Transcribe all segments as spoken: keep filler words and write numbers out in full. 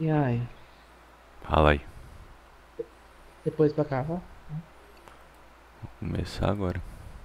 E aí? Fala aí. Depois pra cá, ó. Vou começar agora.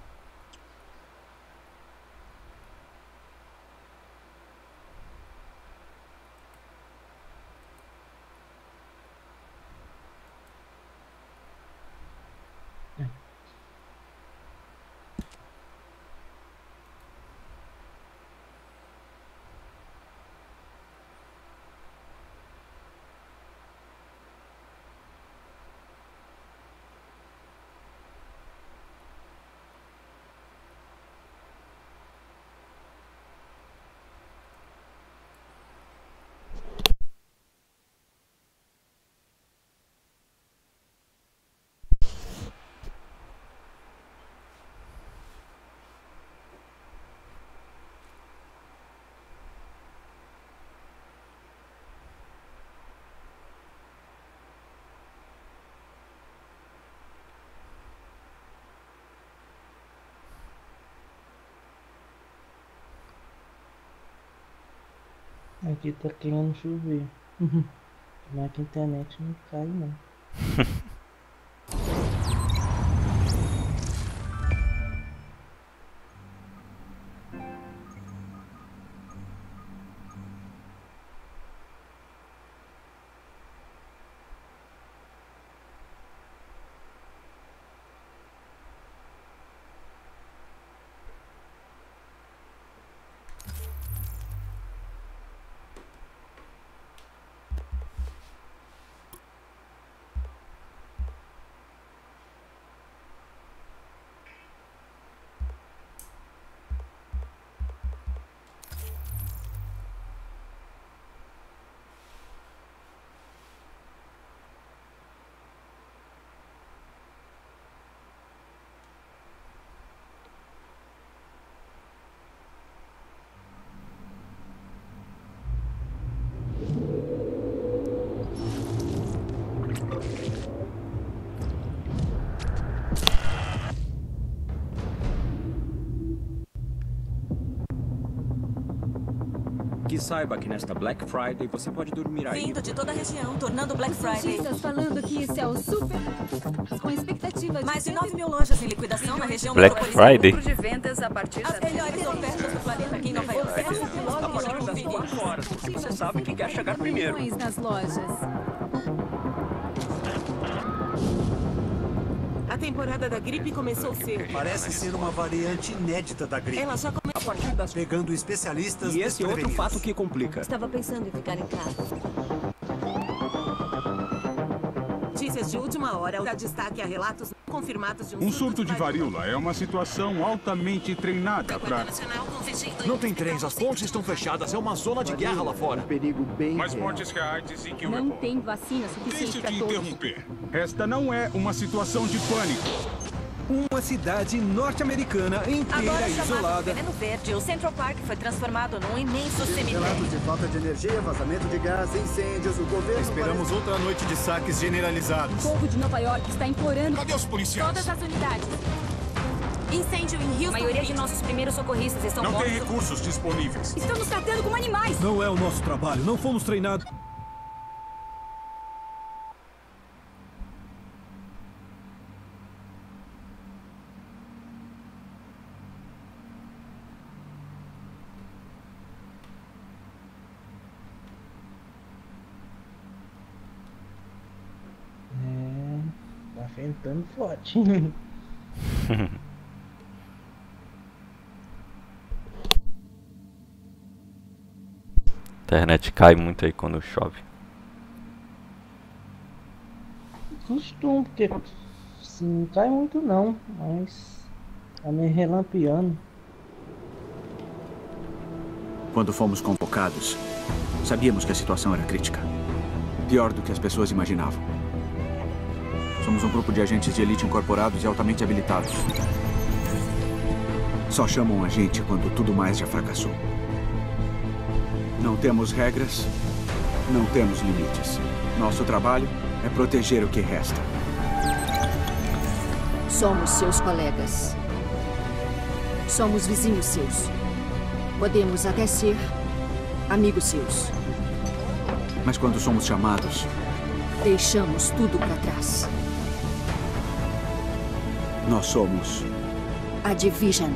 Aqui tá querendo chover. Mas que a internet não cai, não. Que saiba que nesta Black Friday você pode dormir aí. Vindo de toda a região, tornando Black Friday. Cientistas falando que isso é o super... com expectativa de... Mais de nove mil lojas em liquidação na região Black metropolitana. Friday. lucro de vendas a partir As melhores ofertas do planeta aqui em Nova York. A partir das quatro horas, porque você sabe que quer chegar primeiro. Milhões nas lojas. A temporada da gripe começou cedo. Parece ser uma variante inédita da gripe. Ela já começou. A partir das... Pegando especialistas E esse é outro desprevenidos. fato que complica. Estava pensando em ficar em casa. Notícias de última hora. Dá destaque a relatos confirmados de um, Um surto de varíola é uma situação altamente treinada para... Não tem trens, as pontes estão fechadas, é uma zona de guerra lá fora. Perigo bem Mais real. mortes reais e que o Não rebote. tem vacina suficiente Deixa eu para te todos. interromper. Esta não é uma situação de pânico. Uma cidade norte-americana inteira Agora chamado isolada. Veneno Verde, o Central Park foi transformado num imenso cemitério. Relatos de falta de energia, vazamento de gás, incêndios, o governo... Esperamos outra noite de saques generalizados. O povo de Nova York está implorando Cadê os policiais? todas as unidades. Incêndio em Houston. A maioria de nossos primeiros socorristas estão Não tem mortos. recursos disponíveis. Estamos tratando como animais. Não é o nosso trabalho, não fomos treinados. É. Tá ventando forte. Internet cai muito aí quando chove. Costumo, porque assim, não cai muito não, mas tá meio relampeando. Quando fomos convocados, sabíamos que a situação era crítica. Pior do que as pessoas imaginavam. Somos um grupo de agentes de elite incorporados e altamente habilitados. Só chamam a gente quando tudo mais já fracassou. Não temos regras, não temos limites. Nosso trabalho é proteger o que resta. Somos seus colegas. Somos vizinhos seus. Podemos até ser amigos seus. Mas quando somos chamados, Deixamos tudo pra trás. nós somos. A Division.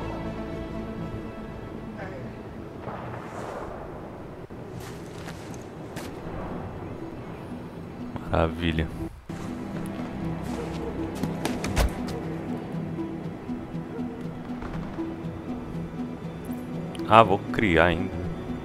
Maravilha. Ah, vou criar ainda.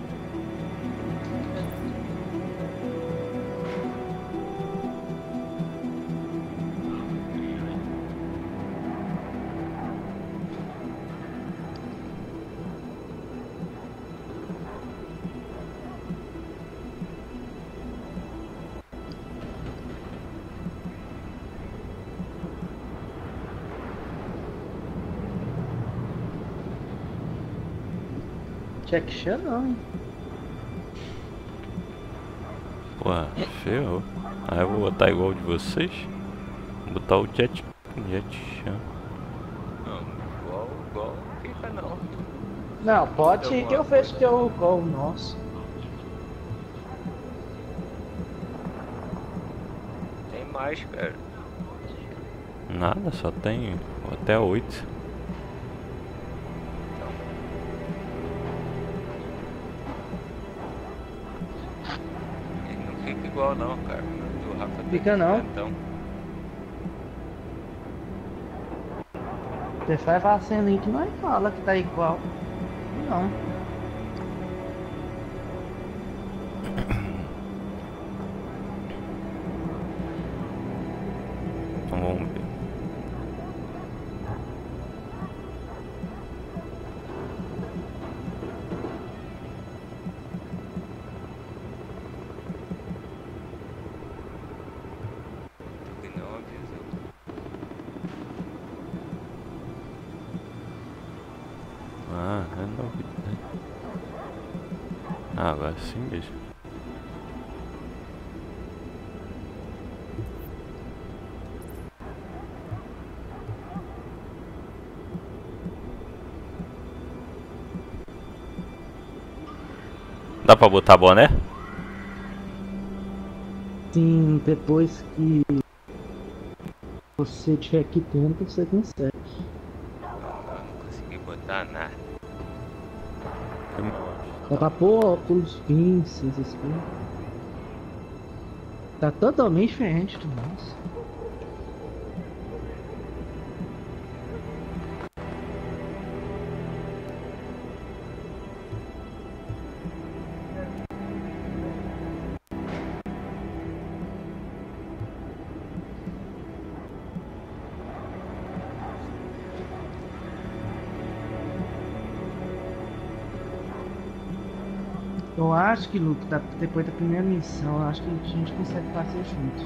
Jack Chan não, hein? Pô, ferrou. Aí eu vou botar igual o de vocês. Vou botar o Jet, Jet Chan. Não, igual, igual, não fica não. Não, pode ir que eu vejo que eu igual o nosso. Tem mais, cara. Nada, só tem até oito. Igual não, cara. Do Rafa Fica não. Então. Você faz a cena aí que nós fala que tá igual. Não. Então vamos ver. Ah, é novidade. Ah, vai assim mesmo. Dá pra botar boné? Sim, depois que você tiver aqui dentro, você consegue. Não consegui botar nada. Dá pra pôr óculos, pinças, assim. Tá totalmente diferente do nosso. Eu acho que, Luke, tá, depois da primeira missão, eu acho que a gente consegue fazer junto.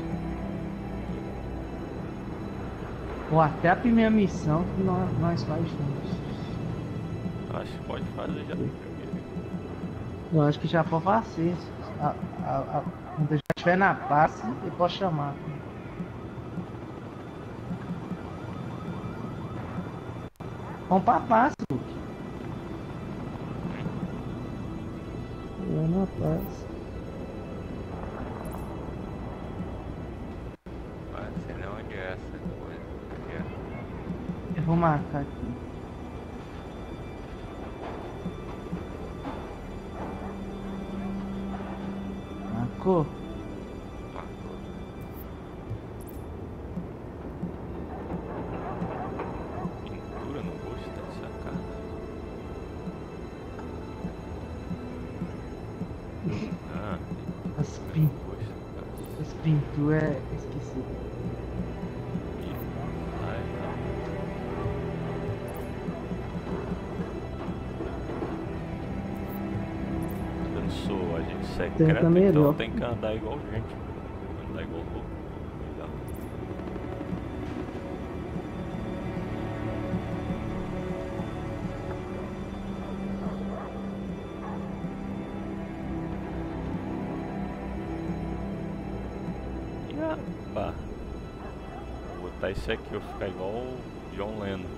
Ou até a primeira missão que nós, nós faz juntos. Acho que pode fazer já no primeiro. Eu acho que já pode fazer. A, a, a, quando eu já estiver na base, eu posso chamar. Vamos pra base, Luke. Eu na paz. Mas sei não onde é essa coisa. Onde é? Eu vou marcar aqui. Marcou? Marcou. Pintura no rosto, tá de sacanagem. Ah, As, pin... rosto, cara. As pinturas é esqueci. Ih, ai, não. Eu não sou agente secreto, Tenta melhor. então tem que andar igual gente. Andar igual louco. Melhor. E a pá. Vou botar isso aqui, eu ficar igual o John Lennon.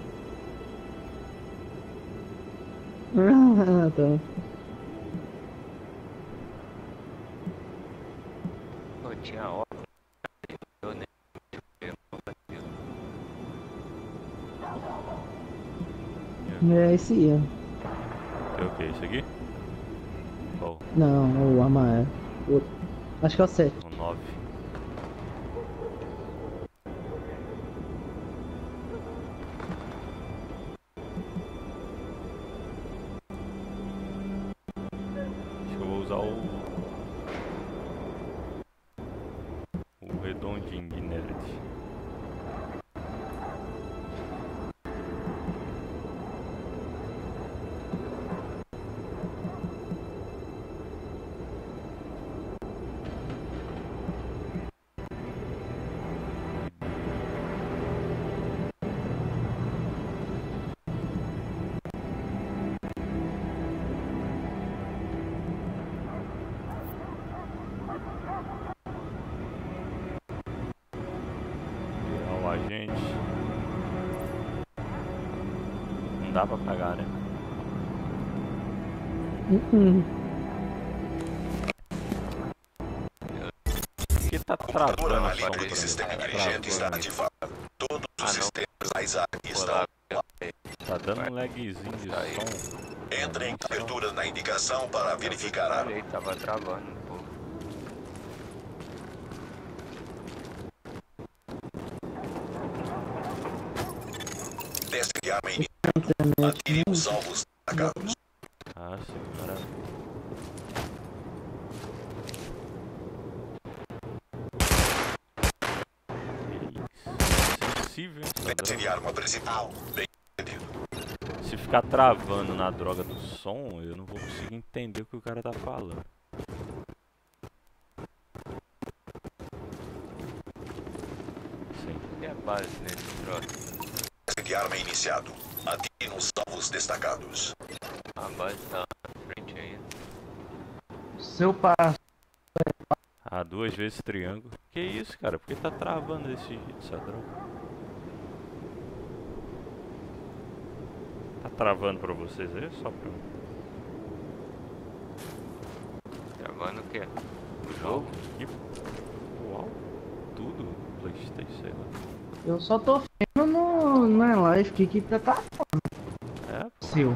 Ah, tá. tinha hora. Eu nem É esse aí. Tem o que? Isso aqui? Qual? Não, o amarelo. Outro. Acho que é o sete. O nove. Acho que eu vou usar o... O redondinho de nerd. Gente, não dá pra pagar, né? Uh-uh. Por que tá travando o som pra O sistema inteligente está ativado. Todos os sistemas da Isaac estão... Tá dando um lagzinho de som. Entre em abertura na indicação para verificar a... Ele tava travando um pouco. Teste de arma iniciado. Atire os alvos destacados. Ah, sim, maravilha. Sensível, hein, essa Teste de droga. arma principal. Bem entendido. Se ficar travando na droga do som, eu não vou conseguir entender o que o cara tá falando. Sim. E a base nesse troço? Teste de arma iniciado. Atire nos alvos destacados. A base tá na frente ainda. Seu passo. Ah, duas vezes triângulo. Que isso, cara? Por que tá travando desse jeito essa droga? Tá travando pra vocês aí? Só pra mim. Travando o quê? O Jogo? jogo? Que... Uau. Tudo. Playstation, sei lá. Eu só tô vendo no, na live que que tá travando. É, pô. Seu.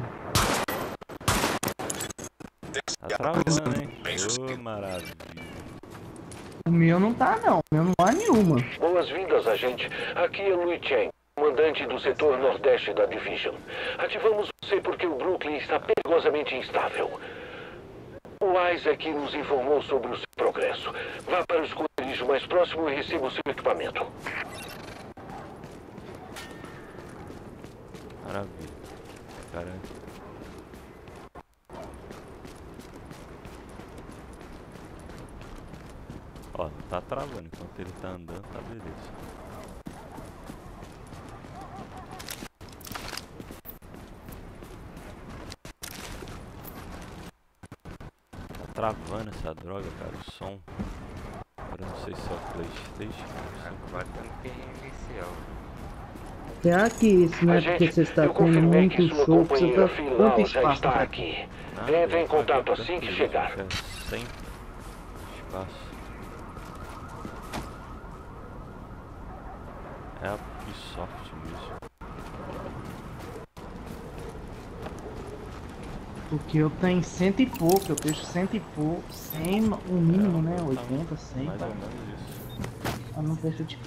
Tá travando, hein? Ô, maravilha. O meu não tá não. O meu não há nenhuma. Boas-vindas, agente. Aqui é Louis Chen, comandante do setor nordeste da Division. Ativamos você porque o Brooklyn está perigosamente instável. O Isaac nos informou sobre o seu progresso. Vá para o esconderijo mais próximo e receba o seu equipamento. Maravilha. Caramba. Ó, não tá travando. Enquanto ele tá andando, tá beleza. Tá travando essa droga, cara. O som. Agora não sei se é o Playstation. Agora tem que reiniciar. Será que isso não é porque você está tendo muito show, você tá quanto espaço está aqui. Entre em contato assim que chegar. Sem espaço. É a Ubisoft mesmo. Porque eu tenho cento e pouco, eu deixo cento e pouco, cem, o mínimo, né? oitenta, cem. Mais ou menos isso. Ah, não prejudicar.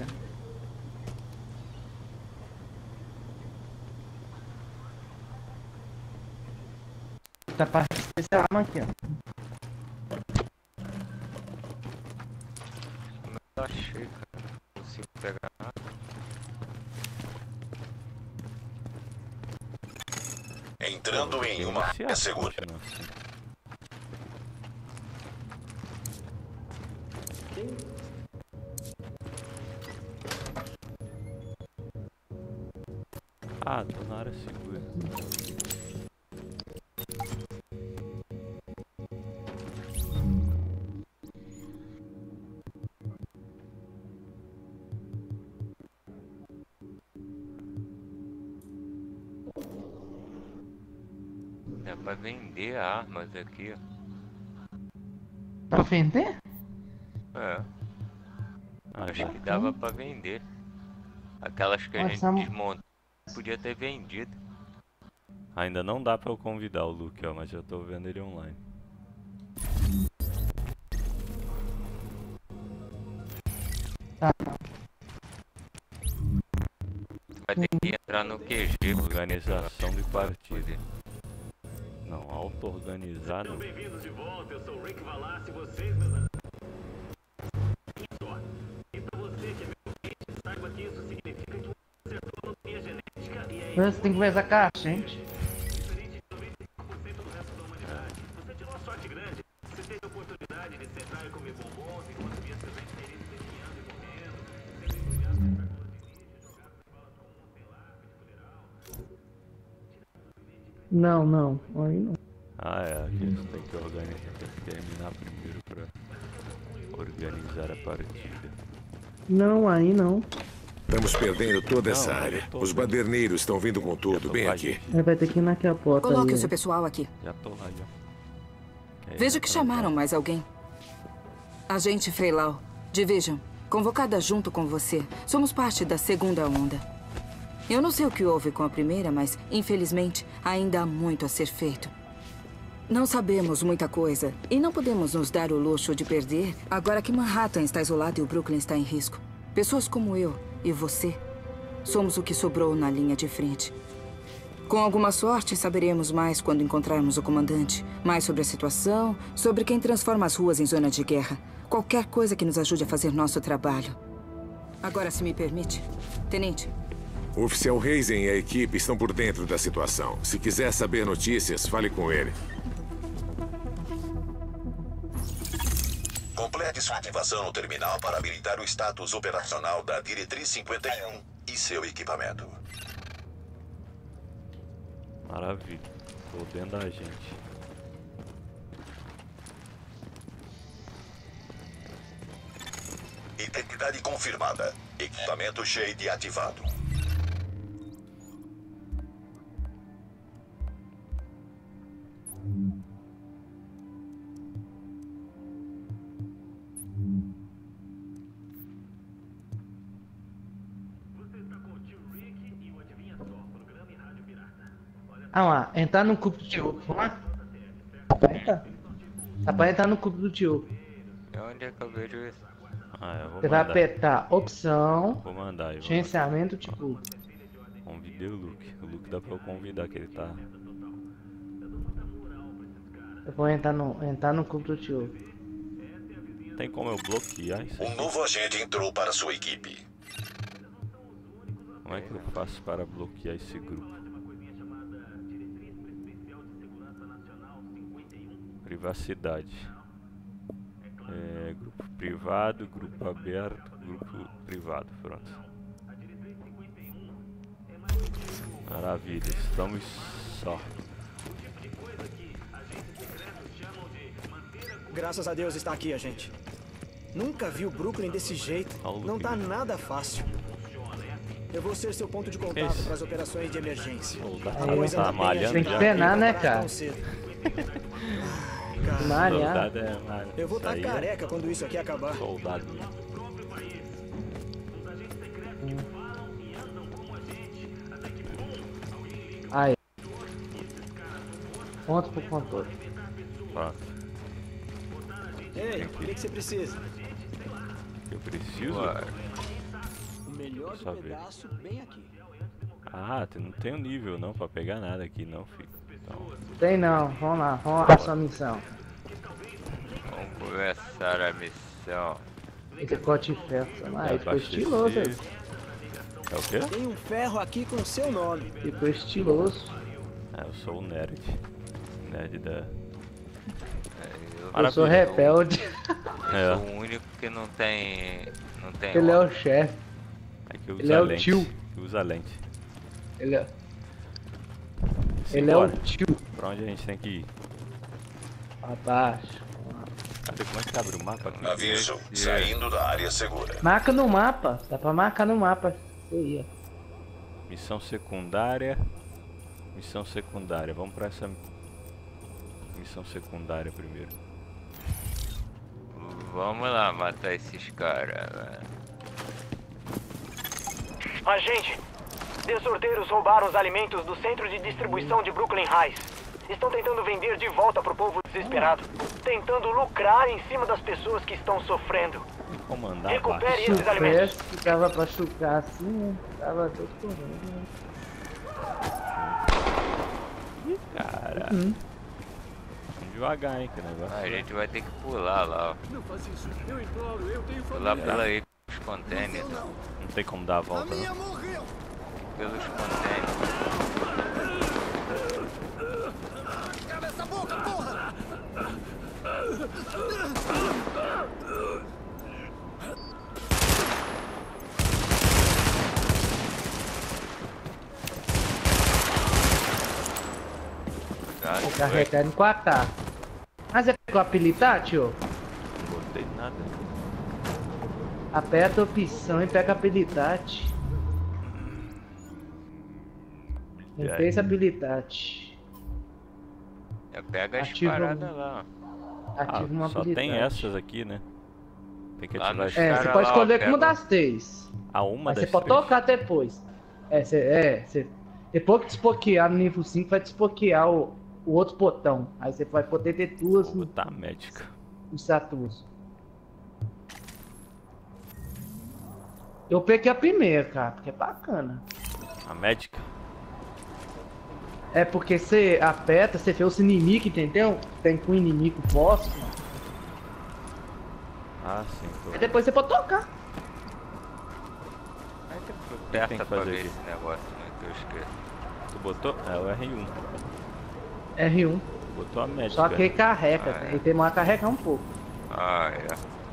Tá partindo esse arma aqui, ó. Não tá cheio, cara. Não consigo pegar nada. Entrando em uma área segura. Ah, tô na área segura. Dá pra vender armas aqui, ó. Pra vender? É. Acho que dava pra vender. Aquelas que a Nossa, gente am- desmontou, podia ter vendido. Ainda não dá pra eu convidar o Luke, ó, mas eu tô vendo ele online. Tá. Vai ter que entrar no Q G. Organização de partida. Não, auto-organizado. Sejam bem-vindos de volta, eu sou o Rick Valace e vocês, meus amigos. E pra você que é meu cliente, saiba que isso significa que você acertou a loteria genética e é Você tem que ver essa caixa, gente. diferente de noventa e cinco por cento do resto da humanidade. Você tirou uma sorte grande. Você teve a oportunidade de sentar e comer bombons enquanto via seus entes queridos definhando e morrendo. Teve entusiasmo de jogar bola de lixo, jogar bola comum, sei lá, funeral. Não, não. Aí não. Ah, é, aqui você tem que organizar, tem que terminar primeiro pra organizar a partida. Não, aí não. Estamos perdendo toda essa Não, área. eu tô Os vendo. baderneiros estão vindo com tudo, bem aqui. Aí vai ter que ir naquela porta Coloque ali. o seu pessoal aqui. Já tô lá, já. É, Vejo já que tá chamaram mais alguém. Agente Freilau, Division, convocada junto com você. Somos parte da segunda onda. Eu não sei o que houve com a primeira, mas, infelizmente, ainda há muito a ser feito. Não sabemos muita coisa e não podemos nos dar o luxo de perder agora que Manhattan está isolado e o Brooklyn está em risco. Pessoas como eu e você somos o que sobrou na linha de frente. Com alguma sorte, saberemos mais quando encontrarmos o comandante. Mais sobre a situação, sobre quem transforma as ruas em zona de guerra. Qualquer coisa que nos ajude a fazer nosso trabalho. Agora, se me permite, Tenente. O oficial Reisen e a equipe estão por dentro da situação. Se quiser saber notícias, fale com ele. Complete sua ativação no terminal para habilitar o status operacional da Diretriz cinquenta e um e seu equipamento. Maravilha. Tô dentro da gente. Identidade confirmada. Equipamento Shade ativado. Ah lá, entrar no cubo do tio. Vamos lá? Aperta. Dá pra entrar no cubo do tio. E onde é que eu vejo isso? Ah, eu vou Você vai mandar. apertar opção, Vou mandar, eu vou gerenciamento de cubo. Convidei o Luke. O Luke dá pra eu convidar, que ele tá... Eu vou entrar no, entrar no cubo do tio. Tem como eu bloquear isso Um aqui? novo agente entrou para sua equipe. Como é que eu faço para bloquear esse grupo? Privacidade. É, grupo privado, grupo aberto, grupo privado, pronto. Maravilha, estamos só. Graças a Deus está aqui a gente. Nunca vi o Brooklyn desse jeito. Não tá nada fácil. Eu vou ser seu ponto de contato Isso. para as operações de emergência. Soldado A coisa tá não tem malhando Tem que já. penar, né, tão cara? cedo. Malhar. Soldado é malha. Eu vou Isso estar aí é careca quando isso aqui acabar. Soldado. Aí. Ponto pro controle. Pronto. Ei, o que, que você precisa? Eu preciso? O melhor Só do ver. pedaço bem aqui. Ah, tu não tem um nível não pra pegar nada aqui não, filho. Então, Tem não, vamos lá, vamos lá, sua missão. Vamos começar a missão. Decote de ferro, sei lá, aí ficou abastecer. estiloso aí. É o quê? Tem um ferro aqui com seu nome. Ficou estiloso. Ah, eu sou o nerd. Nerd da... Eu sou Maravilha. rebelde. É. Sou o único que não tem. Não tem. Ele é o óculos. chefe. É que usa Ele é o lente. tio. Que usa lente. Ele é... Ele é o Simbora. tio. Pra onde a gente tem que ir? Abaixo. Cadê? Como é que abre o mapa? aqui? Aviso, saindo da área segura. Marca no mapa. Dá pra marcar no mapa. Aí, ó. Missão secundária. Missão secundária. Vamos pra essa missão secundária primeiro. vamos lá matar esses caras, né? Agente, desorteiros roubaram os alimentos do centro de distribuição de Brooklyn Heights. Estão tentando vender de volta pro povo desesperado. Tentando lucrar em cima das pessoas que estão sofrendo. Comandar Recupere esses alimentos. Que tava pra chucar assim, né? Tava todo correndo, né? Ih, cara. Uhum. Devagar, hein, que negócio. A gente vai ter que pular lá, ó. Não faz isso. Eu imploro, eu tenho Pular família. pela aí, pelos containers. Não tem como dar a volta, não. morreu. Pelos containers. Cala essa boca, porra! Vou carregar no quatro A. Mas você pegou habilitar, tio? Não botei nada. Aperta a opção e pega habilidade. Não fez habilidade. Pega as Ativa paradas um. lá. Ativa Ah, uma só habilidade. tem essas aqui, né? Tem que Lá ativar nos as É, cara você pode lá, escolher ó, como pega- das três. A uma Mas das você pode três. tocar depois. É, você, é, você, depois que desbloquear no nível cinco, vai desbloquear o, o outro botão. Aí você vai poder ter duas Vou botar a médica. no Saturno. Eu peguei a primeira, cara, porque é bacana. A médica? É porque você aperta, você vê os inimigos, entendeu? Tem com o inimigo próximo. Ah, sim. Tô... Aí depois você pode tocar. Aí tem que tem aperta que pra fazer ver aqui? esse negócio, né? Que eu esqueço. Tu botou? É o R um. R um. Botou a médica. Só que ele carrega, Ah, é. ele demora a carregar um pouco. Ah, é.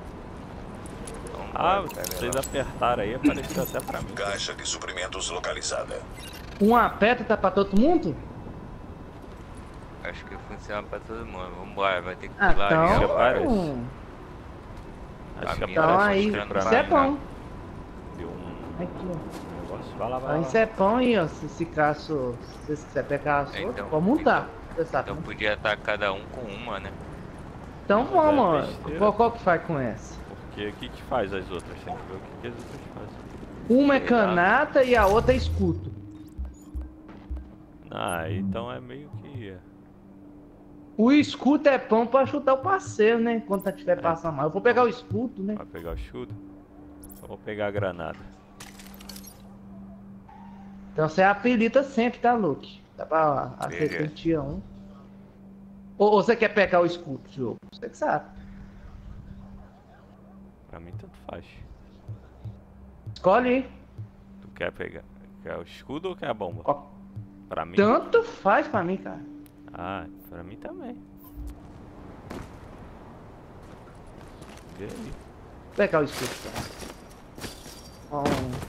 Ah, Vamos lá, vocês pega lá. apertaram aí, apareceu até pra mim. Caixa de suprimentos localizada. Um aperta, tá pra todo mundo? Acho que funciona pra todo mundo. Vambora, vai ter que Ah, pular ali então. agora. hum, Acho que A minha Então tá aí, mostrando pra isso pra é mim, bom. né? Deu um Aqui, ó. negócio. Vai lá, vai Então lá. isso é bom aí, ó. Se, se caso se você quiser pegar a sua, Então, pode montar. Você sabe, Então né? podia estar cada um com uma, né? Então vamos, ó. besteira. Qual, qual que faz com essa? Porque o que que faz as outras? Tem que ver o que, que as outras fazem. Uma é Sei lá. canata e a outra é escudo. Ah, então é meio que... O escudo é bom pra chutar o parceiro, né? Quando estiver passando mal. Eu vou pegar o escudo, né? Vai pegar o escudo? Eu vou pegar a granada. Então você habilita sempre, tá, Luke? Dá pra Beleza. acertar tier um. Ou, ou você quer pegar o escudo, jogo? Você que sabe. Pra mim tanto faz. Escolhe aí. Tu quer pegar? Quer o escudo ou quer a bomba? Ó. Pra mim? Tanto faz pra mim, cara. Ah, pra mim também. Vê aí. Vou pegar o escudo, cara. Bom,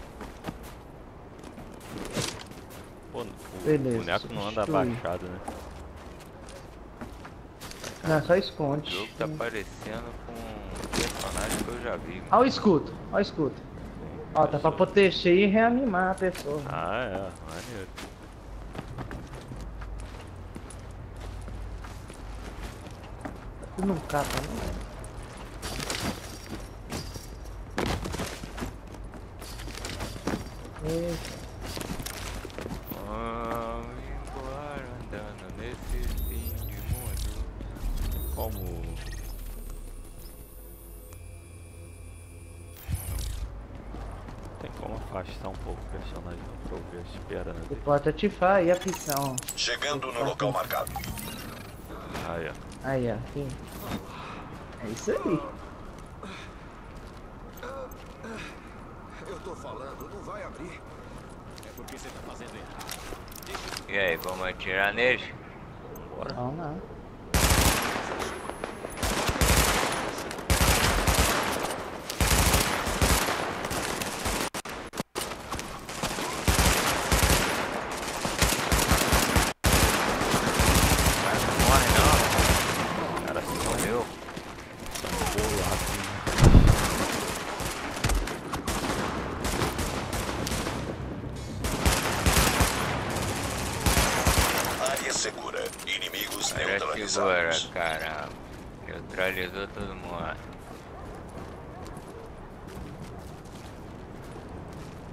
Pô, o Beleza, boneco não anda substitui. abaixado, né? não, só O esconde. jogo tá parecendo com um personagem que eu já vi. Olha o escudo, olha o escudo. Ó, tá pra proteger e reanimar a pessoa. Ah, é, maneiro. Tu não capa, não? Eita. Vamos embora andando nesse fim de mundo. Como... Tem como afastar um pouco o personagem pra eu ver as pernas Você dele. pode ativar aí a opção. Chegando no local marcado. Aí, ó. Aí, ó. Aqui. É isso aí. Eu tô falando, não vai abrir. É porque você tá fazendo errado. E aí, vamos atirar neles? Bora. Vamos lá. Não morre não. O cara se Morreu. sambou lá assim. Área segura. Inimigos Era segura, neutralizados. caramba. Neutralizou todo mundo.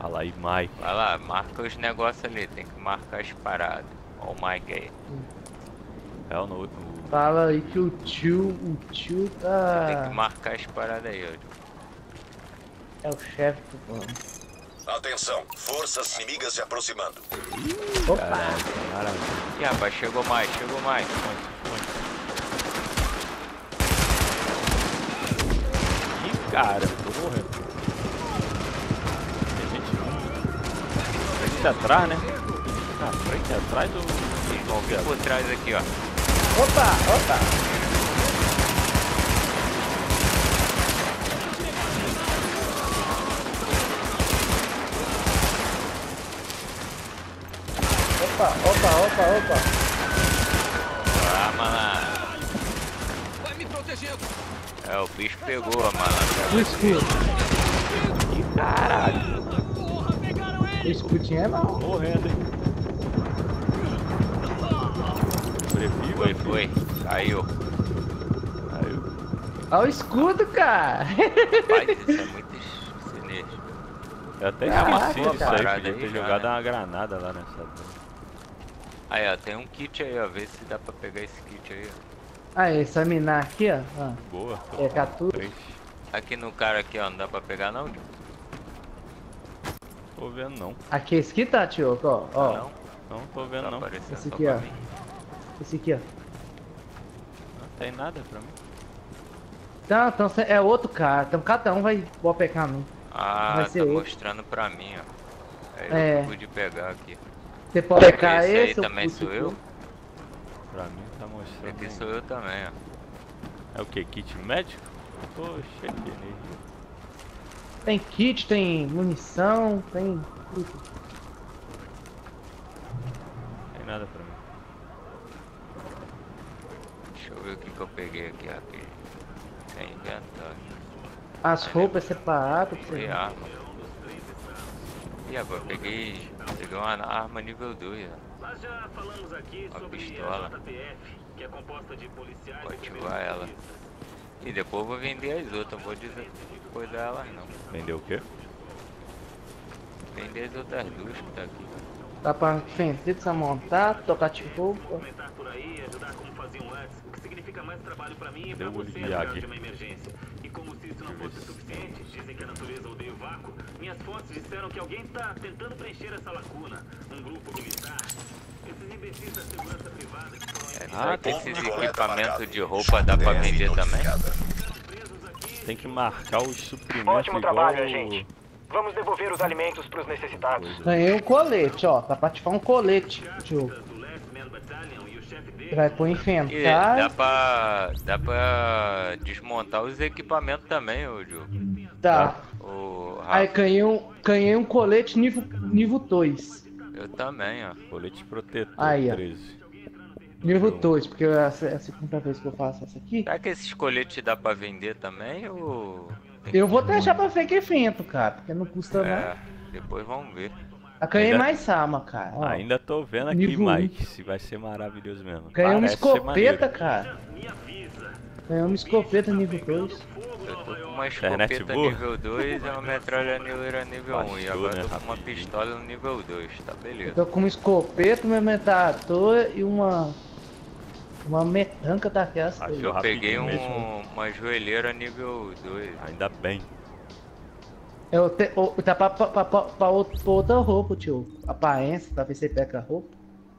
Fala aí, Mike. Vai lá, marca os negócios ali, tem que marcar as paradas. Ó o Mike aí. É o, no, o... Fala aí que o tio, o tio tá... Tem que marcar as paradas aí, ó. É o chefe do plano. Atenção, forças inimigas se aproximando. Opa! Caralho. Ih, rapaz, chegou mais, chegou mais. Ih, cara, eu tô morrendo. Tem gente frente atrás, né? Na frente atrás do... Eles vão vir por trás aqui, ó. Opa, opa! Opa, opa, opa, opa! Ah, malandro. Vai me protegendo. É, o bicho pegou, malandro. O escudo. Ih, caralho. O escudinho é mal. Morrendo, hein? Foi, foi. Caiu. Caiu. Olha o escudo, cara. Rapaz, isso é muito sinistro. Eu até Caraca, esqueci disso aí, cara. podia ter Aí, jogado já, né? uma granada lá nessa... Aí, ó, tem um kit aí, ó. Vê se dá pra pegar esse kit aí, ó. Aí, examinar aqui, ó. Ah. Boa. É, captura. Aqui no cara aqui, ó, não dá pra pegar não, tio? Tô vendo não. Aqui, esse aqui tá, tio, ó. ó. Não, não tô vendo tá não. aparecendo Esse só aqui, pra ó. mim. Esse aqui, ó. Não tem nada pra mim. Então, então é outro cara. Então cada um vai vou pegar um. Ah, Vai tá ser outro. mostrando pra mim, ó. É eu É. que pude pegar aqui. Você pode pegar esse, esse, aí eu também puxo sou eu? aqui. Pra mim tá mostrando. Aqui sou eu também, ó. É o que? Kit médico? Tô cheio de energia. Tem kit, tem munição, tem tudo. Não tem nada pra mim. Deixa eu ver o que que eu peguei aqui rapidinho. Tem inventário. As roupas separadas pra Peguei você. arma. Ih, agora peguei. Peguei uma arma nível dois, ó. Nós já falamos aqui Uma sobre pistola. a J P F, que é composta de policiais Vou e ativar ela. E depois eu vou vender as outras, não vou dizer coisar elas não. Vendeu o quê? Vender as outras duas que tá aqui. Dá pra fender, desmontar, tocar de roupa. comentar por aí, ajudar como faziam antes, o que significa mais trabalho pra mim e pra Deu você olho no de caso águia. de uma emergência. E como se isso não fosse suficiente, dizem que a natureza odeia o vácuo, minhas fontes disseram que alguém tá tentando preencher essa lacuna. Um grupo militar. Esses imbecis da segurança privada que foram... É, será que esses equipamentos de roupa dá pra vender também? Tem que marcar os suprimentos Ótimo igual... trabalho, gente. Vamos devolver os alimentos pros necessitados. Ganhei um colete, ó. Tá pra ativar um colete, tio. Você vai pôr E enfrentar. dá pra. dá pra desmontar os equipamentos também, ô Diogo. Tá. O Aí Rafa, ganhei um, ganhei um colete nível nível dois. eu também, ó. Colete protetor Aí, ó. treze. Nível dois, porque essa é a segunda vez que eu faço essa aqui. Será que esses coletes dá pra vender também ou. Eu vou deixar pra ver que evento, cara, porque não custa É, nada. depois vamos ver. Eu ganhei Ainda- mais arma, cara. Ó. Ainda tô vendo aqui, Nível um. Mike, se vai ser maravilhoso mesmo. Ganhei uma Parece ser escopeta, maneiro. cara. Ganhei uma escopeta nível dois. Eu tô com uma Internet escopeta boa? nível dois e uma metralhadora nível um. E Baixou, agora né, eu tô com uma rapidinho. pistola no nível dois, tá Eu beleza. tô com uma escopeta, uma metralhadora e uma. Uma metanca daquelas. Achou aí. Eu peguei rapidinho um, mesmo. uma joelheira nível dois. Ainda bem. Eu te, oh, tá pra, pra, pra, pra, pra outra pra outra roupa, tio. Aparência, pra ver se você pega a roupa.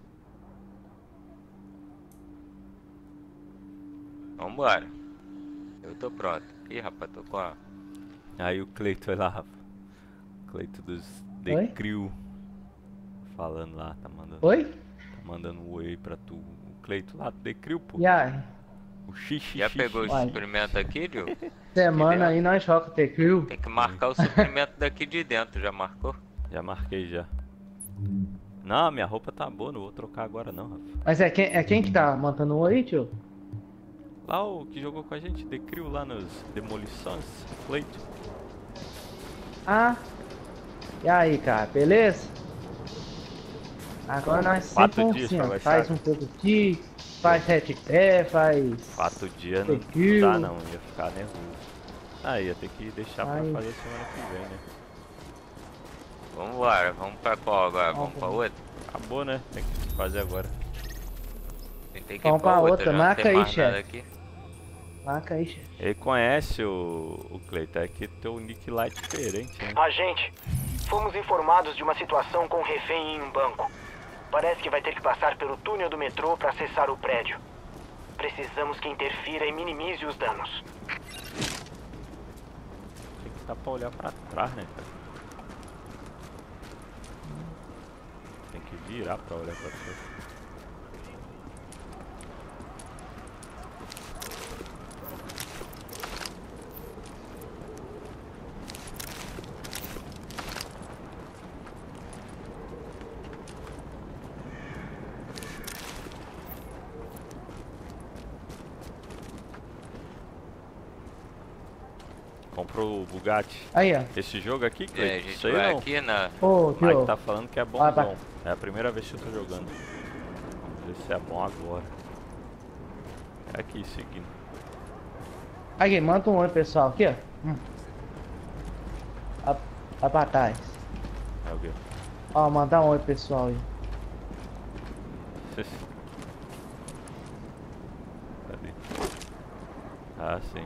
Vambora. Eu tô pronto. Ih, rapaz, tô com a. Aí o Cleito vai lá, Rafa. Cleito dos Oi? The Crew. Falando lá, tá mandando. Oi? Tá mandando um oi aí pra tu. O Cleito lá do The Crew, pô. E aí? O xixi. Já pegou o Vai. suprimento aqui, Diogo? Semana aí nós joga T Q. Tem que marcar o suprimento daqui de dentro, já marcou? Já marquei já. Não, minha roupa tá boa, não vou trocar agora não, Rafa. Mas é quem, é quem que tá mandando um aí, tio? Lá o que jogou com a gente, The Crew lá nos Demolições, Cleito. Ah. E aí, cara, beleza? Agora nós Quatro sempre dias assim, pra ó, baixar. faz um pouco aqui, faz sete pé, faz... Quatro dias não, The Crew. não dá não, ia ficar nervoso. Ah, ia ter que deixar pra Ai. fazer semana que vem, né? Vambora, vamos pra qual agora? Vamos, vamos pra outra? Acabou, né? Tem que fazer agora. Tem que vamos ir pra, pra outra, outra, já marca não tem aí, mais nada chefe. aqui. Marca aí, chefe. Ele conhece o, o Cleiton, é que teu nick lá é diferente, né? Agente, fomos informados de uma situação com um refém em um banco. Parece que vai ter que passar pelo túnel do metrô para acessar o prédio. Precisamos que interfira e minimize os danos. Tem que estar pra olhar pra trás, né, cara? Tem que virar pra olhar pra trás. Comprou o Bugatti. Aí, ó. Esse jogo aqui, Cleiton? É, a gente sei vai não. aqui na... Ô, Aí Diogo. tá falando que é bom, Ah, tá. bom. É a primeira vez que eu tô jogando. Vamos ver se é bom agora. É aqui, seguindo. Aqui, manda um oi, pessoal. Aqui, ó. Hum. Vai vai pra trás. É o quê? Ó, mandar um oi, pessoal aí. Cadê? Ah, sim.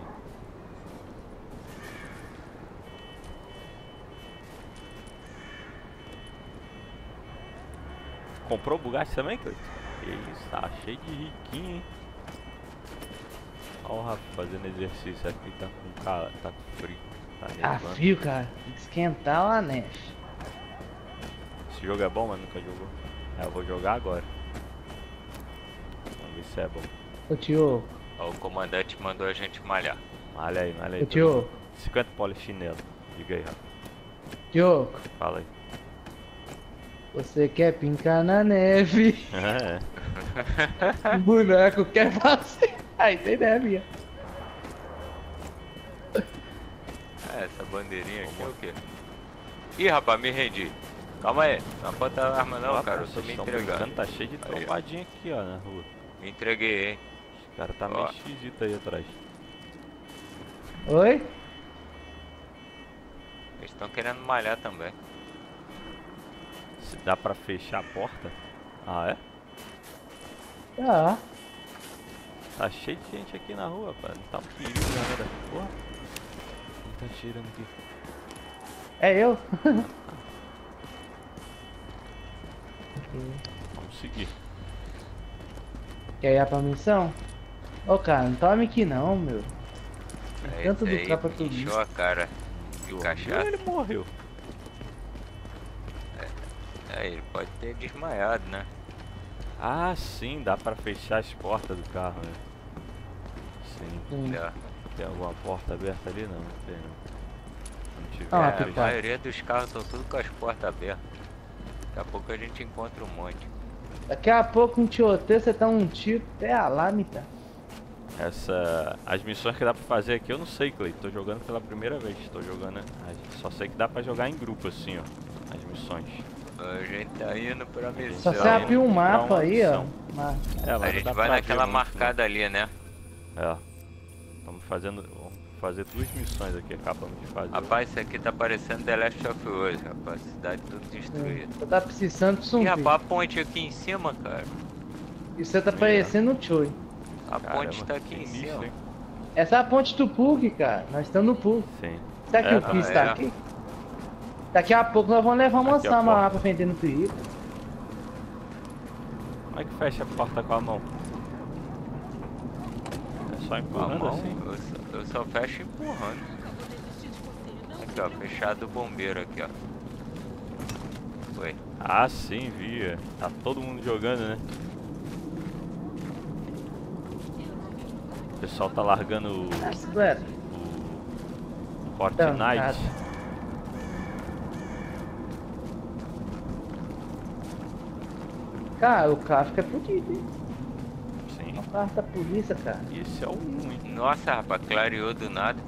Comprou o Bugatti também, Cleiton? Que isso, tá cheio de riquinho, hein? Olha o Rafa fazendo exercício aqui, tá com, cara, tá com frio. Tá Ah, nevando. frio, cara. Tem que esquentar lá, né? Esse jogo é bom, mas nunca jogou. É, eu vou jogar agora. Vamos ver se é bom. Ô, tio. Ó, o comandante mandou a gente malhar. Malha aí, malha aí. Ô, tio. cinquenta polichinelo. Diga aí, Rafa. Tio. Fala aí. Você quer pincar na neve. É. O boneco quer fazer. Aí tem neve, ó. É, essa bandeirinha aqui é o quê? Ih, rapaz, me rendi. Calma aí, não aponta a arma não, Ó, cara, eu vocês tô me estão entregando. brincando, tá cheio de trombadinha aqui, ó, na rua. Me entreguei, hein. Os caras tá meio Ó. esquisito aí atrás. Oi? Eles estão querendo malhar também. Se dá pra fechar a porta? Ah, é? Ah. Tá cheio de gente aqui na rua, pá. Não tá um perigo, galera. Porra. Quem tá tirando aqui? É eu? Vamos seguir. Quer ir pra missão? Ô, cara, não tome aqui não, meu. É, Tanto esse do aí capa encheu turista. a cara de cachaça. Ele morreu. É, ele pode ter desmaiado, né? Ah, sim, dá pra fechar as portas do carro, né? Sim. Hum. É. Tem alguma porta aberta ali? Não, não tem não. Não tiver. Ah, É, a Picado. maioria dos carros estão tudo com as portas abertas. Daqui a pouco a gente encontra um monte. Daqui a pouco um tiroteio, você tá um tiro até a lâmina. Essa... As missões que dá pra fazer aqui eu não sei, Cleiton. Tô jogando pela primeira vez. Tô jogando... Só sei que dá pra jogar em grupo assim, ó. As missões. A gente tá indo pra missão. Só você abrir um mapa aí, ó. Ma- É, A mas gente dá vai pra naquela ver muito, marcada ali, né? É. Estamos fazendo... Vamos fazer duas missões aqui, acabamos de fazer. Rapaz, isso aqui tá parecendo The Last of Us, rapaz. Cidade tudo destruída. Você tá precisando de E zumbi. rapaz, a ponte aqui em cima, cara. E você tá parecendo um Choi. A Caramba, ponte tá aqui em sinistro, cima. hein? Essa é a ponte do Pug, cara. Nós estamos no Pug. Sim. Será que É, o Chris ah, tá é. aqui? Daqui a pouco nós vamos levar uma Aqui a sama lá porta. pra vender no perigo. Como é que fecha a porta com a mão? É só Com a empurrando mão, assim? eu só, eu só fecho empurrando. Aqui, ó, fechado o bombeiro aqui, ó. Foi. Ah, sim, via. Tá todo mundo jogando, né? O pessoal tá largando o, Nossa, galera. o Fortnite. cara. Cara, o carro fica fudido, hein? Sim. O carro da polícia, cara. Esse é o um, hein? Nossa, rapaz, clareou do nada.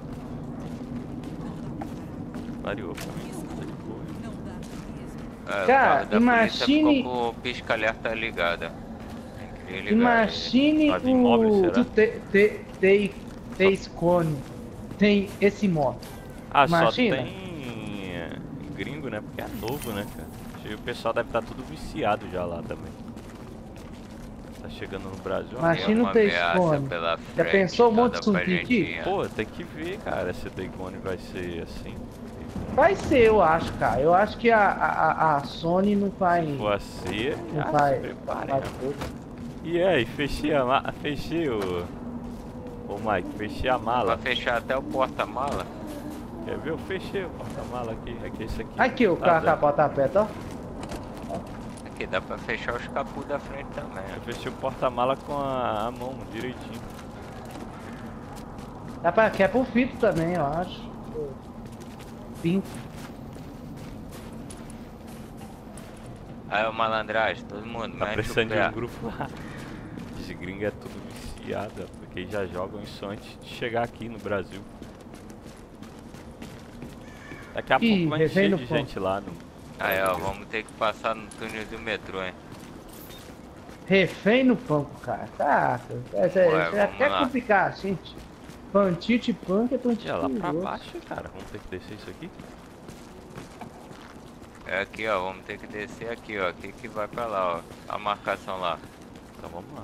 Variou pra mim. Tá de boa. É, o Cara, carro da imagine- polícia ficou com o pisca-alerta ligado. Tem que ligar Imagine Mas imóvel, o será? do T- T- T- T-Scone. Tem esse modo. Ah, Imagina. só tem gringo, né? Porque é novo, né, cara? Acho que o pessoal deve estar tudo viciado já lá também. Tá chegando no Brasil. Imagina o Daygone. Já pensou um monte de zumbi aqui? Pô, tem que ver, cara, se o Daygone vai ser assim. Vai ser, eu acho, cara. Eu acho que a, a, a Sony não vai... Se for assim, não ah, vai... se prepare, vai né? E aí, fechei a mala. Fechei o... Ô Mike, fechei a mala. Vai fechar até o porta-mala? Quer ver? Eu fechei o porta-mala aqui. Aqui, esse aqui. Aqui, o carro com a porta aberta, ó. Aqui dá pra fechar os capuz da frente também. Eu fechei o porta-mala com a, a mão direitinho. Dá pra... Quer pro filtro também, eu acho. Pinto. Aí o malandragem, todo mundo, Tá mete o precisando de pé. um grupo lá. Esse gringo é tudo viciado, porque já jogam isso antes de chegar aqui no Brasil. Daqui a Ih, pouco vai encher no de ponto. gente lá no... Aí ó, vamos ter que passar no túnel do metrô, hein? Refém no pampo, cara. Tá. Você Ué, já vamos quer lá. complicar a gente. Pantite punk é pantite Olha lá pra perigoso. baixo, cara. Vamos ter que descer isso aqui. É aqui ó, vamos ter que descer aqui ó, aqui que vai pra lá ó, a marcação lá. Então vamos lá.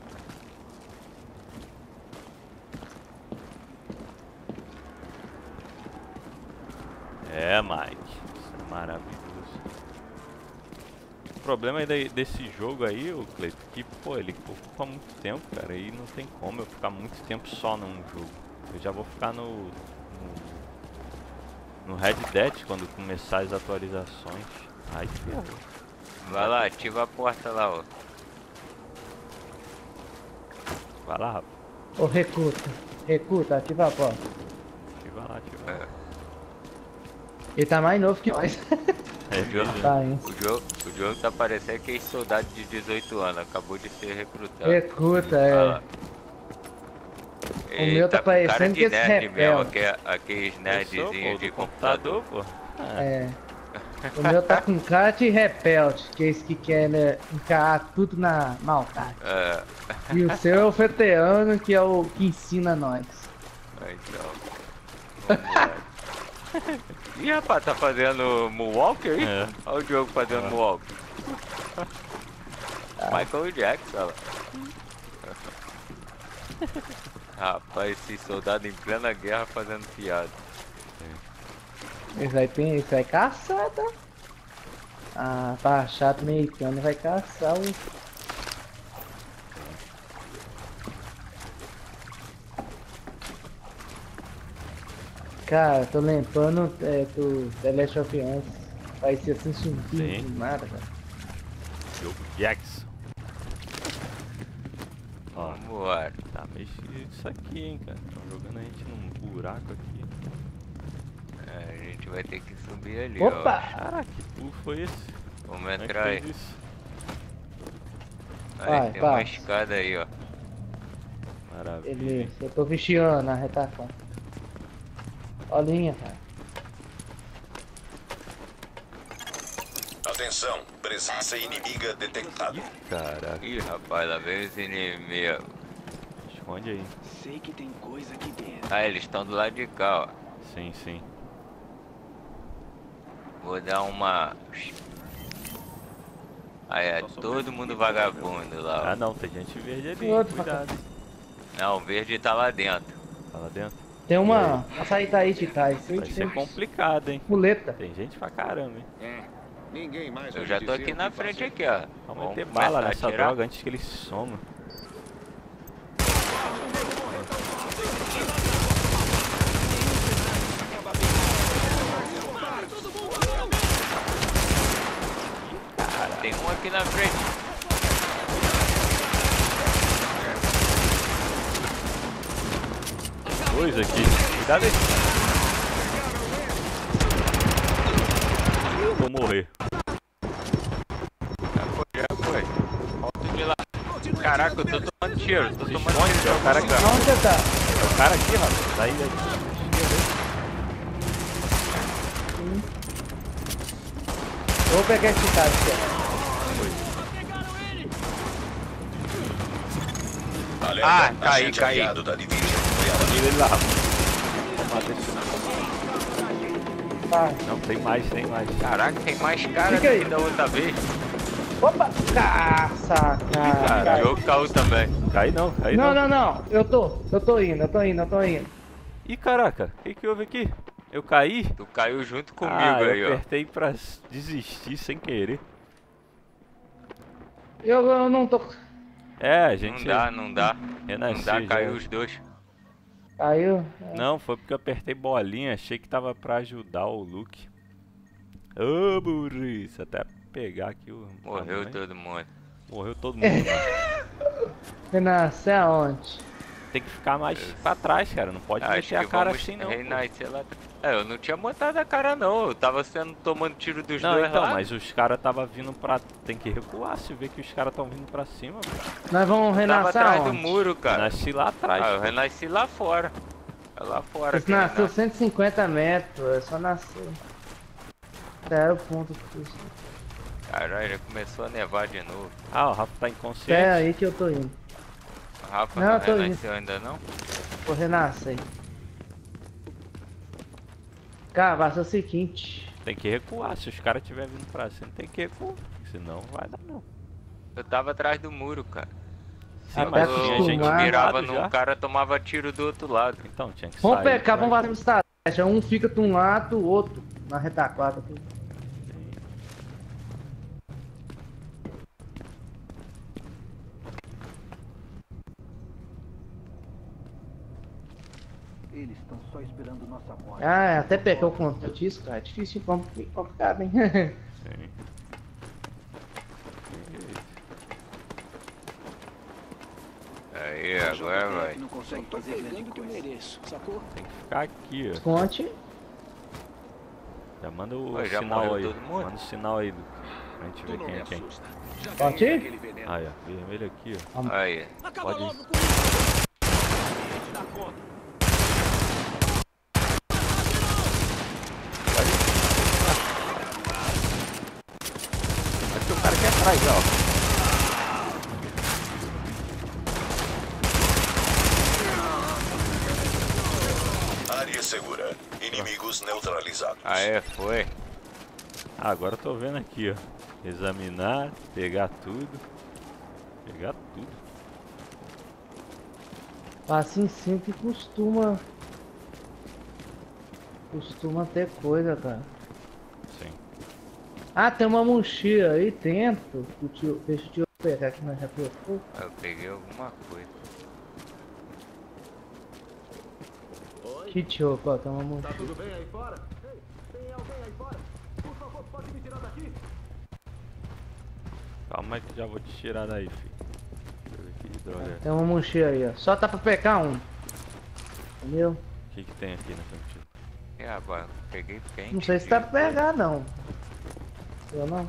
É, Mike. Isso é maravilhoso. O problema é de- desse jogo aí, o Cleiton, que pô, ele ocupa muito tempo, cara, e não tem como eu ficar muito tempo só num jogo. Eu já vou ficar no, no, no Red Dead quando começar as atualizações. Aí ferrou. Vai lá, ativa a porta lá ó. Vai lá, Rafa. Ô, recuta. Recuta, ativa a porta. Ativa lá, ativa lá. Ele tá mais novo que nós. É, O jogo, Tá, hein? o jogo, o jogo tá parecendo que é soldado de dezoito anos, acabou de ser recrutado. Recruta, Olha é. lá. O meu tá com cara parecendo de que esse nerd mesmo, rebelde. aquele- aqueles nerdzinhos de computador, pô. É. O meu tá com cara de rebelde, que é esse que quer, né, encarar tudo na maldade. É. E o seu é o veterano, que é o que ensina nós. Então. Vamos lá. Ih, rapaz, tá fazendo moonwalk aí? É. Olha o Diogo fazendo É. moonwalk. Michael Jackson, olha lá. Rapaz, esse soldado em plena guerra fazendo piada. Esse vai, tem, esse vai caçar, tá? Ah, tá chato americano, vai caçar o... Cara, tô lembrando é, do The Last of Us. Vai ser assim subindo Sim. do nada, cara. Jogo Jackson. Ó, Vambora. tá meio cheio disso aqui, hein, cara. Estão jogando a gente num buraco aqui. É, a gente vai ter que subir ali, Opa! ó. Caraca, que pulo foi esse? Vamos Como é que entrar aí. fez isso? Aí Vai, tem passa. uma escada aí, ó. Maravilha. Beleza, eu tô vigiando a retação. Olhinha, cara. Atenção, presença inimiga detectada. Caraca. Ih, rapaz, lá vem os inimigos. Esconde aí. Sei que tem coisa aqui dentro. Ah, eles estão do lado de cá, ó. Sim, sim. Vou dar uma... Aí é todo mundo vagabundo lá, ó. Ah não, tem gente verde ali, Outro cuidado. Não, o verde tá lá dentro. Tá lá dentro? Tem uma... A saída aí de trás. Vai ser complicado, hein? Muleta. Tem gente pra caramba, hein? É, ninguém mais Eu vai já me tô dizer aqui o na que frente fazer. aqui, ó. Vamos meter começar bala a nessa atirar. droga antes que ele soma. Cara, tem um aqui na frente. Dois aqui. Cuidado aí. Vou morrer. Já foi, já foi. Volta de lá. Caraca, eu tô tomando tiro. Tô tomando Esconde, tiro. é o cara aqui. Onde você tá? É o cara aqui, rapaz. Daí, daí. Eu vou pegar esse cara aqui, ó. Alerta, Ah, caí, agente caí. aliado da Division foi abatido. Tira ele lá. Vai, Vai. Não, tem mais, tem mais. Caraca, tem mais cara do Fica aí. que da outra vez. Opa! Caça, cara. Cara, eu caio também. Cai não, cai Não, não. não, não. Eu tô. Eu tô indo, eu tô indo, eu tô indo. Ih, caraca, o que que houve aqui? Eu caí? Tu caiu junto comigo ah, aí, eu ó. apertei pra desistir sem querer. Eu, eu não tô... É, a gente... Não dá, não dá. Renasci Não dá, já. caiu os dois. Caiu? É. Não, foi porque eu apertei bolinha, achei que tava pra ajudar o Luke. Ô, burrice, até pegar aqui o... Morreu tamanho. todo mundo. Morreu todo mundo, mano. Renascer aonde? Tem que ficar mais pra trás, cara, não pode Acho mexer a que cara vamos assim não. renascer lá. É, eu não tinha botado a cara não, eu tava sendo tomando tiro dos Não, dois então, lá. mas os caras tava vindo pra... Tem que recuar, se vê que os caras tão vindo pra cima, mano. Nós vamos Eu tava renascer atrás aonde? do muro, cara. Renasci lá atrás. Ah, eu pô. renasci lá fora. É lá fora. Você que nasceu renasce. cento e cinquenta metros, é só nascer. Até o ponto que isso. Caralho, já começou a nevar de novo. Ah, o Rafa tá inconsciente. É aí que eu tô indo. O Rafa Não, não, eu tô renasceu ainda não? Vou renascer. Cara, vai ser o seguinte. Tem que recuar, se os caras estiverem vindo pra cima, tem que recuar. Senão não vai dar não. Eu tava atrás do muro, cara. Sim, Até mas tinha gente acostumar. Mirava mirado num já. cara, tomava tiro do outro lado. Então, tinha que Vamos sair. pegar, vai. vamos fazer uma estratégia. Um fica de um lado, o outro na retaguarda. Eles estão só esperando nossa morte. Ah, até pegar o controle disso, cara. É difícil, complicado, hein? Sim. Aí, agora vai. Não consegue fazer grande coisa. Mereço, sacou? Tem que ficar aqui, ó. Conte. Já manda o Pô, já sinal morreu aí. todo mundo? Manda o sinal aí, Luke. Pra gente ver quem é quem. Pode ir? Aí, ó. Vermelho aqui, ó. Aí. Pode ir. Acho que o cara aqui atrás, ó. Área segura. Inimigos neutralizados. Ah, é, foi. Ah, agora eu tô vendo aqui, ó. Examinar, pegar tudo. Pegar tudo. Assim sim que costuma. Costuma ter coisa, cara. Sim. Ah, tem uma mochila aí dentro. O tio, deixa o tio pegar aqui, nós já pegou. Eu peguei alguma coisa. Que tio, ó, tem uma mochila. Tá tudo bem aí fora? Ei, tem alguém aí fora? Por favor, pode me tirar daqui? Calma aí que já vou te tirar daí, filho. Deixa eu ver aqui de droga. Tem uma mochila aí, ó. Só tá pra pegar um. Entendeu? O que que tem aqui na frente? É, agora, peguei quente. Não sei se tá pra pegar, não. Eu não.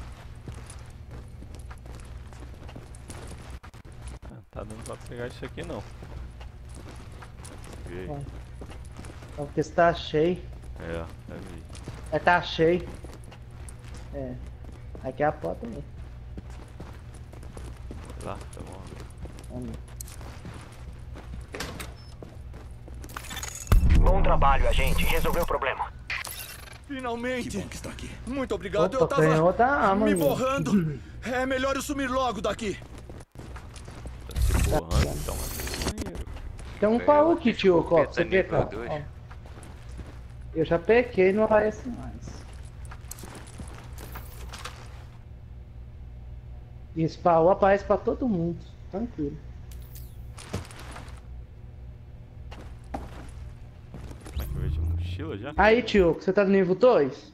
Ah, tá dando pra pegar isso aqui não. Peguei. Bom. Então, porque se tá cheio. É, ó, tá vi. É, tá cheio. É. Aqui é a porta mesmo. Sei lá, tá bom. Vamos ver. Bom trabalho, agente. Resolveu o problema. Finalmente! Que bom que está aqui. Muito obrigado, Opa, eu tem tava outra arma, me amigo. borrando. É melhor eu sumir logo daqui. Tá se borrando, então. Maneiro. Tem um qual o kit, ô, Copo? Você quer, cara? Ó. Eu já peguei, não aparece mais. E esse baú aparece pra todo mundo. Tranquilo. Como é que eu vejo a mochila já? Aí, tio, você tá no nível dois?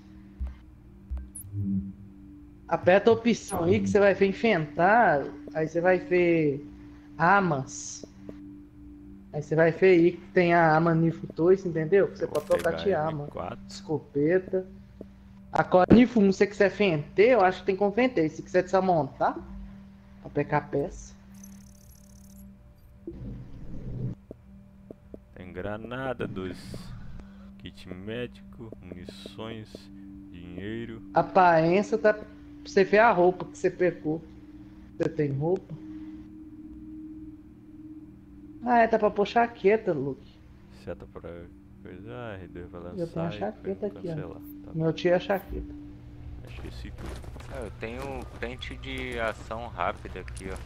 Aperta a opção aí que você vai ver enfrentar. Aí você vai ver armas. Aí você vai ver aí que tem a arma nível dois, entendeu? Que você pode trocar de arma. Escopeta. Agora, nível um, se você quiser fenter, eu acho que tem como fenter. Se quiser desmontar, pra pegar a peça. Tem granada, dois kit médico, munições, dinheiro. A aparência tá pra você ver a roupa que você pegou. Você tem roupa? Ah, é, tá pra pôr jaqueta, Luke. Seta pra coisa. Ah, R dois vai lançar. Eu tenho a e chaqueta foi aqui, ó. cancelar. Tá Meu tio é a chaqueta. Esqueci tudo. Ah, eu tenho um pente de ação rápida aqui, ó.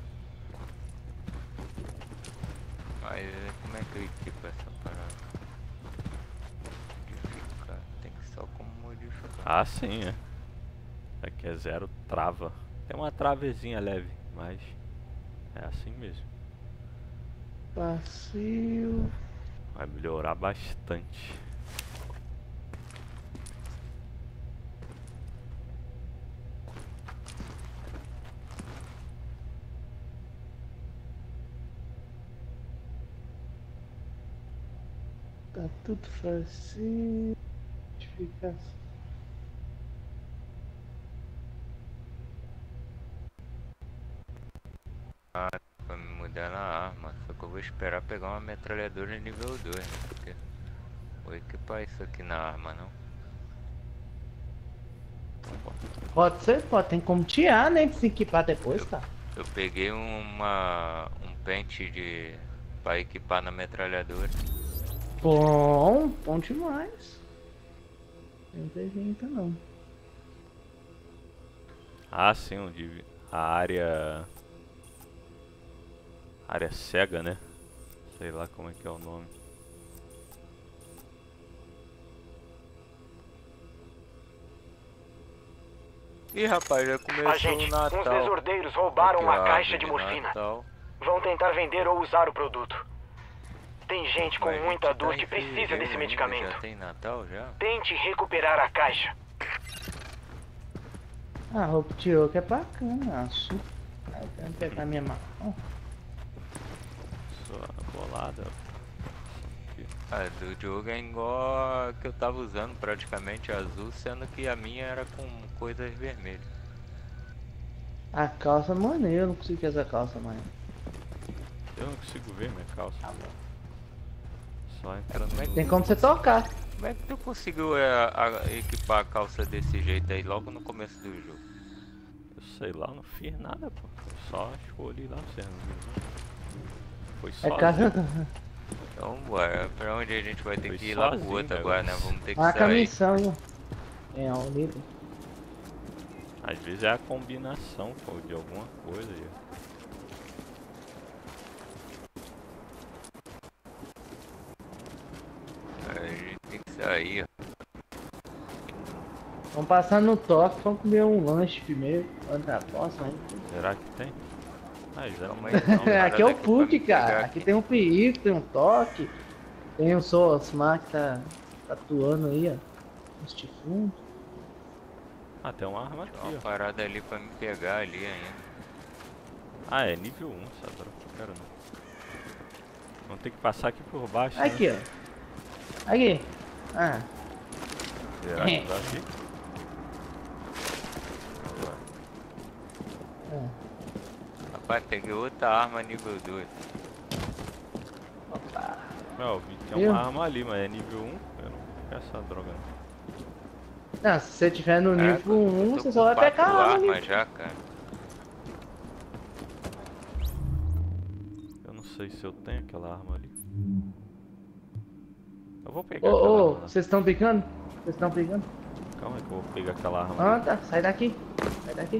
Mas como é que eu equipo essa parada? Modificar, tem que só como modificar. Ah, sim, é. Aqui é zero trava. Tem uma travezinha leve, mas é assim mesmo. Passivo. Vai melhorar bastante. Tá tudo fácil. Notificação. Ah, pra me mudar na arma, só que eu vou esperar pegar uma metralhadora nível dois, né? Porque vou equipar isso aqui na arma, não. Pode ser, pode. Tem como tirar, né? Se equipar depois, tá? Eu peguei uma um pente de pra equipar na metralhadora. Bom, bom demais. Não tem jeito não. Ah, sim, onde a área... área cega, né? Sei lá como é que é o nome. Ih, rapaz, já começou Agente, o Natal. uns desordeiros roubaram Aqui, uma ó, caixa de de morfina. Natal. Vão tentar vender ou usar o produto. Tem gente com Mas a muita gente dor tá que em precisa fevereiro desse ainda, medicamento. Já tem Natal já? Tente recuperar a caixa. Ah, roupa de oco é bacana, acho. Eu quero pegar minha mão. Só bolada. A do Diogo é igual a que eu tava usando, praticamente azul, sendo que a minha era com coisas vermelhas. A calça maneira, eu não consigo ver essa calça mais. Eu não consigo ver minha calça. Só entrando Como é que- no... Tem como você tocar. Como é que tu conseguiu é, a- equipar a calça desse jeito aí logo no começo do jogo? Eu sei lá, não fiz nada, pô. Eu só escolhi lá, você não viu, não. Foi só. É casa. Então bora, pra onde a gente vai ter Foi que ir lá pro sozinho, outro velho. agora, né? Vamos ter que Marca a sair. missão, hein? É, o livro. Às vezes é a combinação, pô, de alguma coisa. aí. A gente tem que sair, ó. Vamos passar no toque, vamos comer um lanche primeiro. Outra poça, hein? Será que tem? Ah, já não Aqui é o P U C, cara. Aqui tem um perigo, tem um toque. Tem o Sosmar que tá, tá atuando aí, ó. Este fundo. Ah, tem uma arma aqui, Tem uma ó. parada ali pra me pegar ali ainda. Ah, é nível um, essa droga. Não quero não. Vamos ter que passar aqui por baixo. Aqui, né? ó. Aqui. Ah. Será que vai aqui? É. Rapaz, peguei outra arma nível dois. Opa. Não, eu vi que tem Viu? uma arma ali, mas é nível um. Eu não quero essa droga não. Não, se você tiver no Caraca, nível um, eu tô você com só vai quatro pegar a arma armas ali. já, cara. Eu não sei se eu tenho aquela arma ali. Eu vou pegar Ô, aquela ô, arma lá. vocês estão pegando? Vocês estão pegando? Calma aí que eu vou pegar aquela arma Ah, ali. tá. Sai daqui. Sai daqui.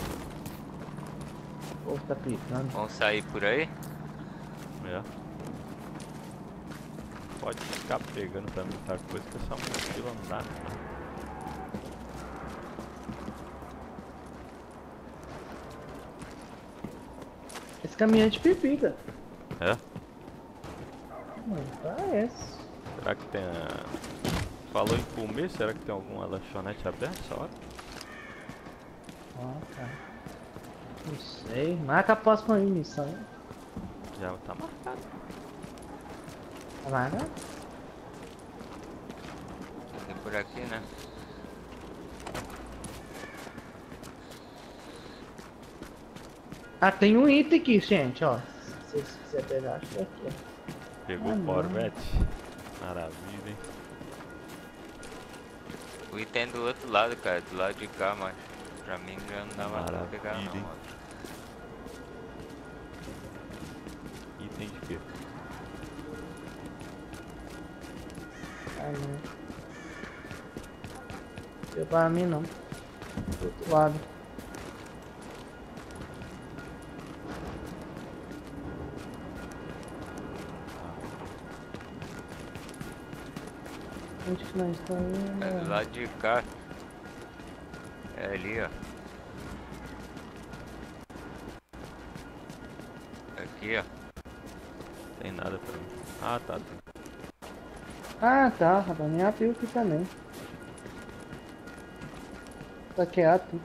O povo tá pegando. Vamos sair por aí? É. Pode ficar pegando pra muita coisa que essa mochila não dá. Esse caminhão é de pepita. É? Mano, parece. Será que tem a... Falou em comer, será que tem alguma lanchonete aberta essa hora? Ó, cara. Não sei. Marca a próxima missão. Já tá marcado. Tá marcado? Tem por aqui, né? Ah, tem um item aqui, gente, ó. Se você quiser pegar, acho que é aqui, ó. Pegou Ah, o não. Corvette. Maravilha, hein? O item é do outro lado, cara, do lado de cá, mas pra mim já não dá mais pra pegar Maravilha, não, hein? ó. Item de quê? Deu pra mim não. Do outro lado. Onde que nós estamos indo? É do lado de cá. É ali, ó. Aqui, ó. Tem nada pra mim. Ah, tá. Ah, tá. Rapaz, nem abriu aqui também. Saquear tudo.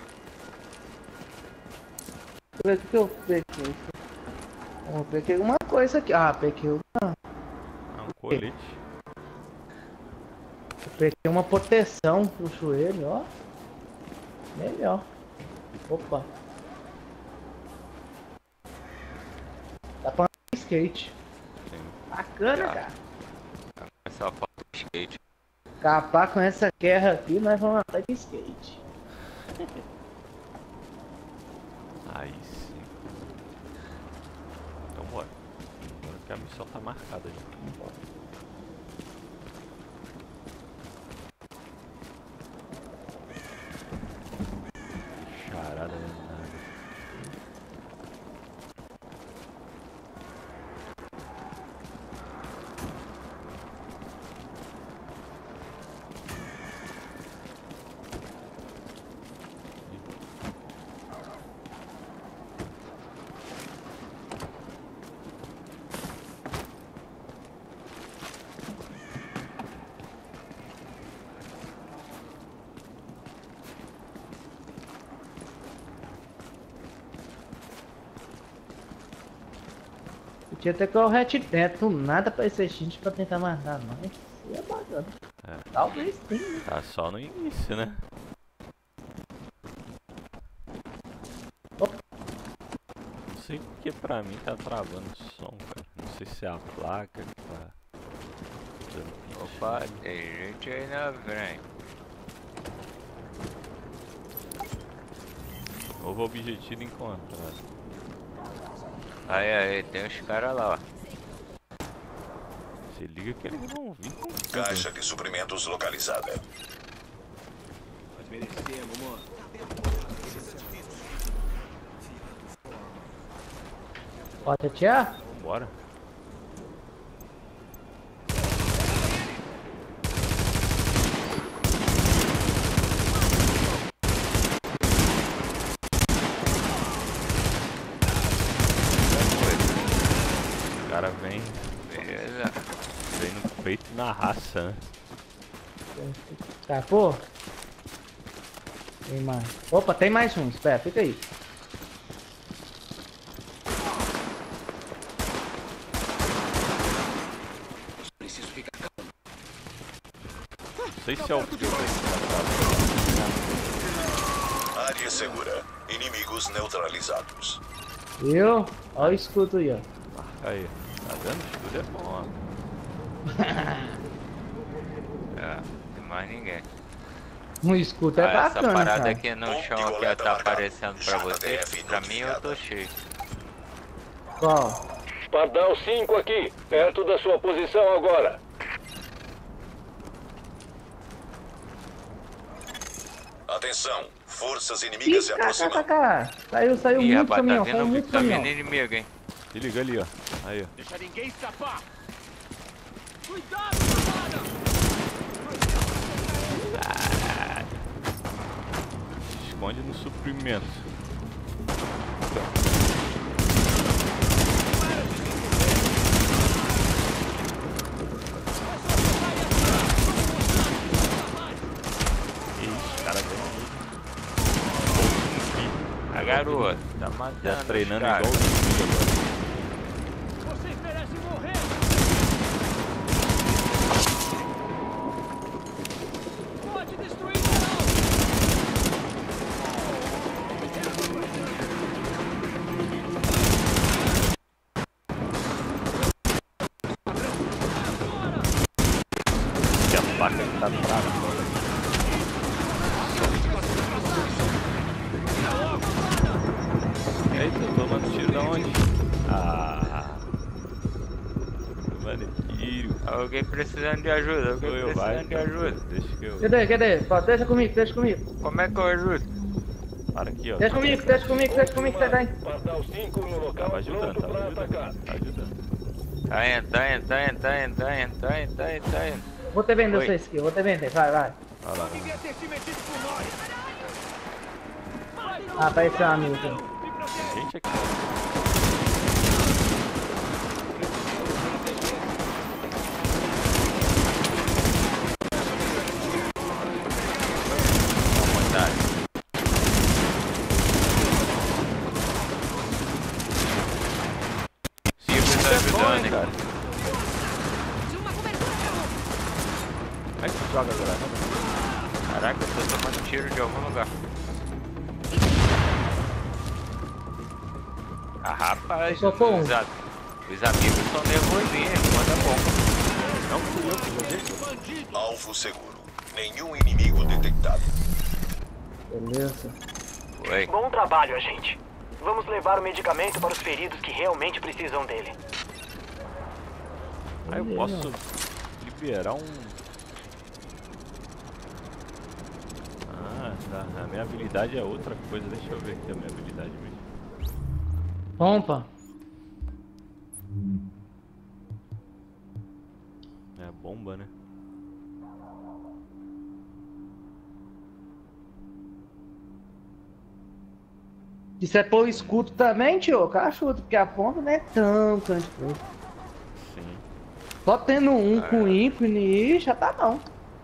Deixa eu ver o que eu peguei. Eu peguei alguma coisa aqui. Ah, peguei uma. Ah, um colete. Eu peguei uma proteção pro joelho, ó. Melhor. Opa. Dá pra andar de skate. Sim. Bacana, Já. cara. Só falta o skate. Capar com essa guerra aqui, nós vamos andar de skate. Aí sim. Então bora. Agora que a missão tá marcada já. Bora. Charada danada. Tinha até que o Red Dead, do nada pra esse gente pra tentar matar nós. Isso é bacana. É. Talvez tenha, né? Tá só no início, né? Opa. Não sei porque pra mim tá travando o som, cara. Não sei se é a placa que tá dando pitch. Opa, tem gente aí na frente. Novo objetivo encontrado. Aí, aí, tem os caras lá, ó. Se liga que eles vão vir com tudo. Caixa de suprimentos localizada. Nós merecemos, mano. Pode atirar? Bora. O cara vem, Beleza. vem no peito e na raça, né? Tá, pô. Tem mais. Opa, tem mais um. Espera, fica aí. Preciso ficar calmo. Não sei se é o... Área segura. Inimigos neutralizados. Eu? Olha o escudo aí, ó. Marca aí. Tá vendo? O escudo é bom, ó. É, não tem mais ninguém. Um escudo é Ah, essa bacana, parada cara. aqui no chão aqui ó, tá aparecendo pra você. Pra mim eu tô cheio. Qual? Pardal cinco aqui, perto da sua posição agora. Atenção. Forças inimigas se aproximando. Saiu, saiu Ih, muito rapaz, tá caminhão, vindo, saiu muito tá caminhão. vindo inimigo, hein? Se liga ali, ó. Aí, ó. Deixa ninguém escapar. Cuidado, camarada! Caralho. Se esconde no suprimento. Ixi, cara vem. A garota tá matando. Já treinando os caras. igual o filho agora. Vocês merecem morrer! Pode destruir Que a faca que tá travada. Eita, eu tô tomando tiro da onde? Ah. Mano, aqui. tiro. Alguém precisando de ajuda, alguém Eu, precisando vai, de ajuda. Deixa que eu... Cadê, cadê? Ó, deixa comigo, deixa comigo. Como é que eu ajudo? Para aqui, ó. Deixa comigo, deixa comigo, deixa comigo, sai daí. Tava ajudando, tava ajudando. Tá ajudando. Tá indo, tá indo, tá indo, tá indo, tá indo, tá indo, tá indo, tá indo. Vou te vender Oi. essa skill, vou te vender, vai, vai. Olha lá. Ah, apareceu um amigo. Gente aqui. Silvio tá ajudando, hein? Cara. Como é que tu joga agora? Caraca, eu tô tomando tiro de algum lugar. Ah, rapaz, Só foi um. os, a- os amigos estão nervosinhos, manda bomba. Não fui eu que joguei. Alvo seguro. Nenhum inimigo detectado. Beleza. Oi. Bom trabalho, agente. Vamos levar o medicamento para os feridos que realmente precisam dele. Aí eu posso liberar um... Ah, tá. A minha habilidade é outra coisa. Deixa eu ver aqui a minha habilidade mesmo. Pompa. É bomba, né? Isso é pôr escudo também, tio? Cachudo, porque a pompa não é tão canticoso. Sim. Só tendo um com ícone já tá bom.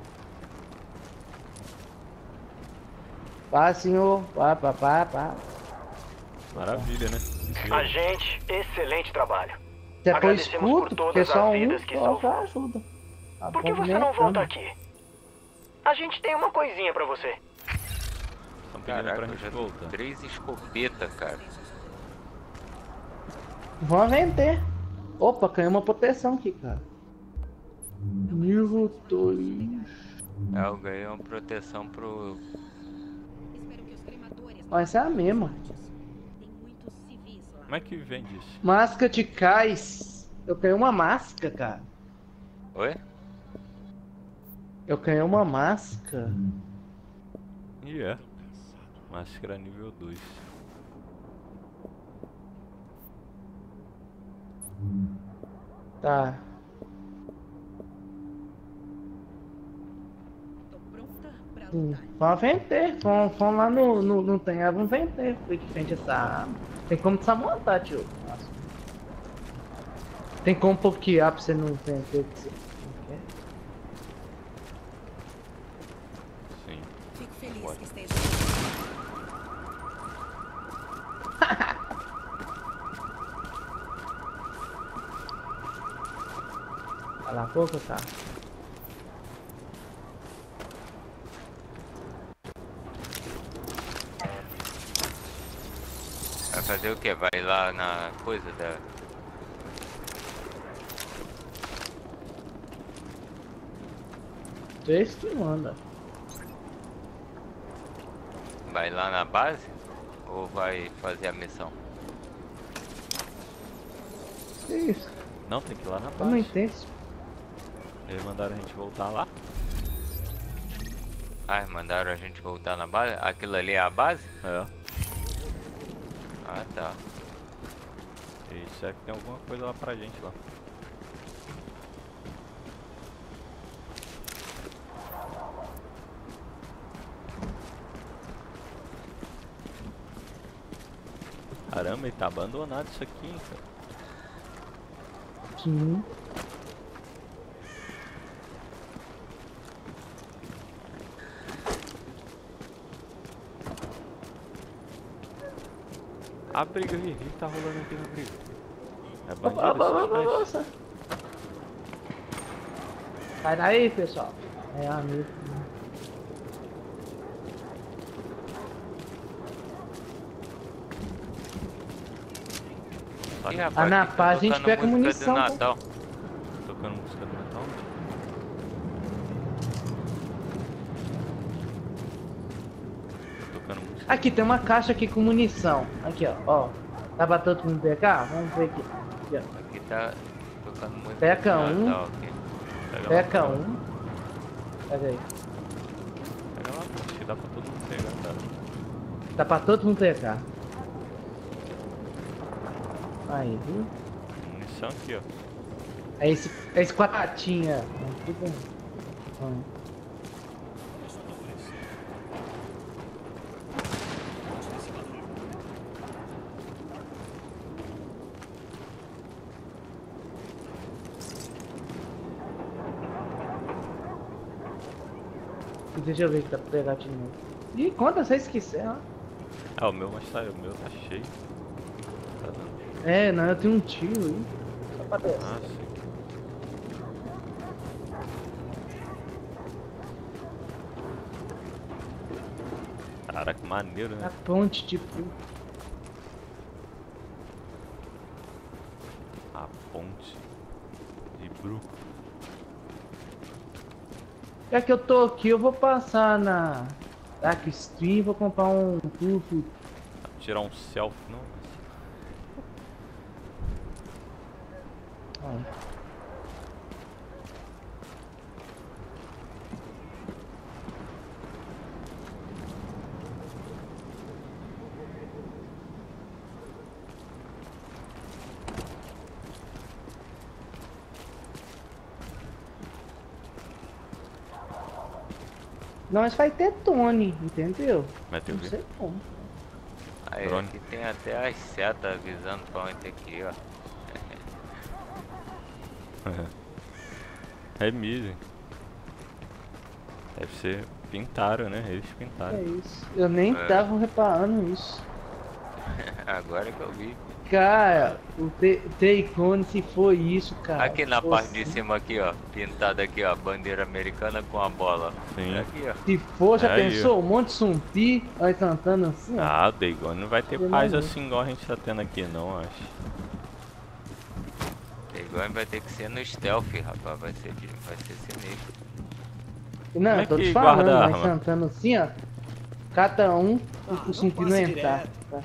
Pá, senhor. Pá, pá, pá, pá. Maravilha, né? Agente, excelente trabalho. Você é pôr Agradecemos escudo, por porque todas só as um vidas que só salvou. já ajuda. A Por que pompa você nem não é volta tanto. aqui? A gente tem uma coisinha pra você. Estão pedindo Caraca, pra eu gente já tô voltar. três escopetas, cara. Vamos vender. Opa, ganhei uma proteção aqui, cara. Nível dois. É, eu ganhei uma proteção pro... Ó, essa é a mesma. Como é que vende isso? Máscara de cais. Eu ganhei uma máscara, cara. Oi? Eu ganhei uma máscara. E é. Máscara nível dois. Tá. Hum, vamos vender. Vamos, vamos lá no, no, no tem, vamos vender. Foi que vende essa arma. Tem como desmontar, tio. Nossa. Tem como bloquear pra você não vender o que você não quer. Sim. Fico feliz Pode. que esteja. Cala a boca, cara. Vai fazer o quê? Vai lá na coisa da... Três que manda. Vai lá na base? Ou vai fazer a missão? Que isso? Não, tem que ir lá na Eu não base. entendo. Eles mandaram a gente voltar lá. Ah, mandaram a gente voltar na base? Aquilo ali é a base? É. Ah, tá. Isso é que tem alguma coisa lá pra gente lá. Caramba, e tá abandonado isso aqui, hein, cara. Sim. A briga aí, o que tá rolando aqui na briga? É Opa, bandido opa, opa, esse nossa. Sai daí, pessoal. É amigo. Ih, Ah, rapaz, na tá paz a gente tocando pega música munição, do pô. Natal. Tocando música do Natal? Tocando música. Aqui tem uma caixa aqui com munição. Aqui, ó. Ó. Tá batendo com pegar? Vamos ver aqui. Aqui, ó. Aqui tá tocando música Peca do um. Natal aqui. Peca um. Pega aí. Pega lá, acho que dá pra todo mundo pegar, cara. Dá pra todo mundo pegar. Aí, viu? Munição aqui, ó. É esse, é esse quadratinha. Tudo. Hum. Deixa eu ver que dá pra pegar de novo. Ih, conta, você esqueceu, ó. Ah, o meu, mas tá, o meu tá cheio. Tá dando. É, não, eu tenho um tiro aí. Só pra descer. Ah, sim. Caraca, que maneiro, né? A ponte, tipo. A ponte de Brooklyn. Já que eu tô aqui, eu vou passar na Dark Stream e vou comprar um curso. Tirar um selfie, não? Ah. Nós vai ter Tony, entendeu? Vai ter o Não quê? sei como. Aí Drone. aqui tem até as setas avisando pra onde tem que ir, ó. É mesmo. Deve ser pintaram, né? Eles pintaram. É isso. Eu nem É. tava reparando isso. Agora que eu vi. Cara, o T-Icone, se foi isso, cara. Aqui na Você- parte de cima aqui, ó. Pintado aqui, ó. Bandeira americana com a bola. Sim. Aqui, ó. Se for, já Aí, pensou? Um monte de sumpi, nós cantando assim, ó. Ah, o Dagon não vai ter Pelo paz amor. assim igual a gente tá tendo aqui, não, acho. Igual vai ter que ser no stealth, rapaz. Vai ser, de- vai ser sinistro. Não, Como é eu tô que te falando, guarda a nós arma? cantando assim, ó. Cada um, Ah, o sumpi não entrar. Tá?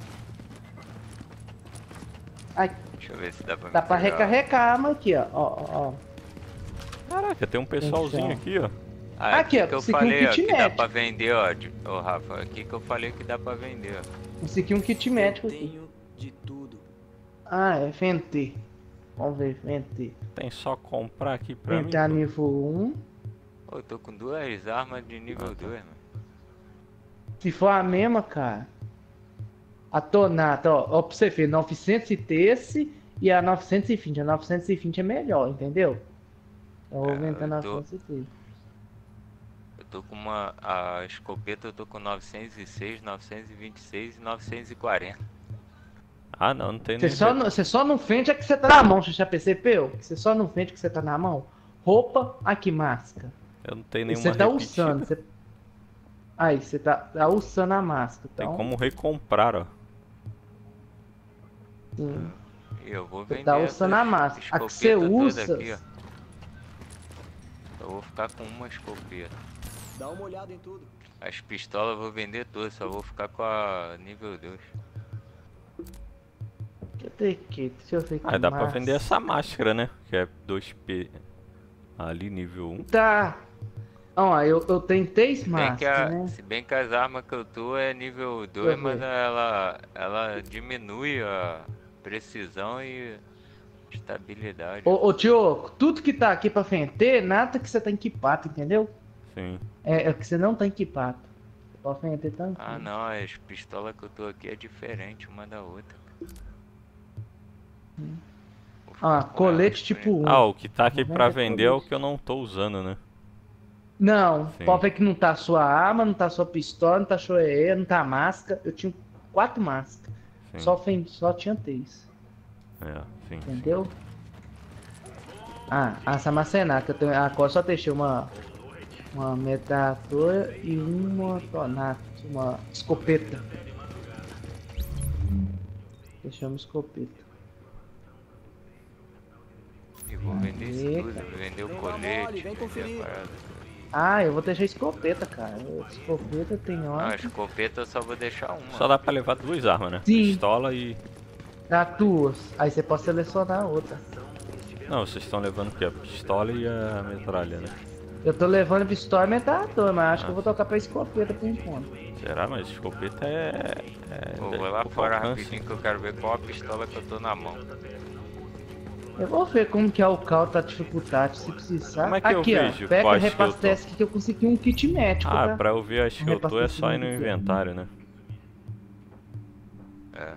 Ai, Deixa eu ver se dá pra dá me pra pegar. recarregar a arma aqui, ó. Ó, ó, ó. Caraca, tem um pessoalzinho Então. aqui, ó. Ah, Aqui, aqui ó, que eu esse aqui é um falei, ó, que dá kitnet. pra vender, ó. de- Ô, Rafa, aqui que eu falei que dá pra vender, ó. Esse aqui é um kit médico aqui. Tenho de tudo. Ah, é F N T. Vamos ver, F N T. Tem só comprar aqui pra mim. Entrar pô. nível um. Ô, eu tô com duas armas de nível dois, mano. Se for a mesma, cara. A Tonata, ó, ó, pra você ver, novecentos e desse e a novecentos e vinte. A novecentos e vinte é melhor, entendeu? Eu vou É, aumentar eu tô- novecentos e vinte. Eu tô com uma. A escopeta eu tô com novecentos e seis, novecentos e vinte e seis e novecentos e quarenta. Ah, não, não tem Você nem. só, não- você só não fende é que você tá na mão, você já percebeu? Você só não fende que você tá na mão. Roupa, aqui, máscara. Eu não tenho E nenhuma você tá repetida. usando. Você... Aí, você tá, tá usando a máscara. Tem Então, como recomprar, ó. sim. E eu vou Você vender tá essas usando a máscara. A que você escopeta toda usa. aqui, ó. Eu vou ficar com uma escopeta. Dá uma olhada em tudo. As pistolas eu vou vender todas, só vou ficar com a nível dois. Cadê aqui? Deixa eu ver Ah, que dá pra máscara. vender essa máscara, né? Que é dois P. Ali, nível um. Tá. Ó, eu, eu tenho três Se bem, que a- máscaras, né? se bem que as armas que eu tô é nível eu dois, ver. mas ela, ela diminui a precisão e estabilidade. Ô, ô Tioco, tudo que tá aqui pra frente, nada que você tá equipado, entendeu? Sim. É, é que você não tá equipado. Pra frente tá. Ah não, as pistolas que eu tô aqui é diferente uma da outra. Ah, colete tipo um. Ah, o que tá aqui pra Vai, vender é o que eu não tô usando, né? Não, Sim. pode ver que não tá sua arma, não tá sua pistola, não tá sua E E, não tá máscara. Eu tinha quatro máscaras. Sim. Só, fen- só tinha três. É, sim. Entendeu? Ah, essa macenar que eu tenho. Agora só deixei uma. Uma metralhadora e uma tonata. Uma escopeta. Deixamos escopeta. E vou vender isso Aí, tudo, cara. vou vender o Não dá colete, mole, vem vender conferir. a parada. Ah, eu vou deixar escopeta, cara. Escopeta tem Não, a hora. escopeta eu só vou deixar uma. Só dá pra levar duas armas, né? Sim. Pistola e. Dá duas. Aí você pode selecionar a outra. Não, vocês estão levando o que? A pistola e a metralha, né? Eu tô levando pistola e metralhador, mas acho ah. que eu vou tocar pra escopeta por enquanto. Será? Mas escopeta é... é Pô, vou lá fora rapidinho que eu quero ver qual a pistola que eu tô na mão. Eu vou ver como que é o caldo da dificuldade, se precisar. Como é que aqui, eu ó, vejo pega qual e repastece aqui que eu consegui um kit médico, Ah, tá? pra eu ver acho que eu tô é só ir no inventário, né? É.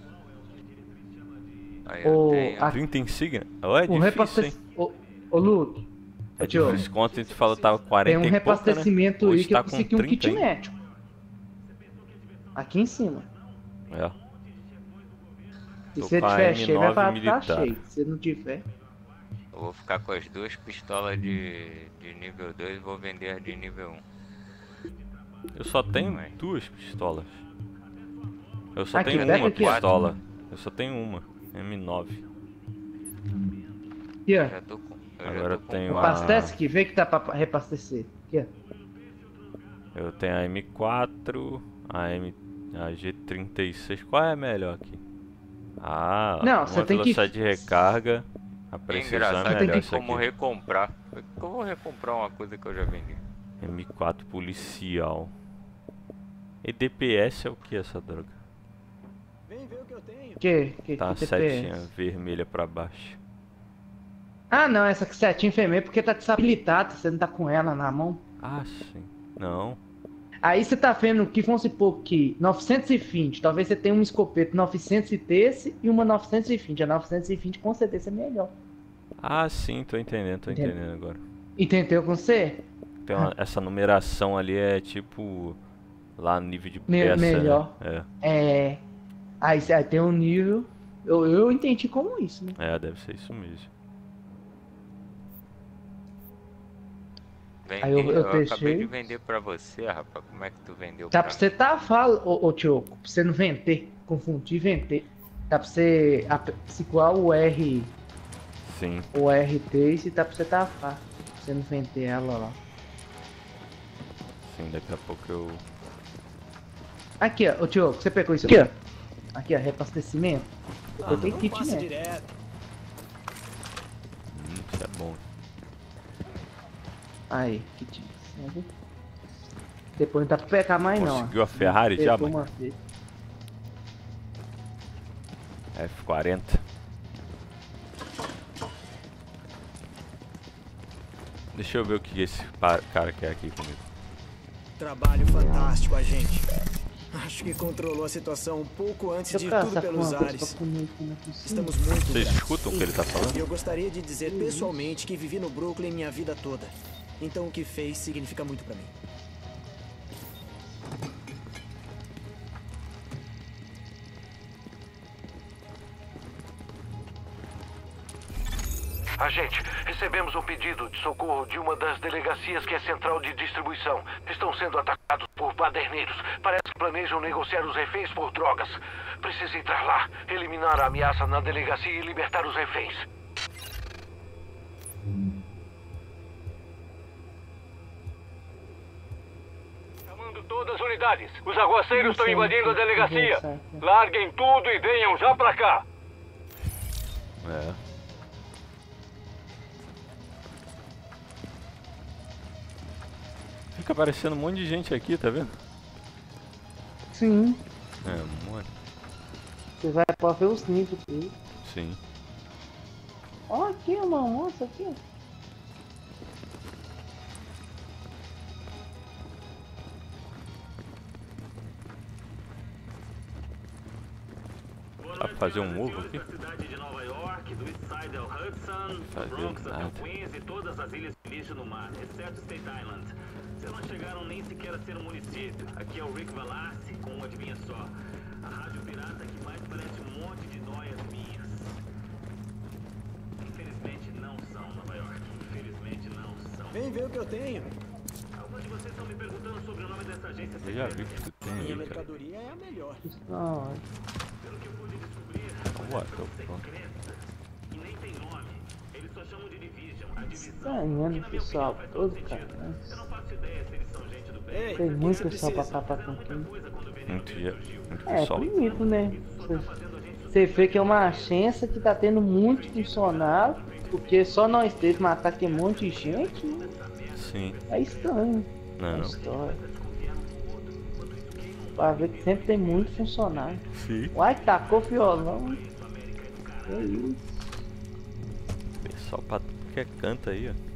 Aí eu tenho... A... trinta insígnia? Oh, é o difícil, hein? Ô, ô Luke. É difícil, quanto a gente falou tava quarenta tem um e pouco, repastecimento né? aí que tá eu consegui um kit hein? médico. Aqui em cima. É. Se você tiver cheio, vai pra estar cheio. Se não tiver... Eu vou ficar com as duas pistolas de, de nível dois e vou vender as de nível um. Eu só tenho Mas... duas pistolas. Eu só aqui, tenho uma aqui, pistola. Aqui. Eu só tenho uma. M nove. Aqui, ó. Já tô com, eu Agora eu tenho Repastece a... aqui, vê que tá pra repastecer. Aqui, ó. Eu tenho a M quatro, a, M... a G trinta e seis. Qual é a melhor aqui? Ah, não, você tem velocidade que... de recarga. A precisão é melhor isso aqui. Como recomprar. Eu vou recomprar uma coisa que eu já vendi. M quatro policial. E D P S é o que essa droga? Vem ver o que eu tenho. Que? que tá que a setinha vermelha pra baixo. Ah não, essa setinha vermelha porque tá desabilitada, você não tá com ela na mão. Ah sim, não. Aí você tá vendo que, vamos supor que novecentos e vinte, talvez você tenha um escopeta novecentos e desse e uma novecentos e vinte. A novecentos e vinte com certeza é melhor. Ah sim, tô entendendo, tô entendendo, entendendo agora. Entendeu com você? Tem uma, essa numeração ali é tipo lá no nível de Me peça, melhor. Né? É. É. Aí, aí tem um nível. Eu, eu entendi como isso, né? É, deve ser isso mesmo. Vendi, aí eu, eu, eu deixei... acabei de vender pra você, rapaz. Como é que tu vendeu Tá pra pra você tá fala, ô, ô Tioco, pra você não vender, confundir vender. Tá pra você igual o R. Sim. O R três e tá pra você tá fácil. Pra você não vender ela lá. Sim, daqui a pouco eu. Aqui, ó, ô Tioco, você pegou isso aqui, ó. Aqui, ó, repastecimento. Eu Ah, peguei não kit, passa né? direto. Hum, isso é bom. Aí, kit. Depois não dá pra pegar mais não. Conseguiu a Ferrari já, mano? Vez. F quarenta. Deixa eu ver o que esse cara quer aqui comigo. Trabalho fantástico, agente. Acho que controlou a situação um pouco antes de tudo pelos ares. Estamos muito Vocês escutam o que ele tá falando? Eu gostaria de dizer pessoalmente que vivi no Brooklyn minha vida toda. Então o que fez significa muito pra mim. Agente, recebemos um pedido de socorro de uma das delegacias que é central de distribuição. Estão sendo atacados por baderneiros. Parece que planejam negociar os reféns por drogas. Precisa entrar lá, eliminar a ameaça na delegacia e libertar os reféns. Chamando todas as unidades. Os aguaceiros estão invadindo a delegacia. Larguem tudo e venham já pra cá. É. Fica aparecendo um monte de gente aqui, tá vendo? Sim. É, um monte. Você vai pra ver os níveis dele. Sim. Ó, aqui uma onça aqui. Dá pra fazer um ovo aqui? Fazer nada. E todas as ilhas de lixo no mar, exceto State Island. Vocês não chegaram nem sequer a ser um município. Aqui é o Rick Valassi com um adivinha só. A rádio pirata que mais parece um monte de noias minhas. Infelizmente não são Nova York. Infelizmente não são. Vem ver o que eu tenho. Alguns de vocês estão me perguntando sobre o nome dessa agência. Eu já vi o que tu tem Minha aí, cara. mercadoria é a melhor. Ah, Pelo que eu pude descobrir, What the fuck? e nem tem nome. Eles só chamam de Division. A divisão. estranhando o pessoal todo, cara. Eu não faço ideia se eles são gente do bem. Tem muito pessoal pra cá pra tanquinho. Muito, muito É, pessoal. primito, né? você vê que é uma chance que tá tendo muito funcionário, porque só nós teve matar aqui um monte de gente, né? Sim. É estranho. Não, não. História. Pra ver que sempre tem muito funcionário. Sim. Uai, tacou violão. Que isso? Pessoal pra tudo que é canto aí, ó.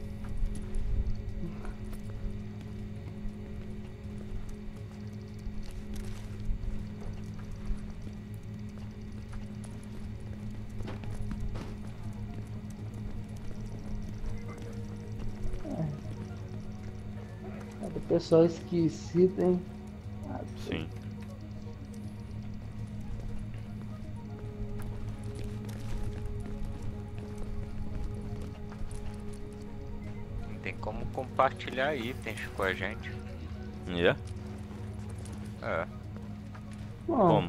O pessoal esquecido, hein? Ah, sim. Não tem como compartilhar itens com a gente. Yeah? É. Bom. Como?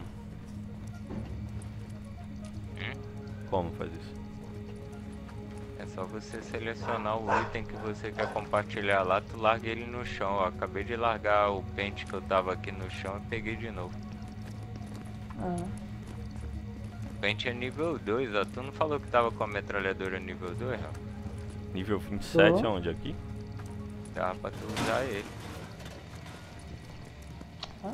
Hum? Como faz isso? É só você selecionar o item que você quer compartilhar lá, tu larga ele no chão. Eu acabei de largar o pente que eu tava aqui no chão e peguei de novo. Ah. O pente é nível dois, ó. Tu não falou que tava com a metralhadora nível dois, ó? Nível vinte e sete Tô. aonde? Aqui? Dá pra tu usar ele. Ah.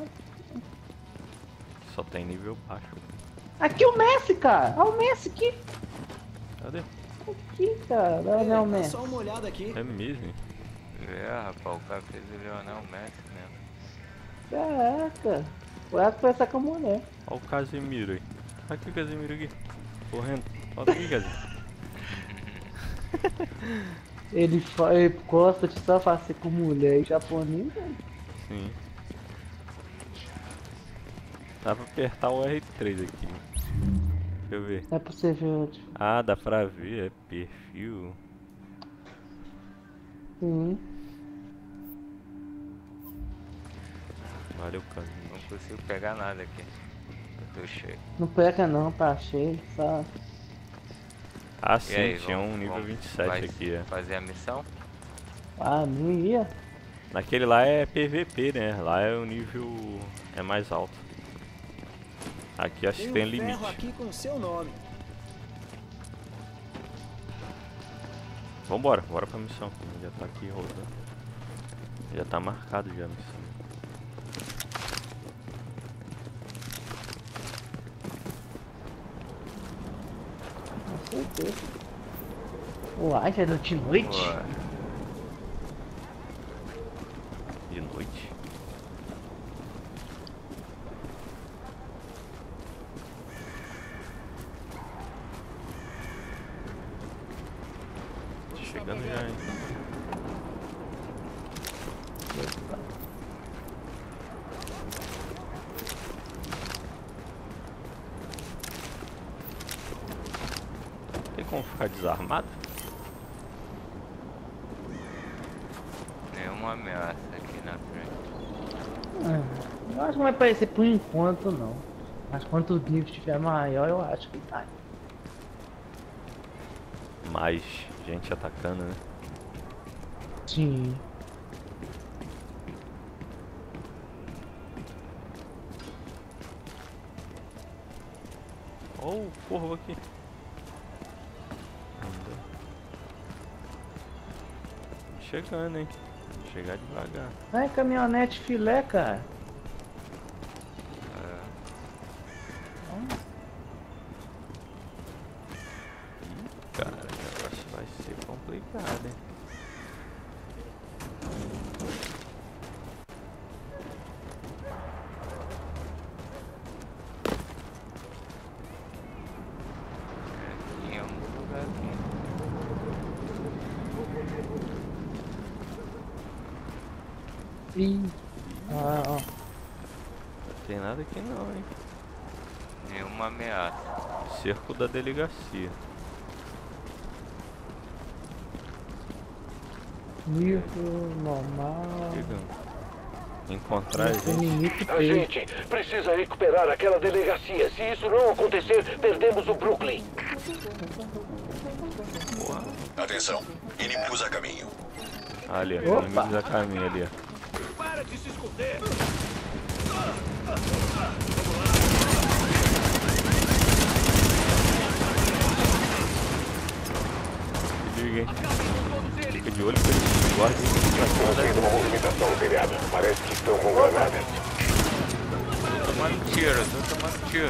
Só tem nível baixo. Aqui o Messi, cara! Olha o Messi aqui! Cadê? Aqui, cara, olha é, o Messi. Só uma olhada aqui. É mesmo? É, rapaz, o cara fez o Lionel Messi mesmo. Caraca, vai conversar com a mulher. Olha o Casemiro aí. Aqui o Casemiro aqui. Correndo. Olha aqui, Casemiro. ele, ele gosta de só fazer com mulher e japonês, né? Sim. Dá pra apertar o R três aqui. Deixa eu ver. É pra você ver. Tipo. Ah, dá pra ver, é perfil. Sim. Valeu, cara. Não consigo pegar nada aqui. Eu tô cheio. Não pega não, tá cheio, sabe? Ah, sim, aí, tinha vamos, um nível vamos vinte e sete aqui, é. Fazer a missão? Ah, não ia. Naquele lá é P V P, né? Lá é o nível é mais alto. Aqui acho que tem um limite. ferro aqui com seu nome. Vambora, bora pra missão. Já tá aqui rodando. Já tá marcado já a missão. Com certeza. Uai, já é de noite? Ué. De noite? Chegando já, hein? Tem como ficar desarmado? Nenhuma ameaça aqui na frente. Ah, eu acho que não vai aparecer por enquanto não. Mas quanto o nível estiver maior, eu acho que vai. Mais gente atacando, né? Sim. Olha o corvo aqui. Chegando, hein? Vou chegar devagar. Ai, caminhonete filé, cara. É. Ih, cara, o negócio vai ser complicado, hein? Em algum lugar aqui. Ih. Ah, ó. Não tem nada aqui não, hein? Nenhuma ameaça. Cerco da delegacia. Nível normal. Chegando. Encontrar a gente. Limite A gente precisa recuperar aquela delegacia. Se isso não acontecer, perdemos o Brooklyn. Atenção, inimigos a caminho. Ali, ó, inimigos a caminho ali, ó. Para de se esconder! liga, hein? Fica de olho pra eles guardem. Estamos vendo uma movimentação no telhado. Parece que estão com granadas. Tô tomando tiro, tô tomando tiro.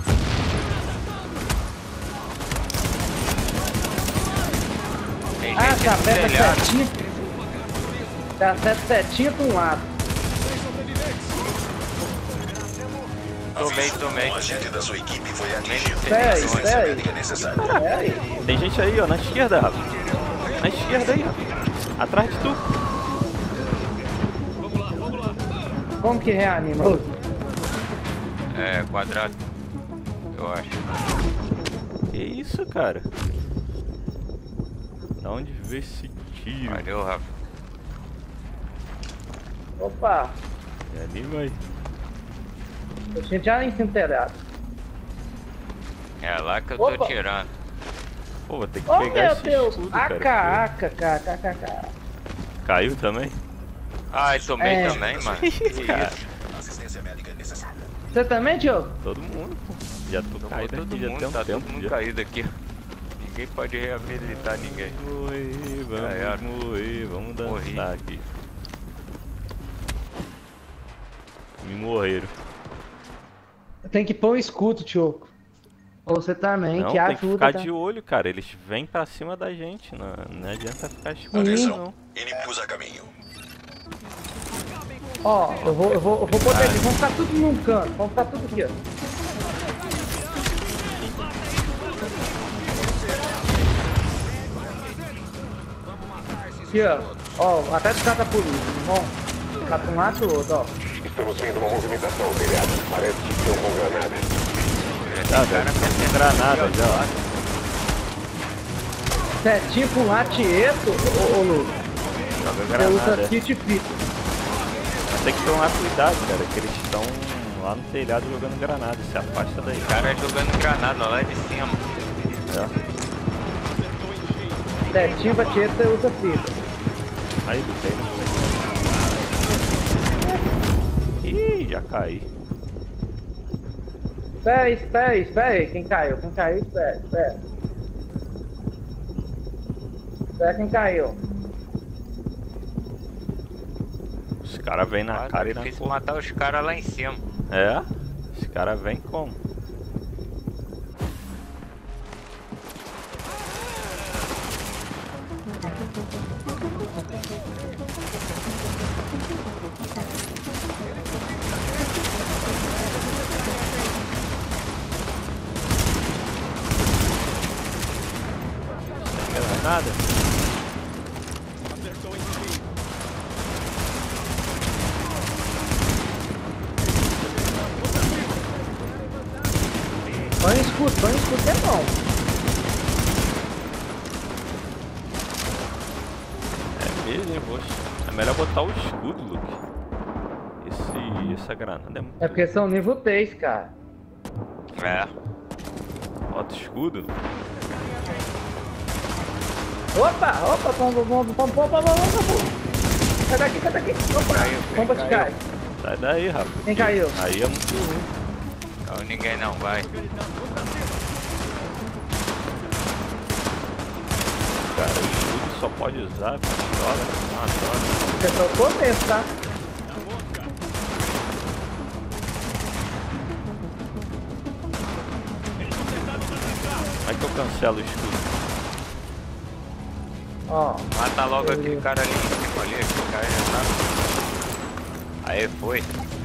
Tem Ah, gente você no aperta telhado. setinha. Você aperta setinha pra um lado. Tomei, tomei. Um agente da sua equipe foi atingido. Pera aí, Assistência pera aí. médica necessária. Pera aí. Tem gente aí, ó, na esquerda, Rafa. Na esquerda aí, ó. Atrás de tu. Como que reanima? É, quadrado. Eu acho. Que isso, cara? Da onde veio esse tiro? Valeu, Rafa. Opa. Reanima aí. A gente já em cima do telhado. É lá que eu Opa. tô tirando. Pô, vou ter que Oh, pegar meu esse Deus. escudo, A cara. K, A K, K, K, K, K. Caiu também? Ai, tomei É. também, mano. Que Cara, isso? Assistência médica necessária. Você também, Diogo? todo mundo, pô. Já tô Tomou caído todo aqui, já mundo, tem um tá tempo. todo mundo já. caído aqui. Ninguém pode reabilitar ninguém. Morrer, vamos Já era. morrer, vamos dançar Morri. aqui. Me morreram. Tem que pôr o escudo, Tioco. Ou você também, Não, que tem que ajuda. ficar tá? de olho, cara. Eles vêm pra cima da gente. Não, não adianta ficar escondido, Atenção. não. Inimigos a caminho. Ó, eu vou, eu vou, eu vou botar aqui. Vamos ficar tudo num canto. Vamos ficar tudo aqui, ó. Aqui, ó. Ó, até de catapulta. Vamos ficar pra um lado e pro outro, ó. Estamos vendo uma movimentação no telhado. Parece que estão com granadas. Tá, velho. Tem granada já. Setinho pra um lado, tieto, ô, ô Lu. Joga Você granada. usa kit pico. Mas tem que tomar cuidado, cara, que eles estão lá no telhado jogando granada. Se afasta daí. O cara jogando granada lá de cima. É. Setinho pra tieto, você usa pico. Aí, do tempo. Ih, já caí. Espera aí, espera aí, espera aí. Quem caiu? Quem caiu, espera, espera. Espera quem caiu. Os caras vêm na Ah, cara tá e na difícil cor. matar os caras lá em cima. É? Os caras vêm como? Nada. Põe escudo, põe escudo que é bom. É mesmo, hein, roxo. É melhor botar o escudo, Luke. Esse, essa granada é muito... É porque são nível três, cara. É. Bota o escudo, Luke. Opa, opa, vamos, vamos, vamos, vamos, vamos, vamos. Sai daqui, sai daqui. Opa, Caiu, vamos pra te cair. Sai daí, rapaz. Quem caiu? Aí é muito ruim. Não, ninguém não, vai. Cara, o escudo só pode usar pistola, uma droga. Você só o começo, tá? Como é que eu cancelo o escudo? Ó. Mata logo aquele cara ali em cima ali, aquele cara já tá. Aí foi.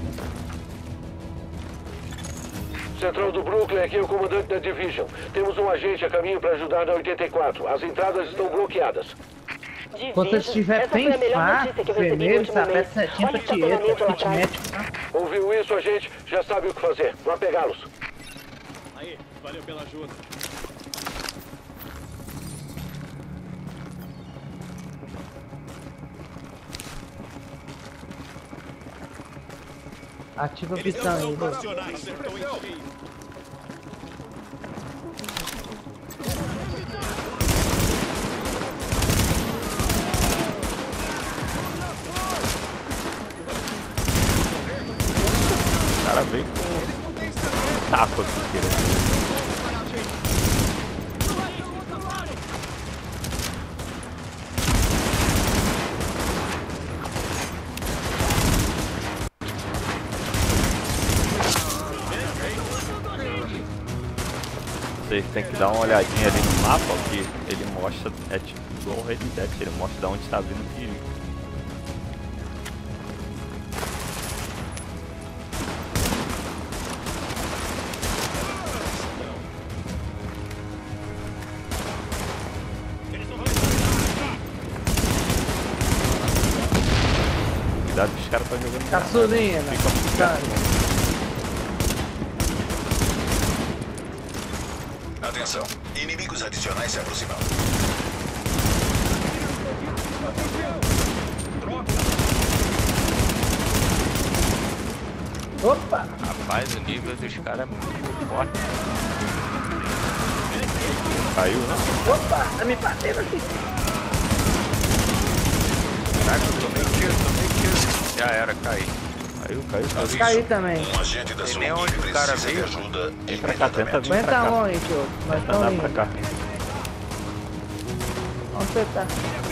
Central do Brooklyn, aqui é o comandante da Division. Temos um agente a caminho para ajudar na oitenta e quatro. As entradas estão bloqueadas. Quando você estiver bem fraco, vermelho, você aperta setinha pra direita, kit médico, tá? Ouviu isso, agente? Já sabe o que fazer. Vá pegá-los. Aí, valeu pela ajuda. Ativa a pistão aí, Lu. O cara veio com um taco aqui, querendo. Vocês tem que dar uma olhadinha ali no mapa, que ele mostra, é tipo igual o Red Dead, ele mostra de onde está vindo o perigo. Cuidado que os caras estão jogando. Gasolina. Fica muito perto. Atenção, inimigos adicionais se aproximando. Opa! Rapaz, o nível dos caras é muito forte. Caiu, né? Opa, tá me batendo aqui. Caraca, eu tomei tiro, tomei tiro. Já era, caí. Caiu, caiu, caiu. Caí também. Um agente da sua onde o cara precisa de veio. ajuda. Vem pra cá, tenta vir pra Aguenta cá. onde, tio? Nós Tenta andar estamos pra indo. cá. Onde você tá?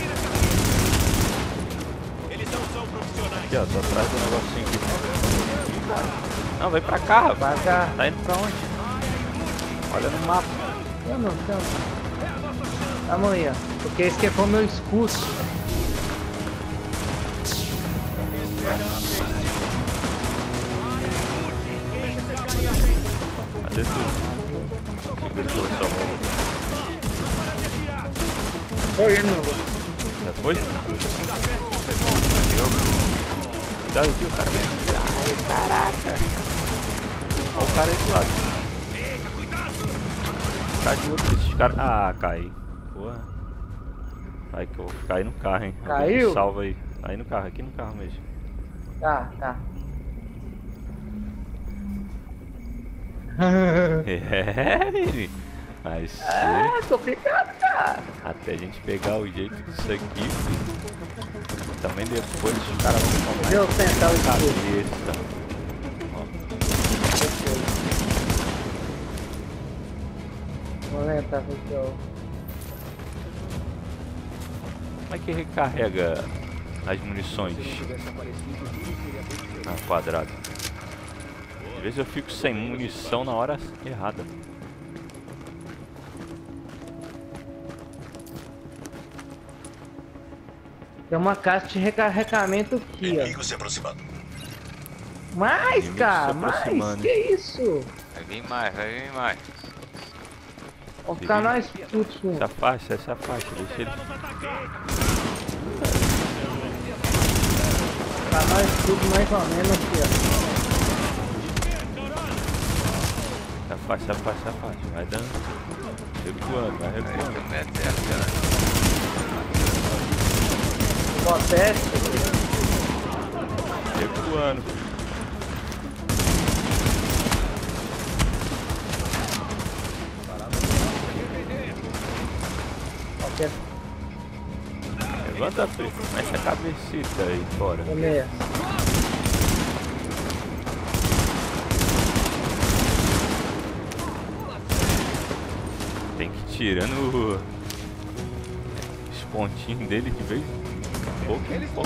Aqui, ó, tô atrás do negocinho aqui. Não, vem pra cá, rapaz. Pra cá. Tá indo pra onde? Olha no mapa. Eu não sei. Vamos aí, ó. Porque esse aqui é como meu escudo. Cadê tu? Segura sua mão. Foi, não. Já foi? Cuidado aqui, o cara vem. Ai, caraca. Olha o cara aí do lado. Cai de outro desses caras. Ah, cai. Porra. Aí que eu vou cair no carro, hein. Caiu? Me salva aí. Aí no carro, aqui no carro mesmo. Tá, tá. É, menino. Mas Ah, tô ficando, cara. até a gente pegar o jeito disso aqui, filho. Também depois os caras vão tomar. Deixa eu tentar o escudo. cabeça. Vou tentar aqui, ó. Como é que recarrega as munições? Ah, quadrado. Às vezes eu fico sem munição na hora errada. Tem uma caixa de recarregamento aqui, ó. Inimigo se aproximando. Mais, Inimigo cara, se mais. aproximando. Que isso? Vai vir mais, vai vir mais. Vamos ficar nós putos Se juntos. afasta, se afasta, deixa ele. Ficar nós tudo mais ou menos aqui, ó. Se afasta, se afasta, se afasta. Vai dando. Recuando, vai recuando. Acontece. Recuando. Acontece. Levanta, filho. Mexe a cabecita aí fora. Beleza. Tem que ir tirando os pontinhos dele de vez em pouco em pouco.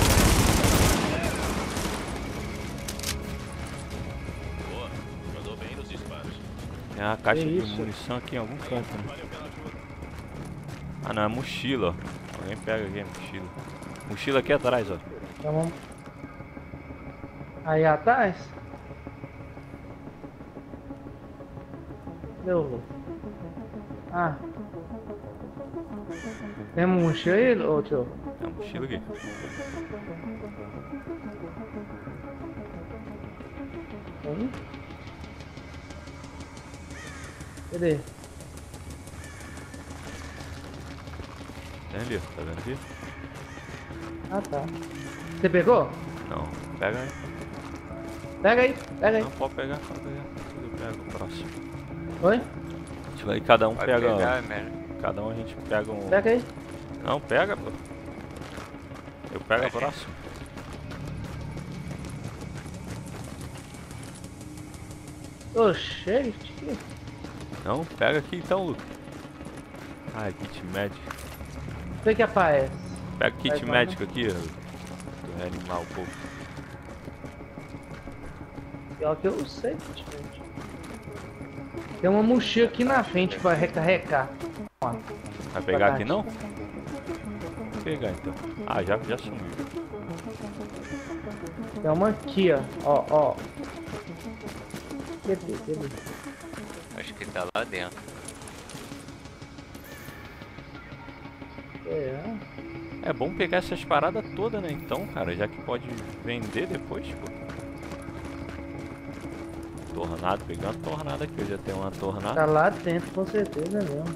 Boa, mandou bem nos disparos. Tem uma caixa Que de isso? munição aqui em algum canto, né? Ah não, é mochila, ó. Alguém pega aqui a mochila. Mochila aqui atrás, ó. Então vamos. Aí atrás. Deu. Ah. Tem mochila aí, ô tio? Tem uma mochila aqui. Tem? Cadê? Tem ali, ó. Tá vendo aqui? Ah, tá. Você pegou? Não, pega aí. Pega aí, pega aí. Não, pode pegar, pode pegar. Eu pego o próximo. Oi? Deixa eu ver, cada um Pode pega, ó. pegar, velho. Cada um a gente pega um. Pega aí. Não, pega, pô. Eu pego a próxima. Ô, cheio, tio. Não, pega aqui então, Lucas. Ai, kit médico. O que que aparece? Pega o kit Vai, médico aqui, ó. Do reanimar o povo. Pior que eu sei, gente. Tem uma mochila aqui na frente pra recarregar. Ó, vai pegar aqui não? Vou pegar então. Ah, já, já sumiu. Tem uma aqui, ó. Ó, ó. Cadê, cadê? Acho que tá lá dentro. É. É bom pegar essas paradas todas, né? Então, cara, já que pode vender depois, pô. Tornado, pegar uma tornada aqui, eu já tenho uma tornada. Tá lá dentro, com certeza mesmo.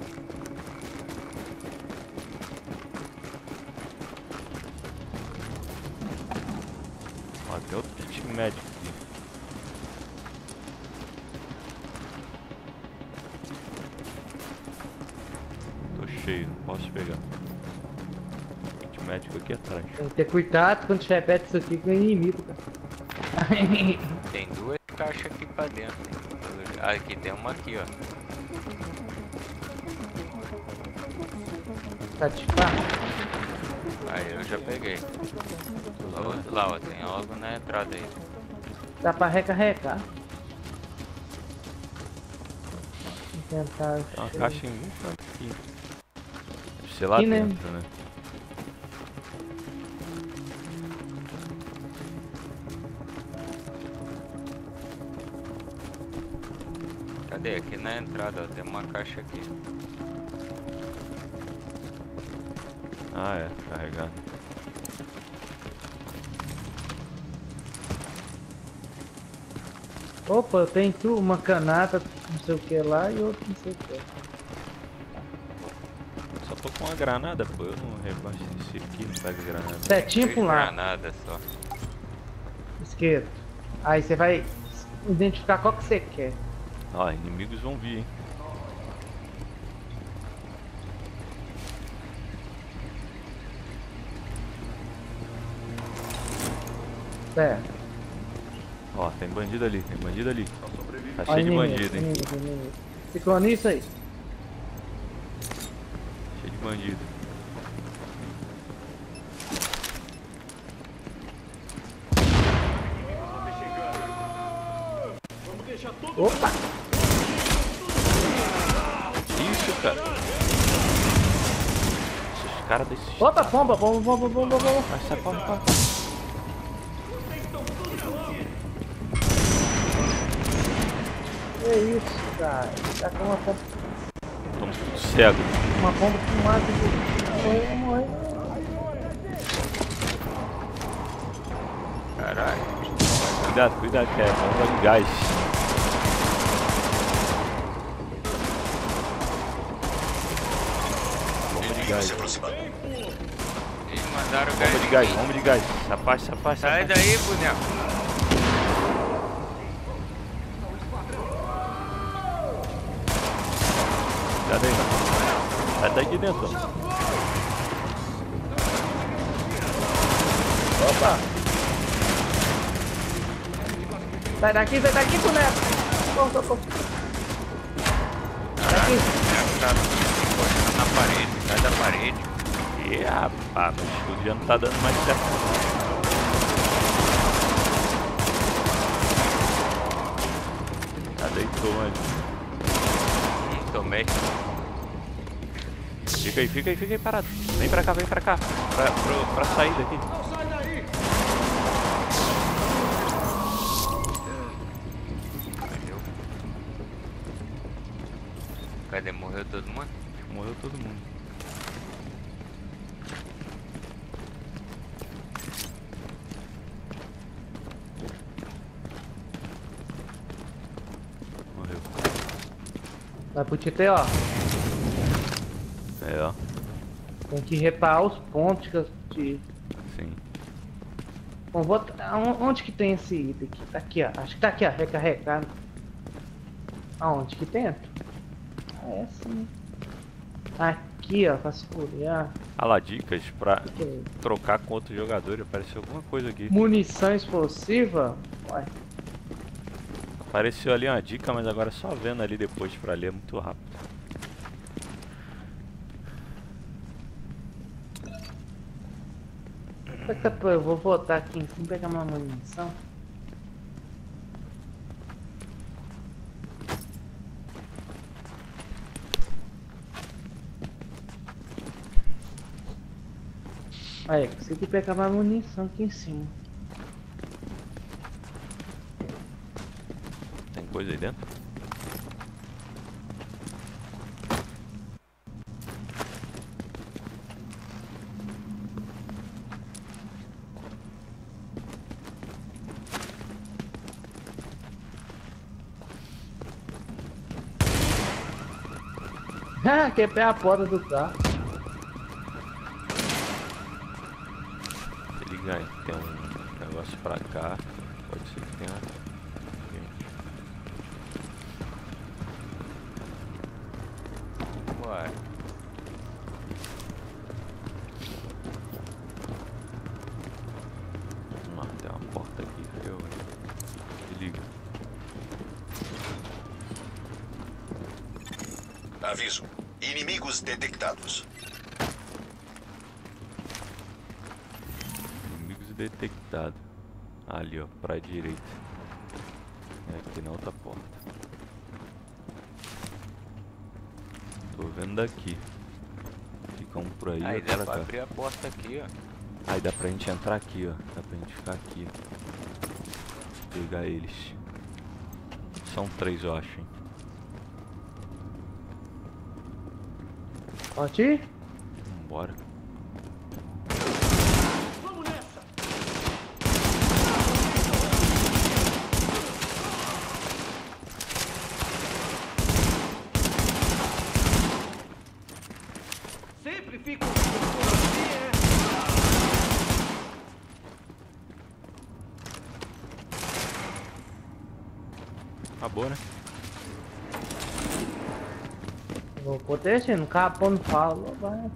Ó, tem outro kit médico aqui. Tô cheio, não posso pegar. Kit médico aqui atrás. Tem que ter cuidado quando tiver perto disso aqui com o inimigo, cara. Tem duas caixas aqui pra dentro. Ah, aqui tem uma aqui, ó. Tá de pá? Aí eu já peguei. Lá, outro lá, ó, tem logo na entrada aí. Dá pra recarregar. Vou tentar. Tem uma caixa em um canto aqui. Deve ser lá aqui, dentro, né? né? Cadê? Aqui na entrada, ó, tem uma caixa aqui. Ah, é, carregado. Opa, tem tu uma canata, não sei o que lá e outro não sei o que. Só tô com uma granada, pô, eu não rebasteci aqui, não pega granada. Setinho pra um lado. Granada só. Esquerdo. Aí você vai identificar qual que você quer. Ó, inimigos vão vir, hein. Certo. Ó, tem bandido ali, tem bandido ali. Tá Ó, cheio de inimigo, bandido, hein. inimigo, inimigo. Ficou nisso aí. Cheio de bandido. Opa! Isso, cara. Esses caras desses... Opa, bomba, bomba, bomba, bomba, bomba. Vai, sai, corre, corre. Que isso, cara? Tá com uma bomba. Estamos tudo cego. Uma bomba fumada de... Morreu, morreu. Caralho. Cuidado, cuidado, que é bomba de gás. Bomba de gás. Eles mandaram o gás. Bomba de gás, bomba de gás. Se afaste, se afaste. Sai daí, boneco. Cuidado aí, mano. Sai daí de dentro. Opa! Sai daqui, sai daqui, boneco! Corre, corre, corre. Caralho, o boneco tá encostando na parede, sai da parede. E rapaz, o escudo já não tá dando mais certo. Tá deitou, mano. Hum, tomei. Fica aí, fica aí, fica aí parado. Vem pra cá, vem pra cá. Pra, pra, pra sair daqui. Cadê? Morreu todo mundo? Morreu todo mundo. Morreu. Vai pro T T, ó. É, ó. Tem que reparar os pontos que eu te... Sim. Bom, vou... Onde que tem esse item aqui? Tá aqui, ó. Acho que tá aqui, ó. Recarregado. Aonde que dentro? Ah, é assim. Aqui, ó. Pra segurar. Ah lá, dicas pra Que é? trocar com outro jogador. Apareceu alguma coisa aqui. Munição explosiva? Ué. Apareceu ali uma dica, mas agora só vendo ali depois pra ler é muito rápido. Eu vou voltar aqui em cima e pegar uma munição. Aí, consegui pegar mais munição aqui em cima. Tem coisa aí dentro? Ah, quebrei a porta do carro. Se liga aí, tem um negócio pra cá. Pode ser que tenha. Uai. Vamos lá, tem uma porta aqui, eu. Se liga. Aviso. Inimigos detectados. Inimigos detectados. Ali, ó, pra direita. É aqui na outra porta. Tô vendo daqui. Fica um por aí. Aí outro dá pra pra cá. abrir a porta aqui, ó. Aí dá pra gente entrar aqui, ó. Dá pra gente ficar aqui, ó. Pegar eles. São três, eu acho, hein. Pode ir? Bora. Vamos nessa! Sempre fico com você, é? Acabou, né? Vou protegendo, o capô não fala, vai.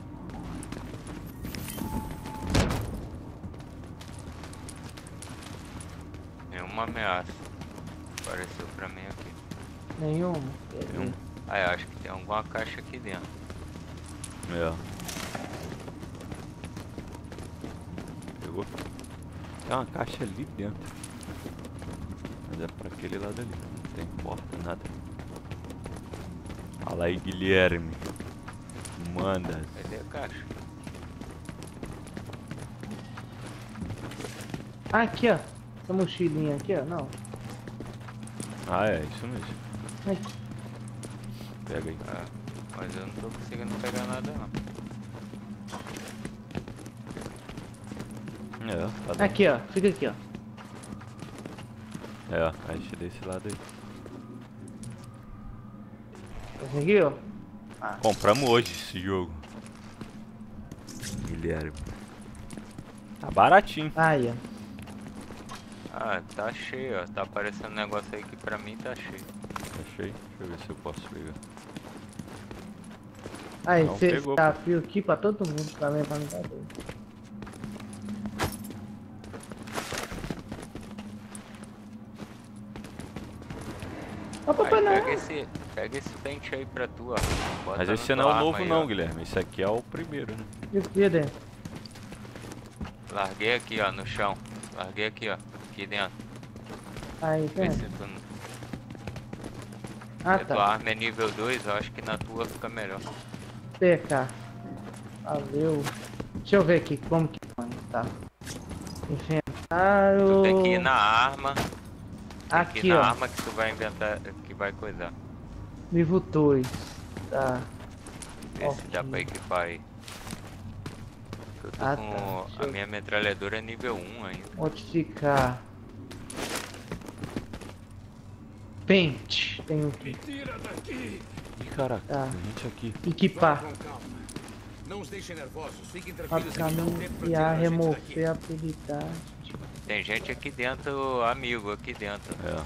Nenhuma ameaça. Apareceu pra mim aqui. Nenhuma. Nenhum. Ah, eu acho que tem alguma caixa aqui dentro. É. Pegou? Tem uma caixa ali dentro. Mas é pra aquele lado ali. Não tem porta, nada. Fala aí, Guilherme. Manda. Cadê a caixa? Aqui, ó. Essa mochilinha aqui, ó. Não. Ah, é, isso mesmo. Ai. Pega aí. Ah, mas eu não tô conseguindo pegar nada, não. É, tá dando. Aqui, ó. Fica aqui, ó. É, ó. A gente desse lado aí. Conseguiu? Ah. Compramos hoje esse jogo. Guilherme. Tá baratinho. Aí, ó. Ah, tá cheio, ó. Tá aparecendo um negócio aí que pra mim tá cheio. Tá cheio? Deixa eu ver se eu posso pegar. Aí, Não, você pegou, desafio aqui pra todo mundo, pra levar no bagulho. Ó, papai, Aí, não. pega esse, pega esse pente aí pra tu, ó. Bota Mas na esse tua não é o arma novo aí, não, ó. Guilherme. Esse aqui é o primeiro, né? E o que dentro? Larguei aqui, ó, no chão. Larguei aqui, ó. Aqui dentro. Aí, Vê tem. se tu não... Ah, Se a tua tá. arma é nível dois, eu acho que na tua fica melhor. P K. Valeu. Deixa eu ver aqui como que tá. Inventário. Tu tem que ir na arma. Tem Aqui, que ir na ó. arma que tu vai inventar, que vai coisar. Nível dois. Tá. Vê se dá pra equipar aí. Eu tô Ah, com... tá. Deixa A eu- minha metralhadora é nível um ainda. Modificar. Pente. Tem um aqui. Tira daqui! Ih, caraca, Tá. tem gente aqui. Equipar. Vai com calma. Não os deixem nervosos. Fiquem tranquilos que dá um tempo pra Rapidamente tirar a gente daqui. remover a habilidade. Tem gente aqui dentro, amigo, aqui dentro. É.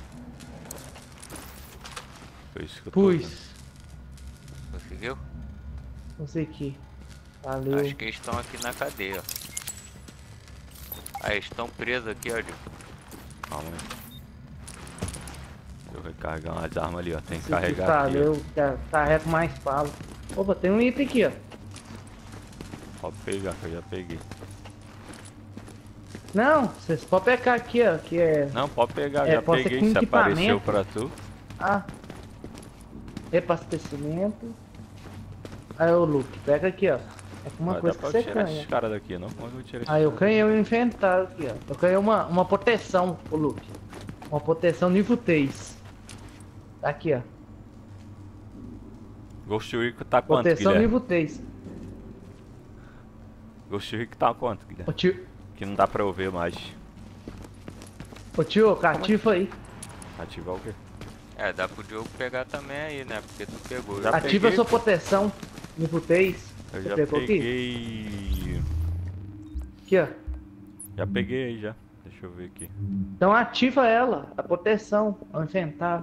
Foi isso que eu tô vendo. Pus. Conseguiu? Não sei aqui. Valeu. Acho que eles estão aqui na cadeia. Aí, estão presos aqui, ó. Calma aí. Deixa eu recarregar umas armas ali, ó. Tem que Esse carregar aqui. valeu. ca- Carrego mais bala. Opa, tem um item aqui, ó. Ó. Pode pegar, que eu já peguei. Não, vocês podem pegar aqui, ó. Que é. Não, pode pegar, É, já pode ser peguei. com Se apareceu equipamento. pra tu. Ah. Reabastecimento. Aí, ô Luke, pega aqui, ó. É uma Mas coisa dá que pra você tirar ganha. esses caras daqui, não? Como é que eu vou tirar esses Ah, eu caras? ganhei o inventário aqui, ó. Eu ganhei uma, uma proteção, ô Luke. Uma proteção nível três. Tá aqui, ó. Ghost Rico tá quanto, Proteção Guilherme? nível três. Ghost Rico tá quanto, Guilherme? Ô tio, Que não dá pra eu ver mais. ô tio, cativa aí. Ativar o quê? É, dá pro Diogo pegar também aí, né? Porque tu pegou. Já Ativa peguei, a sua proteção nível três. Eu Você já pegou aqui? peguei... Aqui, ó. Já peguei aí, já. Deixa eu ver aqui. Então ativa ela, a proteção, ao inventário.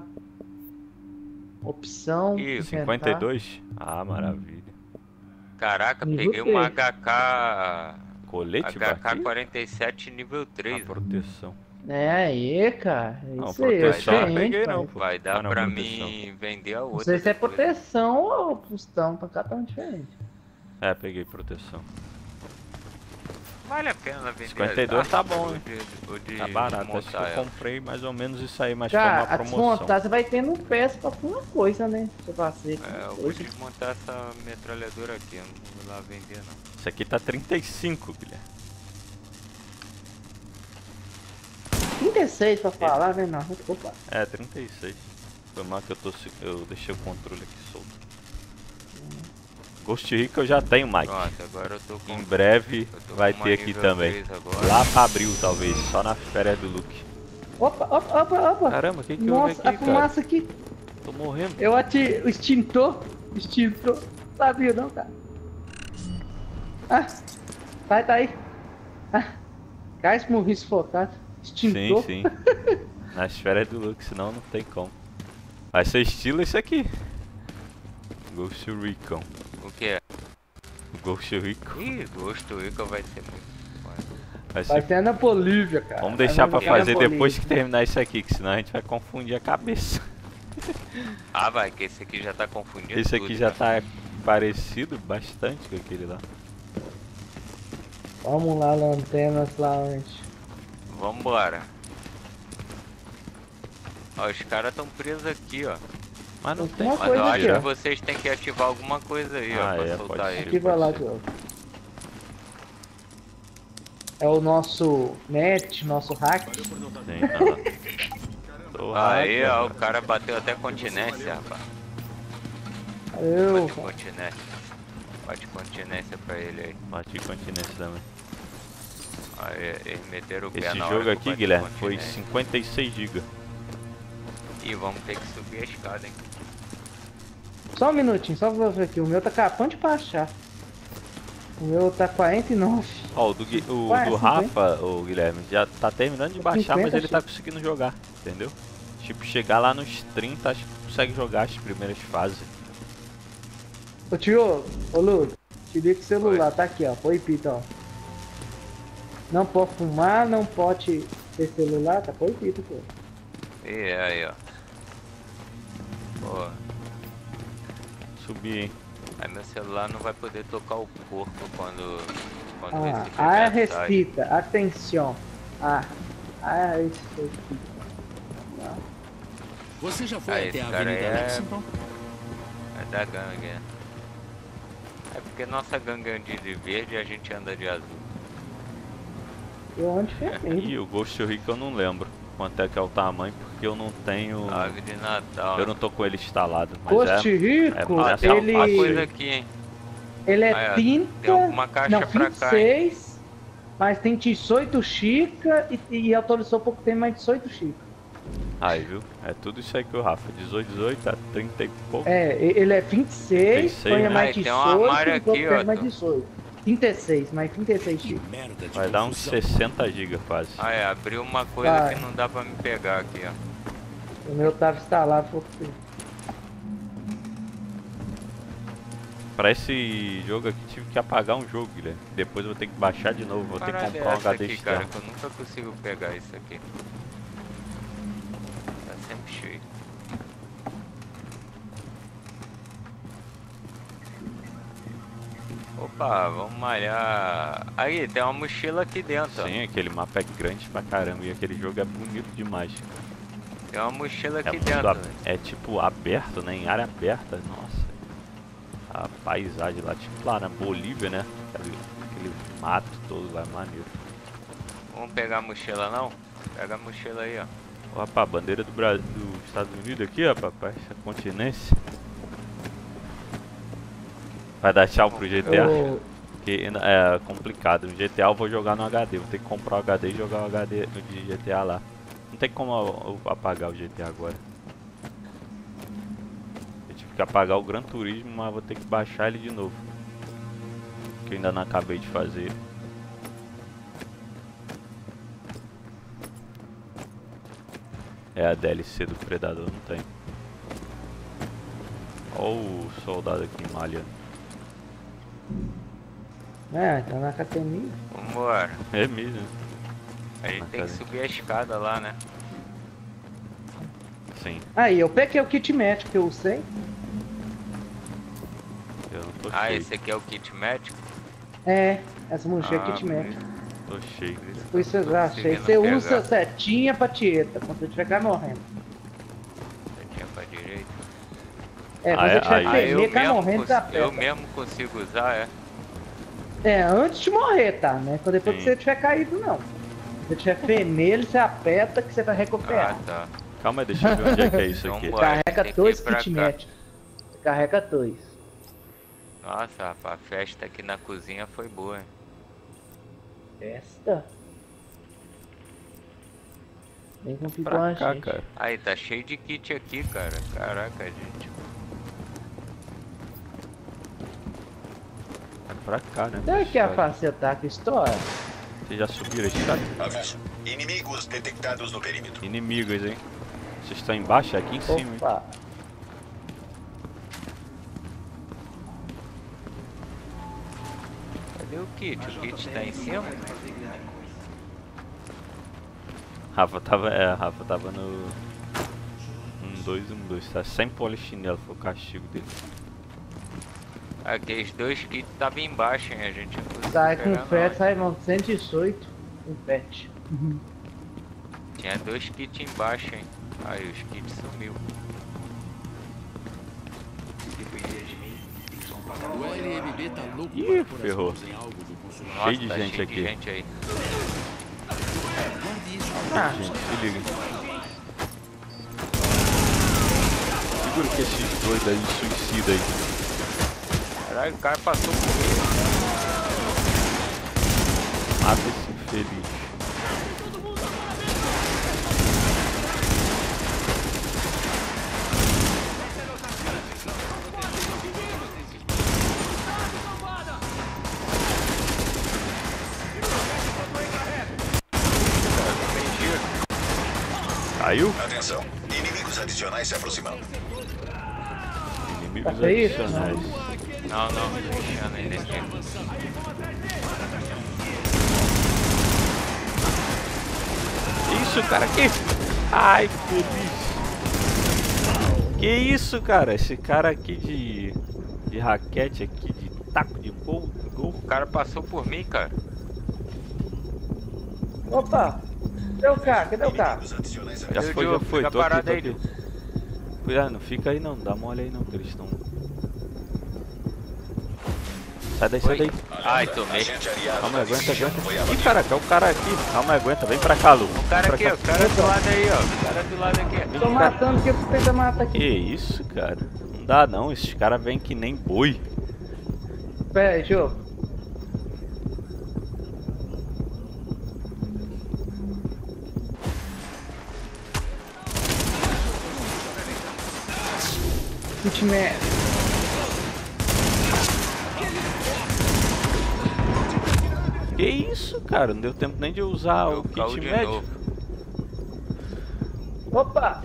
Opção, Ih, cinquenta e dois? Ah, maravilha. Caraca, Nível peguei três. uma H K... Colete, H K Baqui? quarenta e sete nível A três. proteção. É aí, cara. É Não, isso aí, é proteção eu não diferente, peguei cara. não, pô. Vai dar Ah, não, pra proteção. mim vender a Não outra. sei se é depois. proteção ou custão, pra cá tão diferente. É, peguei proteção. Vale a pena vender. cinquenta e dois as tá armas bom, ou hein? de- ou de Tá barato. Acho que montar eu ela? comprei mais ou menos isso aí, mas Cara, foi a uma promoção. desmontar você vai tendo peça pra uma coisa, né? Você vai ser. É, eu vou desmontar essa metralhadora aqui, eu não vou lá vender não. Isso aqui tá trinta e cinco, Guilherme. trinta e seis pra falar, né? Não, opa. É, trinta e seis. Foi mal que eu, tô, se- eu deixei o controle aqui solto. Ghost Rico eu já tenho, Mike. Nossa, agora eu tô com... Em breve eu tô vai com uma ter aqui nível também. três agora. Lá pra abril, talvez. Só na férias do Luke. Opa, opa, opa, opa. Caramba, o que que houve Nossa, aqui, a fumaça cara? aqui. Tô morrendo. Eu atirei o extintor. Extintor. Sabia não, cara. Ah, vai, tá aí. Ah, gás morri sufocado. Extintor. Sim, sim. Nas férias do Luke, senão não tem como. Vai ser estilo isso aqui. Ghost Recon. O que é? Ghost Recon. Ih, Ghost Recon vai ser muito foda. Vai Vai ser... ser na Bolívia, cara. Vamos Vai deixar pra jogar na fazer Bolívia. depois que terminar isso aqui, que senão a gente vai confundir a cabeça. Ah, vai, que esse aqui já tá confundindo Esse aqui tudo, já cara. tá parecido bastante com aquele lá. Vamos lá, lanternas lá antes. Vambora. Ó, os caras tão presos aqui, ó. Mas não tem Mas coisa eu acho aqui, que ó. vocês têm que ativar alguma coisa aí, ó, Ah, pra é, soltar pode ele. ser. Aqui vai lá, Diogo. É o nosso net, nosso hack. Sim, tá lá. Tô Aí, rápido. ó, o cara bateu até continência, rapaz. Eu, Bate continência. Bate continência pra ele aí. Bati continência também. Aí, eles meteram o pé Esse na hora jogo que eu aqui, bati Guilherme, foi continência. cinquenta e seis gigas. Ih, vamos ter que subir a escada, hein. Só um minutinho, só pra ver aqui. O meu tá acabando de baixar. O meu tá quarenta e nove. Ó, o do, Gui- o Ué, do cinquenta. Rafa, o Guilherme, já tá terminando de baixar, mas cinquenta, ele tá Chico. conseguindo jogar, entendeu? Tipo, chegar lá nos trinta, acho que consegue jogar as primeiras fases. Ô tio, ô Lu, te liga o celular, tá aqui, ó. Proibido, ó. Não pode fumar, não pode ter celular, tá proibido, pô. E aí, ó. Pô, Subir, hein? aí meu celular não vai poder tocar o corpo quando... quando Ah, esse ah, evento sai. respita, atenção. Ah, ah, respita. Você já foi Aí, até a esse cara Avenida aí é- Lexington? É da gangue, é. É porque nossa gangue anda de verde e a gente anda de azul. Eu ando vermelho. E o Ghost Rico eu não lembro quanto é que é o tamanho, porque eu não tenho... Ave de Natal. Eu não tô com ele instalado. Mas Ghost é, Rico, é Ó, massa. tem ele- alguma coisa aqui, hein. Ele é Aí, ó, trinta, tem alguma caixa não, pra vinte e cá, hein. seis, mas tem dezoito Chica e, e atualizou pouco tempo mais dezoito Chica. Aí, viu? É tudo isso aí que o Rafa. dezoito, dezoito, a trinta e pouco. É, e- ele é vinte e seis, trinta e seis, põe né? mais Aí, tem um dezoito armário e pouco aqui, tempo ó, mais tô. dezoito. trinta e seis, mais trinta e seis Chica. Merda de Vai dar uns confusão. sessenta gigas quase. Ah, é, abriu uma coisa Vai. que não dá pra me pegar aqui, ó. O meu tava instalado pouco tempo. Pra esse jogo aqui tive que apagar um jogo, Guilherme. Depois eu vou ter que baixar de novo, vou ter que Parada comprar um é essa H D aqui, cara, externo. que eu nunca consigo pegar isso aqui. Tá sempre cheio. Opa, vamos malhar. Aí, tem uma mochila aqui dentro, ó. Sim, aquele mapa é grande pra caramba e aquele jogo é bonito demais. Tem uma mochila É, aqui mundo dentro. ab- velho. é tipo aberto, né? Em área aberta, nossa. a paisagem lá, tipo lá na Bolívia, né? Aquele, aquele mato todo lá, maneiro. Vamos pegar a mochila não? Pega a mochila aí, ó. Ó, rapaz, a bandeira do Brasil, dos Estados Unidos aqui, ó, papai, essa continência. Vai dar tchau pro G T A? Eu... Porque é complicado, no G T A eu vou jogar no H D, vou ter que comprar o H D e jogar o H D de G T A lá. Não tem como eu, eu apagar o G T A agora. Eu tive que apagar o Gran Turismo, mas vou ter que baixar ele de novo. Que eu ainda não acabei de fazer. É a D L C do Predador, não tem. Olha o soldado aqui malhando. É, tá na academia. Vambora. É mesmo. A gente tem que subir a escada lá, né? Sim. Aí, eu peguei o kit médico que eu usei. Eu não tô ah, cheio. esse aqui é o kit médico? É, essa mochila ah, é kit médico. Tô cheio. Por isso eu já achei. Você pegar. Usa setinha pra tieta quando você estiver morrendo. Setinha pra direita. É, quando ah, você estiver ah, cai morrendo, tá Eu mesmo consigo usar, é? É, antes de morrer, tá? Né? Quando depois Sim. que você tiver caído, não. Se você tiver vermelho, você aperta que você vai recuperar. Ah, tá. Calma aí, deixa eu ver onde é que é isso aqui. Carrega dois kit médicos. Carrega dois. Nossa, rapaz, a festa aqui na cozinha foi boa, hein? Festa? Vem com pra cá, gente. Cara. Aí, tá cheio de kit aqui, cara. Caraca, gente. É pra cá, né? Será que é a face ataque história? Vocês já subiram esse chat? Aviso. Inimigos detectados no perímetro. Inimigos, hein? Vocês estão embaixo? Aqui em Opa. cima, hein? Cadê o kit? O kit tá em cima? Rafa tava, é, Rafa tava no um dois um dois, tá sem polichinelo, foi o castigo dele. Aqueles dois kits estavam embaixo, hein? A gente sai com pet, sai no cento e dezoito com pet. Uhum. Tinha dois kits embaixo, hein? Aí os kits sumiu. O L M B tá louco. Ih, ferrou. Nossa, cheio de tá gente cheio aqui. De gente aí. Ah, gente, se liga. Segura que esses dois aí, suicida aí. Caralho, o cara passou por mim. Mata esse infeliz. Caiu? Atenção, inimigos adicionais se aproximando. Inimigos adicionais. Não, não, deixando ele aqui. Isso, cara, que... Ai, que feliz. Que isso, cara? Esse cara aqui de... De raquete aqui, de taco de gol, gol. O cara passou por mim, cara. Opa! Cadê o carro? Cadê o carro? Já foi, já foi, tô aqui, tô aqui. Cuidado, não fica aí não, dá mole aí não, que eles estão... Sai daí, sai daí. Ai, tomei. Calma aí, aguenta, aguenta. Ih, caraca, é o cara aqui. Calma aí, aguenta, vem pra cá, Lu. O cara aqui, o cara do lado aí, ó. O cara do lado aqui. Tô matando, que eu tento matar aqui. Que isso, cara? Não dá não, esses caras vêm que nem boi. Pera aí, jogo. Hitman. Que isso, cara? Não deu tempo nem de usar eu o kit médico. Opa!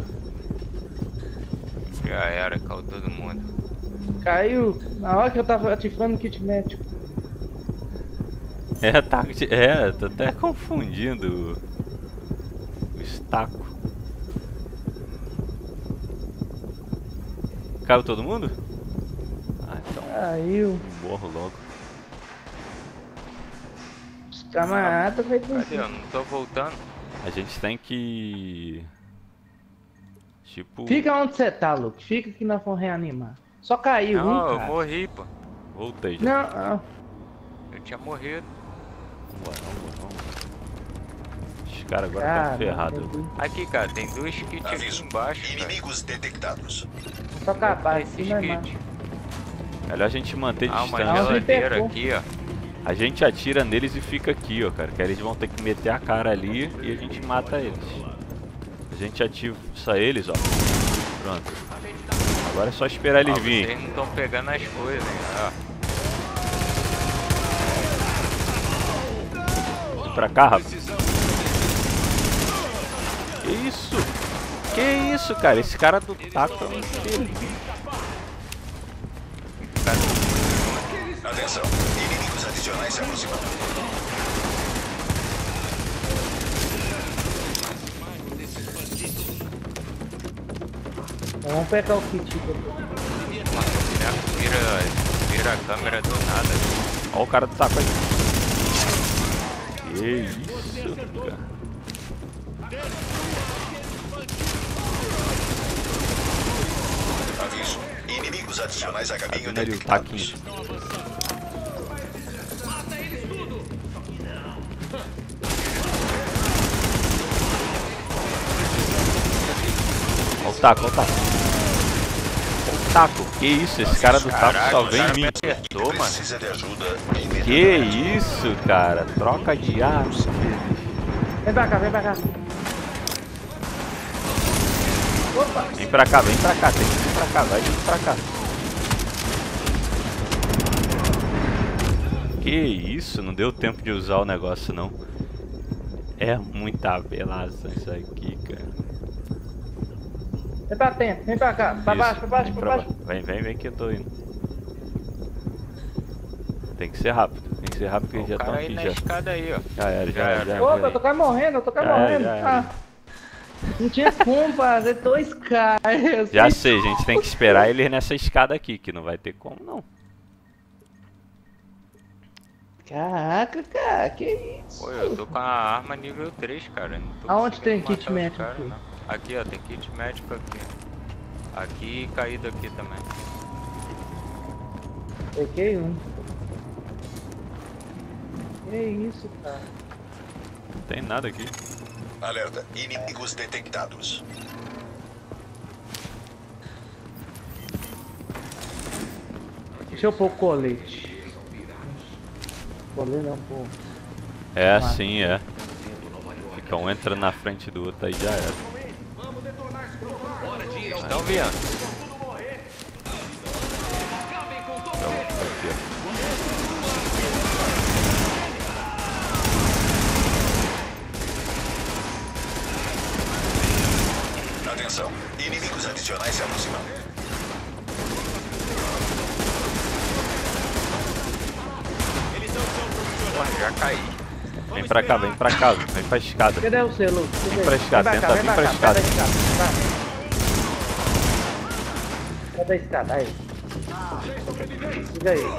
Já era, caiu todo mundo. Caiu na hora que eu tava ativando o kit médico. É, tá, é, tô até confundindo o estaco. Caiu todo mundo? Ah, então. Caiu. Morro logo. Os camaradas vai ter. Cadê? Eu não tô voltando. A gente tem que. Tipo. Fica onde você tá, Luke. Fica que nós vamos reanimar. Só caiu, Não, hein, eu cara? morri, pô. Voltei já. Não, não. Eu tinha morrido. Vambora, vambora, vambora. Os caras agora Cara, estão ferrados. Aqui, cara, tem dois kits Aviso. aqui embaixo. Inimigos detectados. Só capaz, Esses assim não é mais. kits. Melhor a gente manter Ah, uma distância. geladeira aqui, ó. A gente atira neles e fica aqui, ó, cara. Que aí eles vão ter que meter a cara ali e a gente mata eles. A gente ativa eles, ó. Pronto. Agora é só esperar eles Ó, virem. Vocês não estão pegando as coisas, hein? Ó. Vem pra cá, rapaz. Que isso? Que isso, cara? Esse cara do taco é um infeliz. Atenção, inimigos adicionais se aproximando. Vamos pegar o kit. Vira, vira a câmera do nada. Olha o cara do taco aí. Que isso, cara. Aviso, inimigos adicionais a caminho Ali, o detectados. taquinho. Olha o taco, olha o taco. Olha o taco, que isso? Esse cara do taco só vem em mim. Apertou, mano. Precisa de ajuda Que isso, cara? Troca de ar. Vem pra cá, vem pra cá. Opa! Vem pra cá, vem pra cá, tem que vir pra cá, vai vir pra cá. Que isso, não deu tempo de usar o negócio não. É muita apelação isso aqui, cara. Vem pra dentro, vem pra cá, pra Isso, baixo, pra baixo, vem pra pra baixo. ba- Vem, vem, vem que eu tô indo. Tem que ser rápido, tem que ser rápido que eles já estão cara aí aqui na já. escada aí, ó. Já era, já era, já era. Opa, eu tô quase morrendo, eu tô quase Já era, morrendo. já era. Ah, não tinha como fazer dois caras. Já sei, a gente tem que esperar eles nessa escada aqui, que não vai ter como não. Caraca, cara, que isso? Pô, eu tô com a arma nível três, cara. Não tô Aonde tem conseguindo kit matar os médico caras, aqui? não. Aqui, ó, tem kit médico aqui. Aqui e caído aqui também. Peguei um. Que isso, cara? Não tem nada aqui. Alerta, inimigos detectados. Deixa eu pôr o colete. Colete não, pô. É assim, é. Fica um entra na frente do outro aí já era. Estão vendo? Aqui, Atenção, inimigos adicionais se aproximando. Porra, já caí. ó. Vem pra cá, vem pra cá, vem pra escada. Cadê o selo? Vem pra escada, tenta vir pra escada. Cadê a escada? Aí. Siga aí.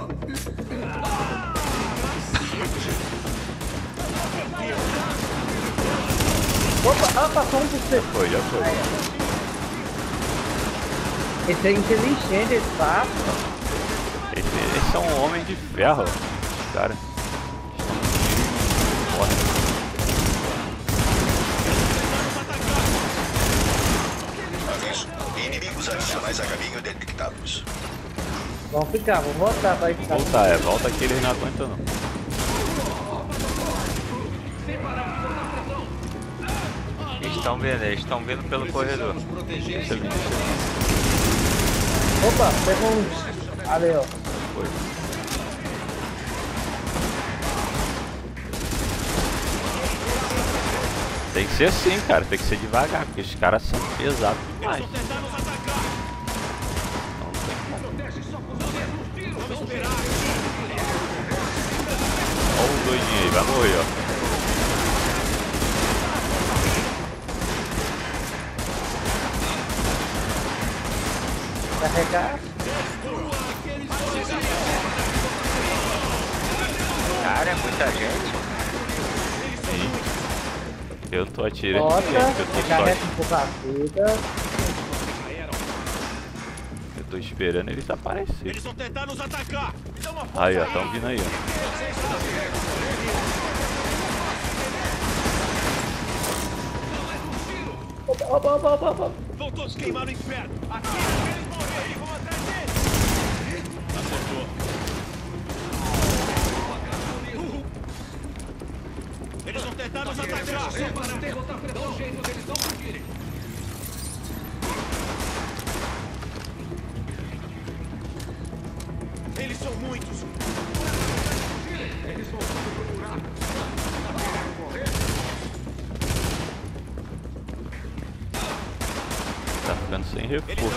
Opa, ah, passou um por cento. Foi, já foi. Esse é inteligente, esse papo. Esse, esse é um homem de ferro, ó. Cara. Morre. Aviso, inimigos adicionais a caminho detectados. Vamos ficar, vamos voltar pra escada. Voltar, é, volta que eles não aguentam não. Eles estão vendo, eles estão vendo pelo corredor. Opa, pegou um. Ali, ó. Foi. Tem que ser assim, cara, tem que ser devagar, porque os caras são pesados demais. Olha o doidinho aí, vai morrer, ó. Carregar. Cara, é muita gente. Sim. Eu tô atirando, Bota, gente, eu tô só, recarrega um pouco a vida. eu tô esperando eles aparecerem. Eles vão tentar nos atacar. Aí, ó, tão vindo aí, ó. Opa, opa, opa, opa, opa. Vão todos queimar no inferno. Aqui, eles morrerem, vão atrás deles. Acertou. Eles vão tentar nos atacar. Dá um jeito deles não fugirem. Eles são muitos. Eles vão procurar. Tá ficando sem reforço.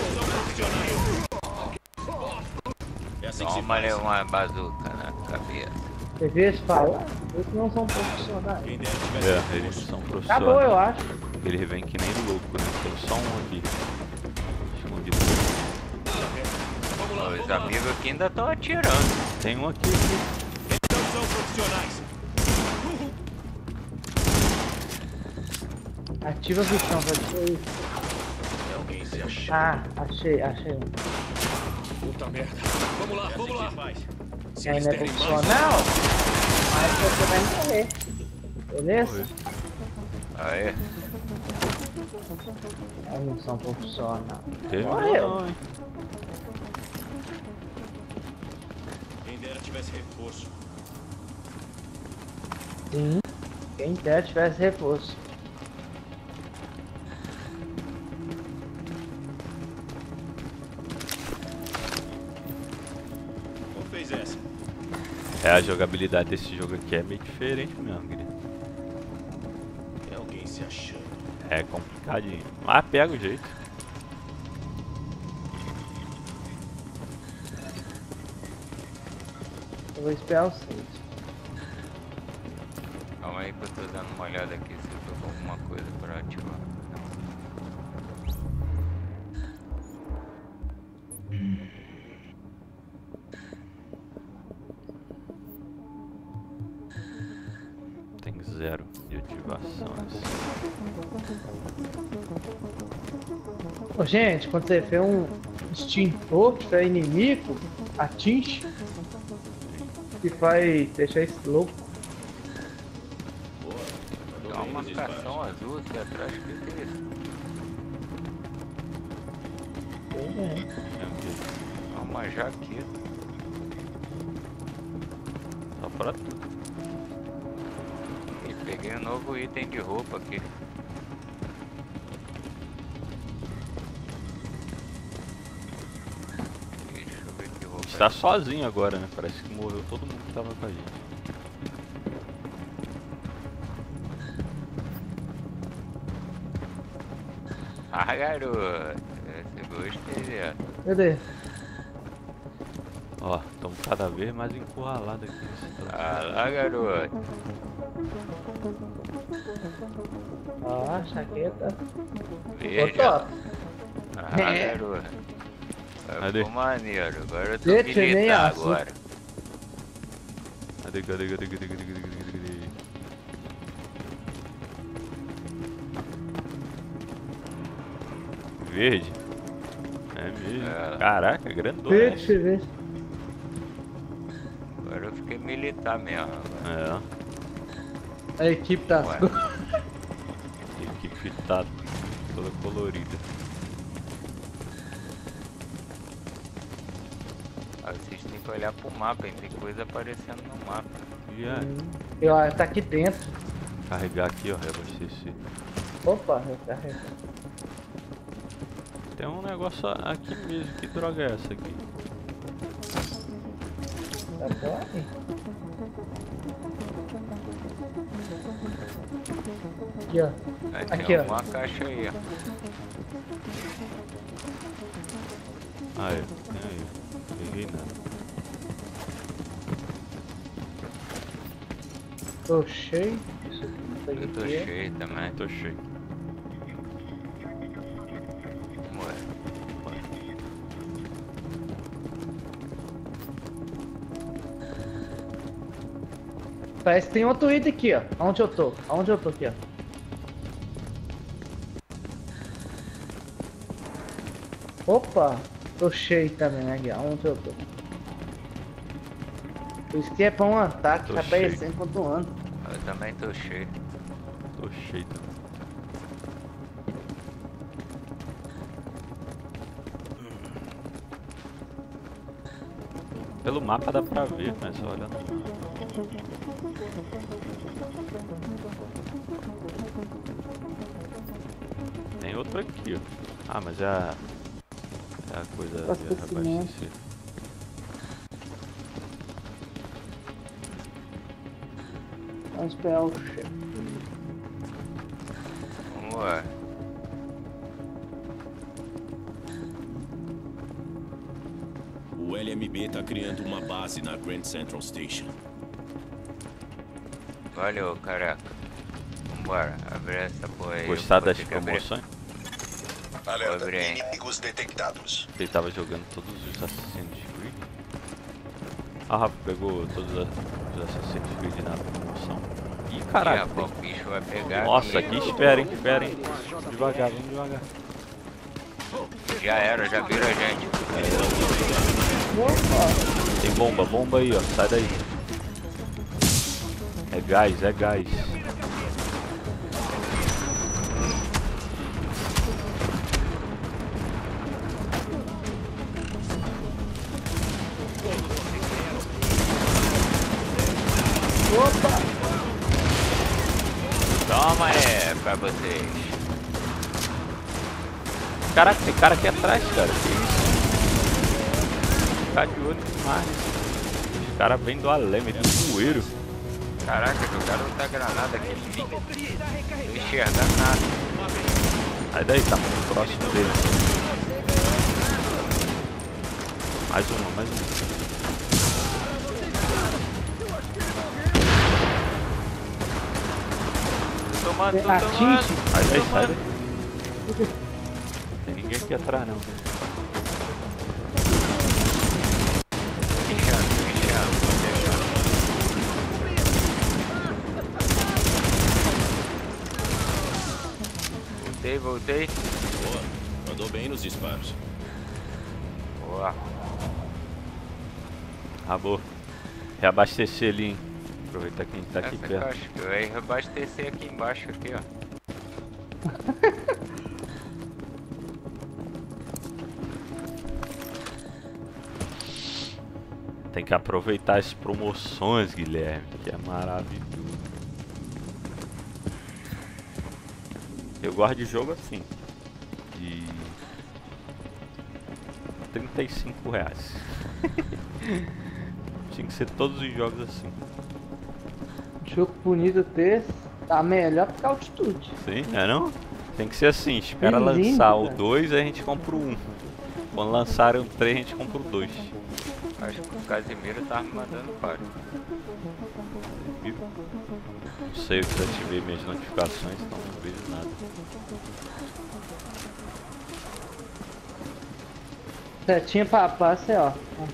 Toma ali uma bazuca na cabeça. Você vê eles falar? Eles não são profissionais. É, eles são profissionais. Acabou, eu acho. Ele vem que nem louco, né? Tem só um aqui. Escondido. Os amigos aqui ainda estão atirando. Tem um aqui. Então são profissionais. Ativa a visão, vai ser. Alguém se achou. Ah, achei, achei um. Puta merda. Vamos lá, vamos lá. Se ainda é profissional, aí você vai morrer. Beleza? Aê. Aí não são profissional. Morreu. Quem dera tivesse reforço. Sim. Quem dera tivesse reforço. Qual fez essa? É, a jogabilidade desse jogo aqui é meio diferente mesmo, querido. Tem alguém se achando. É complicadinho. Mas pega o jeito. Eu vou esperar o seis. Calma aí que eu tô dando uma olhada aqui se eu tô com alguma coisa pra ativar. Tem zero de ativação. Ô, gente, quando você vê um extintor que é inimigo, atinge e vai deixar esse louco. Tem uma marcação azul aqui atrás, o que é isso? É uma jaqueta. Só pra tudo. E peguei um novo item de roupa aqui. Deixa eu ver que roupa. Está sozinho agora, né? Parece que morreu todo mundo que tava com a gente. Ah, garoto. Esse gostei dela. Cadê? Ó, estamos cada vez mais encurralados aqui. Ah lá, garoto. Ó, chaqueta. Veja. Ah, É. garoto. Cadê? Ficou maneiro. Agora eu tô Deixa nem militar assim. agora. Cadê, cadê, cadê, cadê, cadê, cadê, cadê, cadê? Verde? É mesmo. É. Caraca, grandona. Deixa eu ver. Agora eu fiquei militar mesmo. É. A equipe tá. Ué. A equipe tá toda colorida. Ah, vocês têm que olhar pro mapa, hein? Tem coisa aparecendo no mapa. E aí? Eu acho que tá aqui dentro. Carregar aqui, ó, reabastecer. Opa, recarrega. Tem um negócio aqui mesmo. Que droga é essa aqui? Tá bom? Aqui, ó. Aí Aqui, tem ó. uma caixa aí, ó. Ah, é. Tem aí. Não peguei nada. Tô cheio. Isso aqui Eu tô aqui é. cheio também. Tô cheio. Ué. Parece que tem outro item aqui, ó. Onde eu tô? Onde eu tô aqui, ó? Opa! Tô cheio também, né, Guia? Onde eu tô? Por isso que é pra um ataque, tá aparecendo enquanto anda. Eu também tô cheio. Tô cheio também. Pelo mapa dá pra ver, mas olha. Tem outro aqui, ó. Ah, mas é a, é a coisa de abastecer. Vamos esperar o chefe. Vamos lá. O L M B tá criando uma base na Grand Central Station. Valeu, caraca. Vambora, abre essa porra aí. Gostar das promoções? Alerta, inimigos detectados. Ele tava jogando todos os Assassin's Creed. Ah, o Rafa pegou todos os Assassin's Creed na promoção. Ih, caraca. O bicho vai pegar. Nossa, aqui esperem, esperem. Devagar, vamos devagar. Já era, já vira a gente. Opa. Tem bomba, bomba aí, ó. Sai daí. É gás, é gás. Opa! Toma é pra vocês. Caraca, tem cara aqui atrás, cara. Que isso? Ficar de olho demais. Os caras vêm do além, do poeiro. Caraca, jogaram outra granada aqui em mim. Não enxergar nada. Sai daí, tá muito próximo dele. Mais uma, mais uma. Tomando, tô tomando. Sai daí, sai daí. Tem ninguém aqui atrás, não. Fechando, fechando, fechando. Voltei, voltei. Boa, mandou bem nos disparos. Boa. Acabou. Reabastecer ali, hein. Aproveitar que a gente tá aqui Essa perto. caixa que eu ia reabastecer aqui embaixo, aqui, ó. Tem que aproveitar as promoções, Guilherme, que é maravilhoso. Eu gosto de jogo assim, de trinta e cinco reais. Tinha que ser todos os jogos assim. Jogo bonito desse, tá melhor que a altitude. Sim, é não? Tem que ser assim, espera Que lindo, lançar o cara. dois, aí a gente compra o um. Quando lançarem o três, a gente compra o dois. Acho que o Casimiro tá me mandando para. Não sei, eu desativei minhas notificações, então não vejo nada. Setinha pra passe, ó.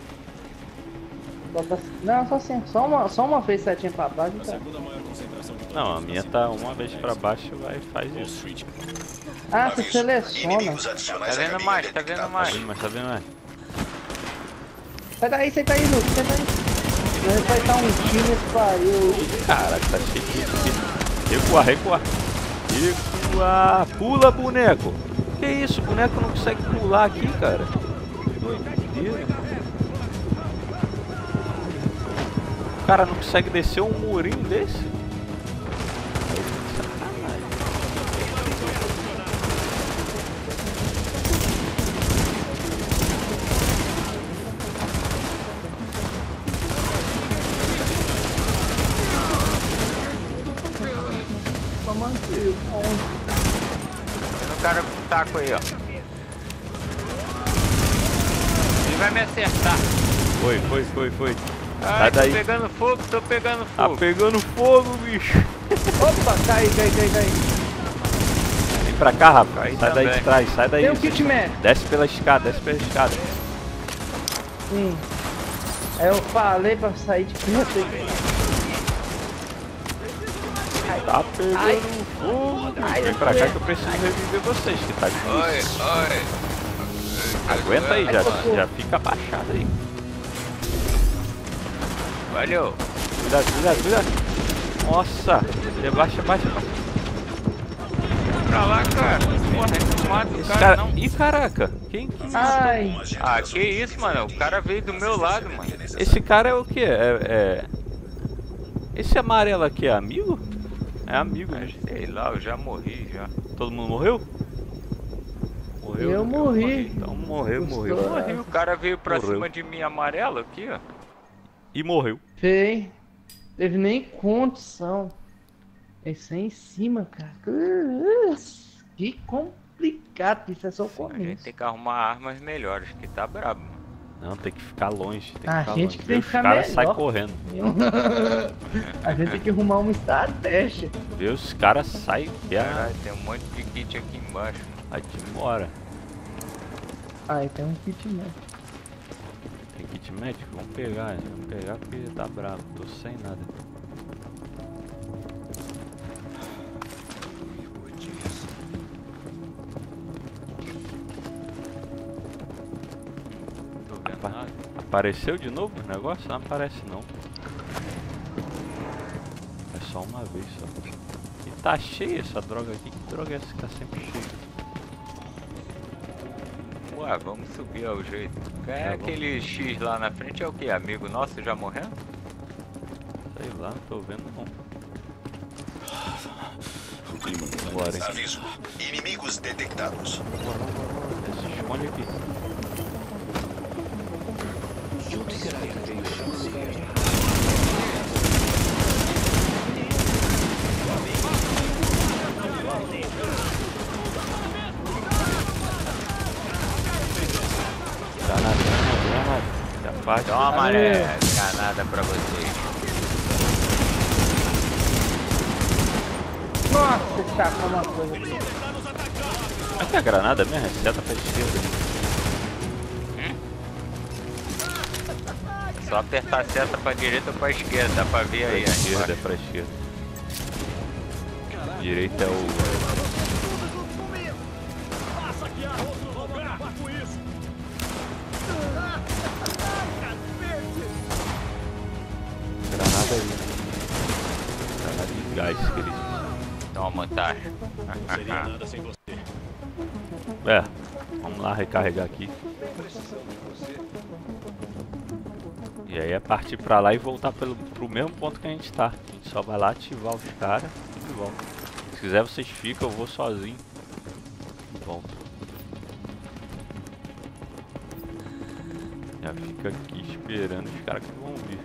Bota- Não, só assim, só uma, só uma vez setinha pra baixo. Tá. Não, a minha tá uma vez pra baixo e faz isso. Ah, você seleciona. Tá vendo mais, tá vendo mais. Tá vendo mais, tá vendo mais? Sai daí, sai daí, Lucas, sai daí. Vai vai dar um tiro nesse pariu. Caraca, tá cheio de aqui. Recuar, recuar. Recuar. Pula, boneco. Que isso, o boneco não consegue pular aqui, cara. Doideira. O cara não consegue descer um murinho desse. Tem um cara com taco aí, ó. Ele vai me acertar. Foi, foi, foi, foi. Ai, Sai tô daí. pegando fogo, tô pegando Tá fogo. pegando fogo, bicho. Opa, cai, cai, cai, cai. Vem pra cá, Rafa. Aí Sai daí também. de trás, sai daí. Tem um kit médico. Desce pela escada, desce pela escada. Sim. Aí eu falei pra sair de perto aí. Tá pegando Ai. fogo. Ai, Vem eu pra cá sei. que eu preciso reviver vocês, que tá difícil. Oi, oi. Aguenta aí, já, já fica abaixado aí. Valeu. Cuidado, cuidado, cuidado. Nossa, abaixa, abaixa, abaixa. Pra lá, cara. Porra, não mata o cara, cara não. Ih, caraca. Quem que... Ai. Ah, que isso, mano. O cara veio do meu lado, mano. Esse cara é o quê? É, é... Esse amarelo aqui é amigo? É amigo, né? Sei lá, eu já morri, já. Todo mundo morreu? Morreu? Eu morri. morri. Então morreu, morreu. Eu morri, o cara veio pra Morreu. cima de mim amarelo aqui, ó. E morreu. Fei. Teve nem condição. Esse aí em cima, cara. Que complicado. Isso é só o A começo. gente tem que arrumar armas melhores, que tá brabo, mano. Não, tem que ficar longe. Tem que A ficar gente longe. que tem que Os ficar caras melhor. saem correndo. A gente tem que arrumar uma estratégia. Vê, os caras saem. Caralho, tem um monte de kit aqui embaixo. Aí demora. Ai, tem um kit mesmo. Tem kit médico? Vamos pegar, vamos pegar porque tá bravo. Tô sem nada. Apa Apareceu de novo o negócio? Não aparece não. É só uma vez só. E tá cheia essa droga aqui. Que droga é essa que tá sempre cheia? Ué, vamos subir ao jeito. É, É, aquele vamos... X lá na frente é o que? Amigo nosso já morrendo? Sei lá, não tô vendo não. Bora, hein? Aviso. Inimigos detectados. Se esconde aqui. Granada, granada, granada. Já faz. Toma, mané. Granada pra vocês. Nossa, tá com uma coisa aqui. Aqui é a granada mesmo? É seta pra esquerda. Hum? Só apertar a seta pra direita ou pra esquerda, dá pra ver aí. Pra esquerda, é pra esquerda. Direita é o... Granada aí. Granada de gás, querido. Toma, tá. Não seria nada sem você. É, vamos lá recarregar aqui. E aí é partir pra lá e voltar pelo, pro mesmo ponto que a gente tá. A gente só vai lá ativar os caras e volta. Se quiser vocês ficam, eu vou sozinho. E volto. Já fica aqui esperando os caras que vão vir.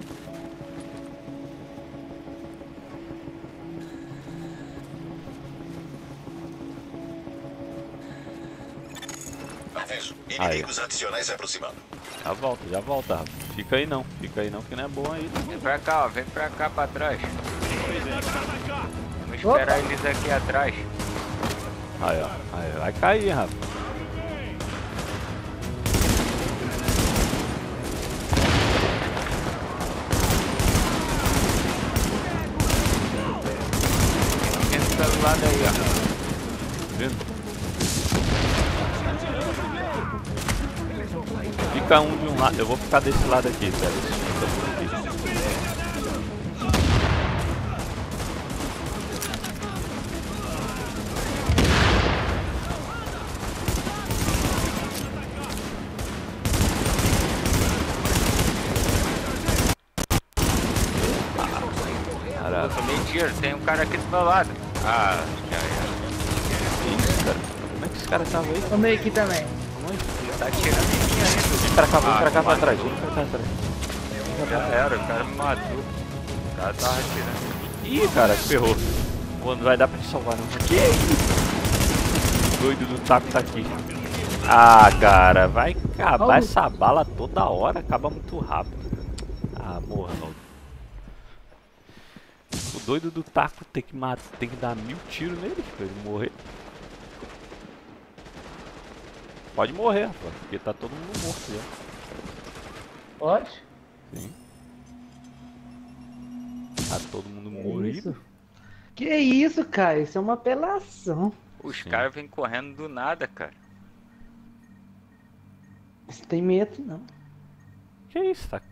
Aviso. Inimigos adicionais se aproximando. Já volta, já volta, Rafa. Fica aí não, fica aí não que não é bom aí. Vem pra cá, ó, vem pra cá pra trás. Vamos esperar eles aqui atrás. Aí, ó. Aí, vai cair, Rafa. Esse pelo lado aí, ó. Vendo? Fica um de um lado, eu vou ficar desse lado aqui, pera. Eu tomei tiro, tem um cara aqui do meu lado. Ah, já era. Isso, cara. Como é que esse cara tava aí? Tomei aqui também. Tá tirando em mim ainda. Vem pra cá, vem Ah, pra cá pra matou. trás, vem pra cá atrás. Já era, o cara me matou. O cara tava atirando. Ih, cara, ferrou. Pô, não vai dar pra te salvar não. Que isso? O doido do taco tá aqui. Ah, cara, vai acabar essa bala toda hora, acaba muito rápido. Ah, morra, não. O doido do taco tem que matar, tem que dar mil tiros nele pra ele morrer. Pode morrer, rapaz, porque tá todo mundo morto já. Pode? Sim. Tá todo mundo Que morrido. isso? Que isso, cara? Isso é uma apelação. Os caras vêm correndo do nada, cara. Você tem medo, não. Que isso, tá?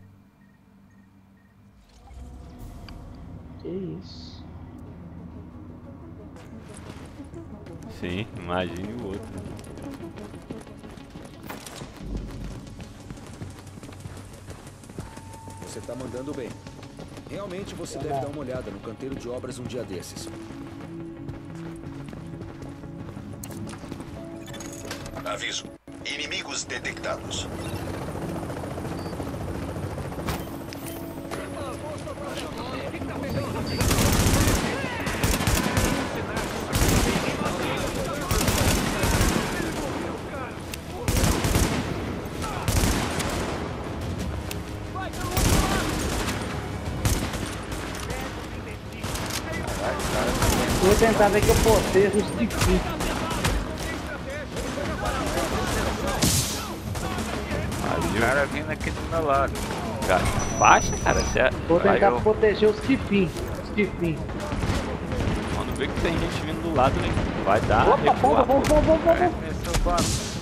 Que isso. Sim, imagine o outro. Você tá mandando bem. Realmente você deve dar uma olhada no canteiro de obras um dia desses. Aviso. Inimigos detectados. Vou tentar ver que eu protejo os difíceis. O cara vindo aqui do meu lado. Cara, baixa, cara. Você... Vou tentar eu... proteger os Kifin. Os Kifin. Mano, vê que tem gente vindo do lado, hein? Vai dar. Opa, bomba, bomba, bomba, bomba.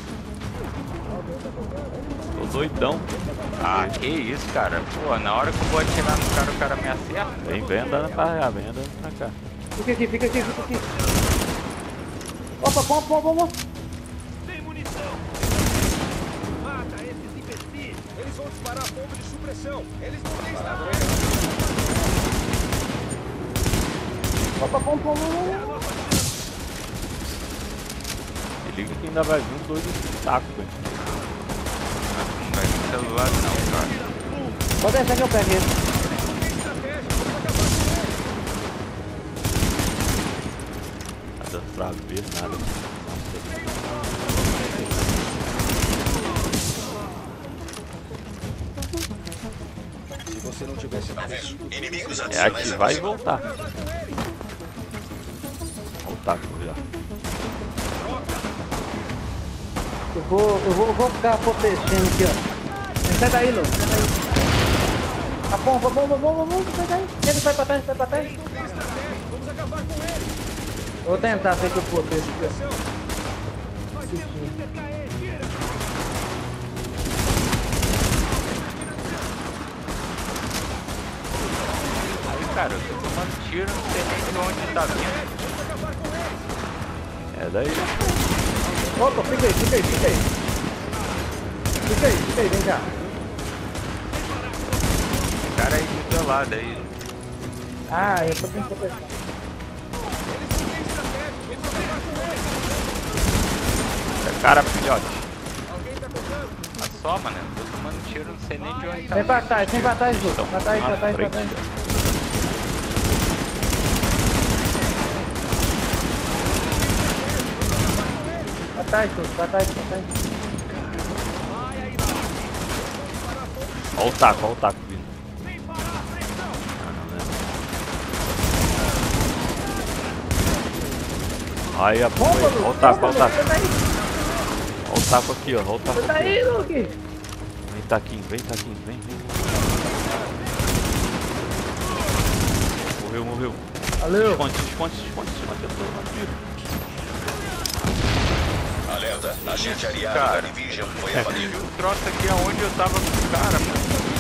Tô doidão. Ah, que isso, cara. Pô, na hora que eu vou atirar no cara, o cara me acerta. Vem, vem andando pra cá, vem andando pra cá. Fica aqui, fica aqui, fica aqui. Opa, bomba, bomba, bomba. Tem munição. Mata esses imbecis. Eles vão disparar bomba de supressão. Eles não têm estratégia. Opa, bomba, bomba, bomba. Me liga que ainda vai vir um doido de saco, velho. Não vai no celular não, cara. Pode deixar que eu pegue ele. Tá dando pra ver nada. Se você não tivesse inimigos é ativar e voltar. Voltar já. Eu vou, eu vou, eu vou ficar protegendo aqui, ó. Sai daí, Lu. Sai daí. A bomba, bomba, bomba, bomba, sai daí. Ele vai pra trás, vai pra trás. Vamos acabar com ele. Vou tentar ver que eu protejo aqui, ó. Aí, cara, eu tô tomando tiro, não sei nem de onde tá vindo. É daí. Opa, fica aí, fica aí, fica aí. Fica aí, fica aí, vem cá. O cara aí do teu lado aí. Ah, eu tô com proteção. Cara, filhote. Tá só, mano. Eu tô tomando tiro, não sei nem de onde tá. Vem pra trás, vem pra trás, Lu. Pra trás, pra trás, pra trás. Pra trás, Lu, pra trás, pra trás. Olha o taco, olha o taco vindo. Aí a bomba, olha o taco, olha o taco. Olha o taco aqui, ó, olha o taco aqui. Tá aí, Luke. Vem, taquinho, vem, taquinho, vem, vem. Morreu, morreu. Valeu. Esconde, esconde, esconde, esconde, eu tô no tiro. Alerta, agente aliado da Division foi abatido. O troço aqui é onde eu tava com o cara, mano.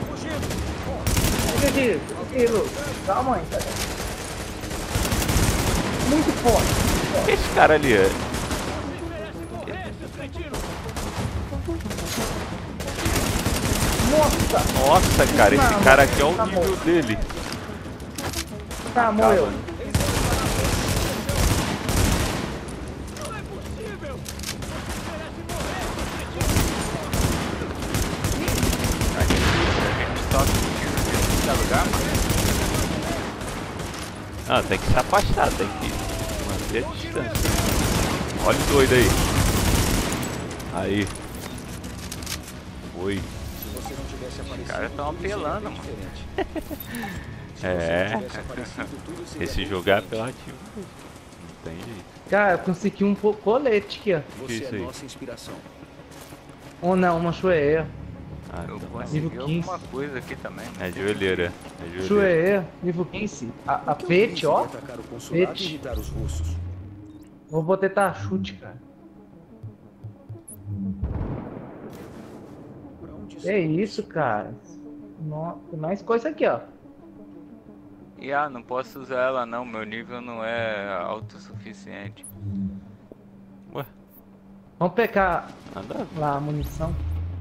Fica aqui, fica aqui, Lu. Calma aí, cara. Muito forte. Esse cara ali é... Nossa! Nossa, cara, esse Não, cara aqui é o tá nível bom. dele. Tá, morreu. Ah, tem que se afastar, tem que manter a distância. Olha o doido aí. Aí. Foi. Os caras estão apelando, mano. É. Esse jogo é apelativo. Não tem jeito. Cara, eu consegui um colete aqui, ó. Você é nossa inspiração. Ou não, uma chueia. Ah, eu então consegui alguma coisa aqui também. É joelheira. É joelheira. Chueia, nível quinze. A, a pete, ó. Pete. Vou botar chute, cara. É isso, cara. Nossa, tem mais coisa aqui, ó. E ah, não posso usar ela não, meu nível não é autossuficiente. Ué? Vamos pegar Nada. lá a munição.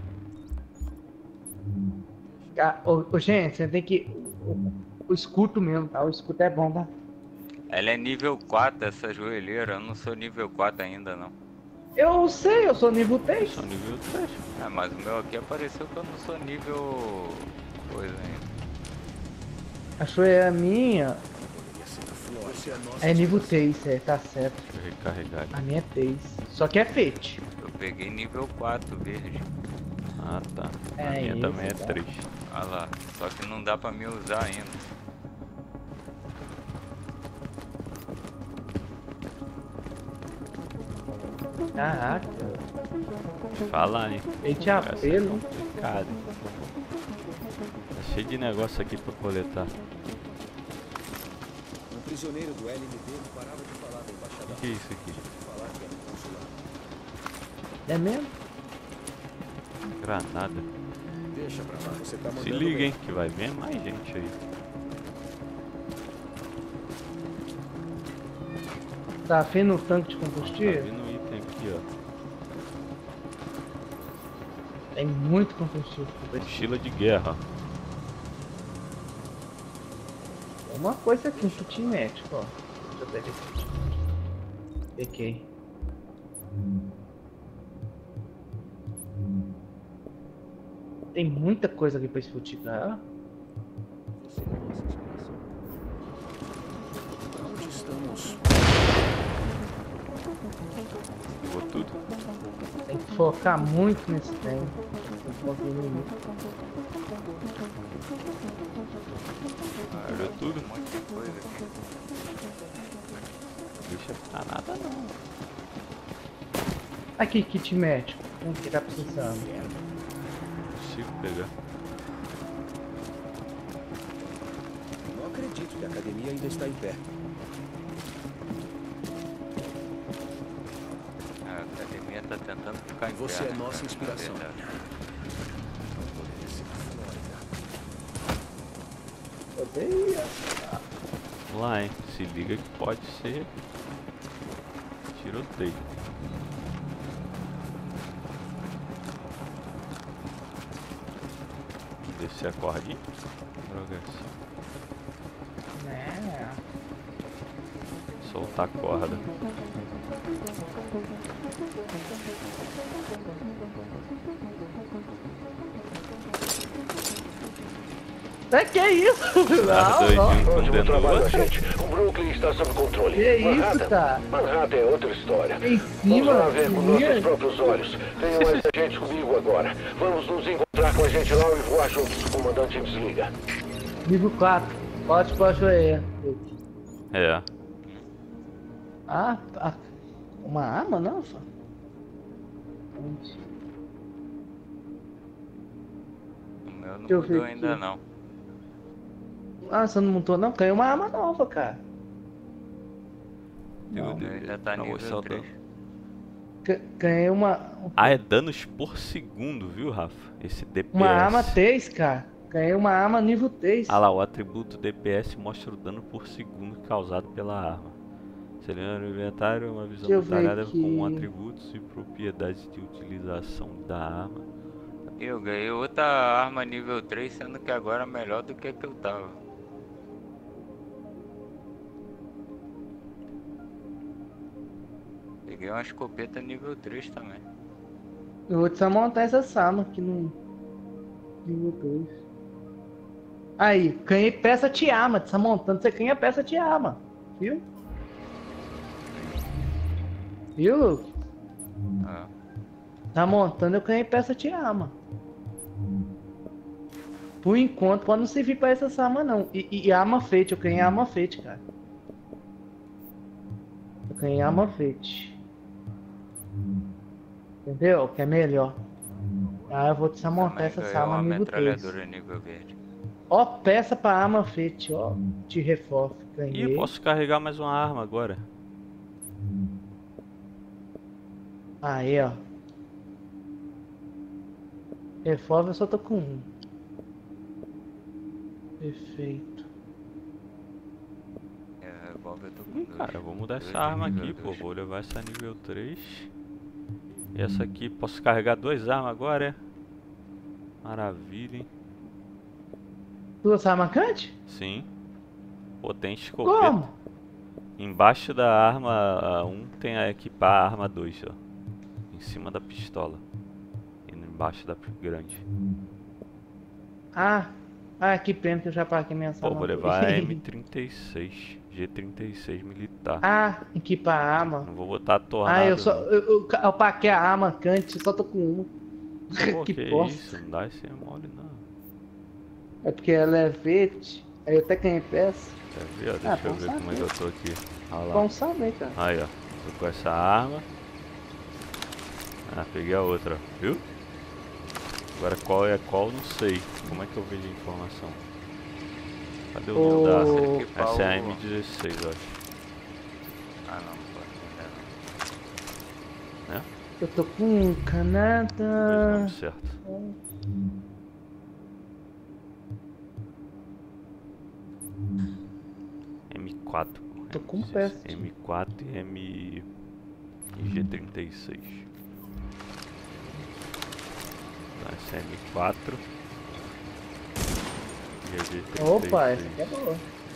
Ah, ô, ô, gente, você tem que... O, o escudo mesmo, tá? O escudo é bom, tá? Ela é nível quatro, essa joelheira. Eu não sou nível quatro ainda, não. Eu sei, eu sou nível três. Sou nível três. Ah, mas o meu aqui apareceu que eu não sou nível... coisa ainda. A joelheira minha... É nível três, é, tá certo. Deixa eu recarregar. A minha é três. Só que é fete. Eu peguei nível quatro, verde. Ah, tá. A É minha isso, também é tá. três. Ah lá, só que não dá pra me usar ainda. Caraca. Falar, hein? Pente a Essa é pelo. complicado. Tá cheio de negócio aqui pra coletar. Um prisioneiro do L M D não parava de falar da embaixada. O que é isso aqui? Falar que era consular. É mesmo? Granada. Deixa pra lá, você tá mandando Se liga, bem. hein, que vai vir mais gente aí. Tá afim no tanque de Tá combustível? vindo um item aqui, ó. Tem muito combustível. Mochila de guerra. Uma coisa aqui, um kit médico, ó. Deixa eu pegar esse kit. Peguei. Tem muita coisa aqui pra esfutigar. Onde estamos? Pegou tudo. Tem que focar muito nesse trem. Tem que focar muito. Pegou tudo. Um monte de coisa aqui. Não deixa ficar nada não. Aqui, kit médico. O que tá precisando? Não consigo pegar. Não acredito que a academia ainda está em pé. A academia tá tentando ficar em Você pé, é né, nossa cara? inspiração. É verdade. Odeia. Vamos lá, hein. Se liga que pode ser tiroteio. Descer a cordinha. Progresso. É. Soltar a corda. É que é isso? Nada, Não, não. um Ótimo dentro do trabalho, outro. gente. O Brooklyn está sob controle. Que isso, Manhattan, cara? Manhattan é outra história. Em Vamos cima, lá ver com minha. nossos próprios olhos. Tenham mais agentes comigo agora. Vamos nos encontrar com a gente lá e voar juntos. Comandante, desliga. Nível quatro. Pode pra joelha. É. Ah, ah, uma arma, não? Só? O meu não Deixa eu ver mudou aqui. ainda não. Ah, você não montou não? Caiu uma arma nova, cara. O meu ainda tá Não, nível esse é o três. dano. Ca- Ganhei uma, Ah, é danos por segundo, viu, Rafa? Esse D P S. uma arma três, cara. Ganhei uma arma nível três. Ah lá, o atributo D P S mostra o dano por segundo causado pela arma. Seleciona no inventário uma visão Deixa eu ver detalhada aqui. com atributos e propriedades de utilização da arma. Eu ganhei outra arma nível três, sendo que agora é melhor do que a que eu tava. Peguei uma escopeta nível três também. Eu vou precisar montar essas armas aqui no nível dois. Aí, ganhei peça de arma. Tá montando, você ganha peça de arma. Viu? Viu, Luke? Ah. Tá montando, eu ganhei peça de arma. Por enquanto, pode não servir pra essas armas, não. E, e, e arma feita, eu ganhei arma feita, cara. Eu ganhei arma feita. Entendeu? Que é melhor. Ah, eu vou precisar montar essas Ganhou uma armas nível três. metralhadora nível verde. Ó, peça pra arma feita, ó. De reforço. Ganhei. Ih, posso carregar mais uma arma agora. Aí, ó. Revólver eu só tô com um. Perfeito. É, revólver eu tô com Hum, dois. cara, eu vou mudar Dois essa arma nível aqui, pô. dois. Vou levar essa nível três. E essa aqui, posso carregar duas armas agora, é? Maravilha, hein? Duas armas marcantes? Sim. Potente escopeta. Como? Embaixo da arma um tem a equipar a arma dois, ó. Em cima da pistola. E embaixo da grande. Ah, ah, que pena que eu já paguei minha Pô, arma. vou levar a M trinta e seis. G trinta e seis militar. Ah, equipar a arma. Não vou botar a tornado. Ah, eu só. não. Eu, eu, eu paquei a arma marcante, só tô com uma. Pô, que que bosta. isso, não dá esse mole não. É porque ela é verde. Aí eu até ganhei peça. Quer ver, ó? Deixa Ah, eu bom ver como é que saber. eu tô aqui. Olha lá. Bom saber, cara. Aí, ó. Tô com essa arma. Ah, peguei a outra, ó. Viu? Agora qual é qual, não sei. Como é que eu vejo a informação? Cadê o nome da O- arma? Essa é a M dezesseis, eu acho. Ah, não, não pode mudar, não. Né? Eu tô com Canada. Nome certo. M quatro. Tô com peça. M quatro e M... e G trinta e seis. Então, essa é M quatro. E a G trinta e seis. Opa, essa aqui é boa.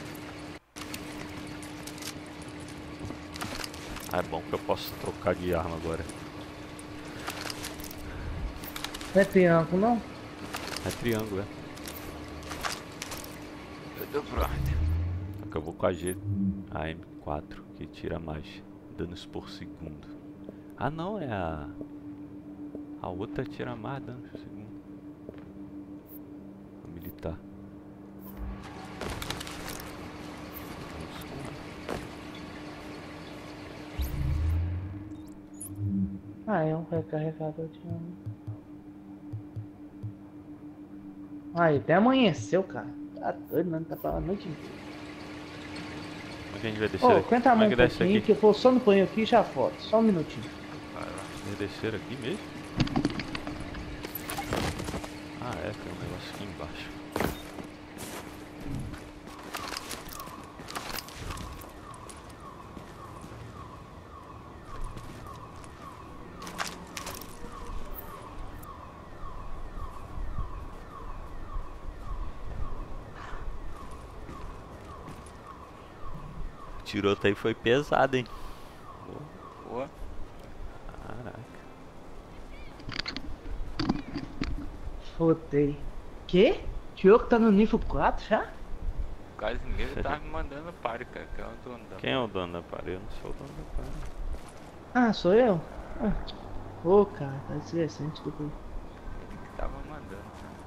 Ah, é bom que eu posso trocar de arma agora. Não é triângulo, não? É triângulo, é. Eu tô pronto. Só que eu vou com a G, a M quatro, que tira mais danos por segundo. Ah não, é a... A outra tira mais danos por segundo. A militar. Vamos com ela. Ah, é um recarregador de arma. Aí, até amanheceu, cara. Tá doido, mano. Tá pra noite inteira. Como é que a gente vai descer Ô, aqui? aguenta a Como é mão que um desce pouquinho, aqui? que eu vou só no banho aqui e já foto. Só um minutinho. Vai lá. Vai descer aqui mesmo? Ah é, tem um negócio aqui embaixo. O tiroteio aí foi pesado, hein? Boa. Caraca. Fotei. Que? Tioco tá no nível quatro já? O Casimiro tá me mandando pare, cara. Que é o dono da Quem é o dono da parede? Eu não sou o dono da parede. Ah, sou eu? Ah. Ô, cara, tá desgraçante, desculpa aí. Ele que tava mandando.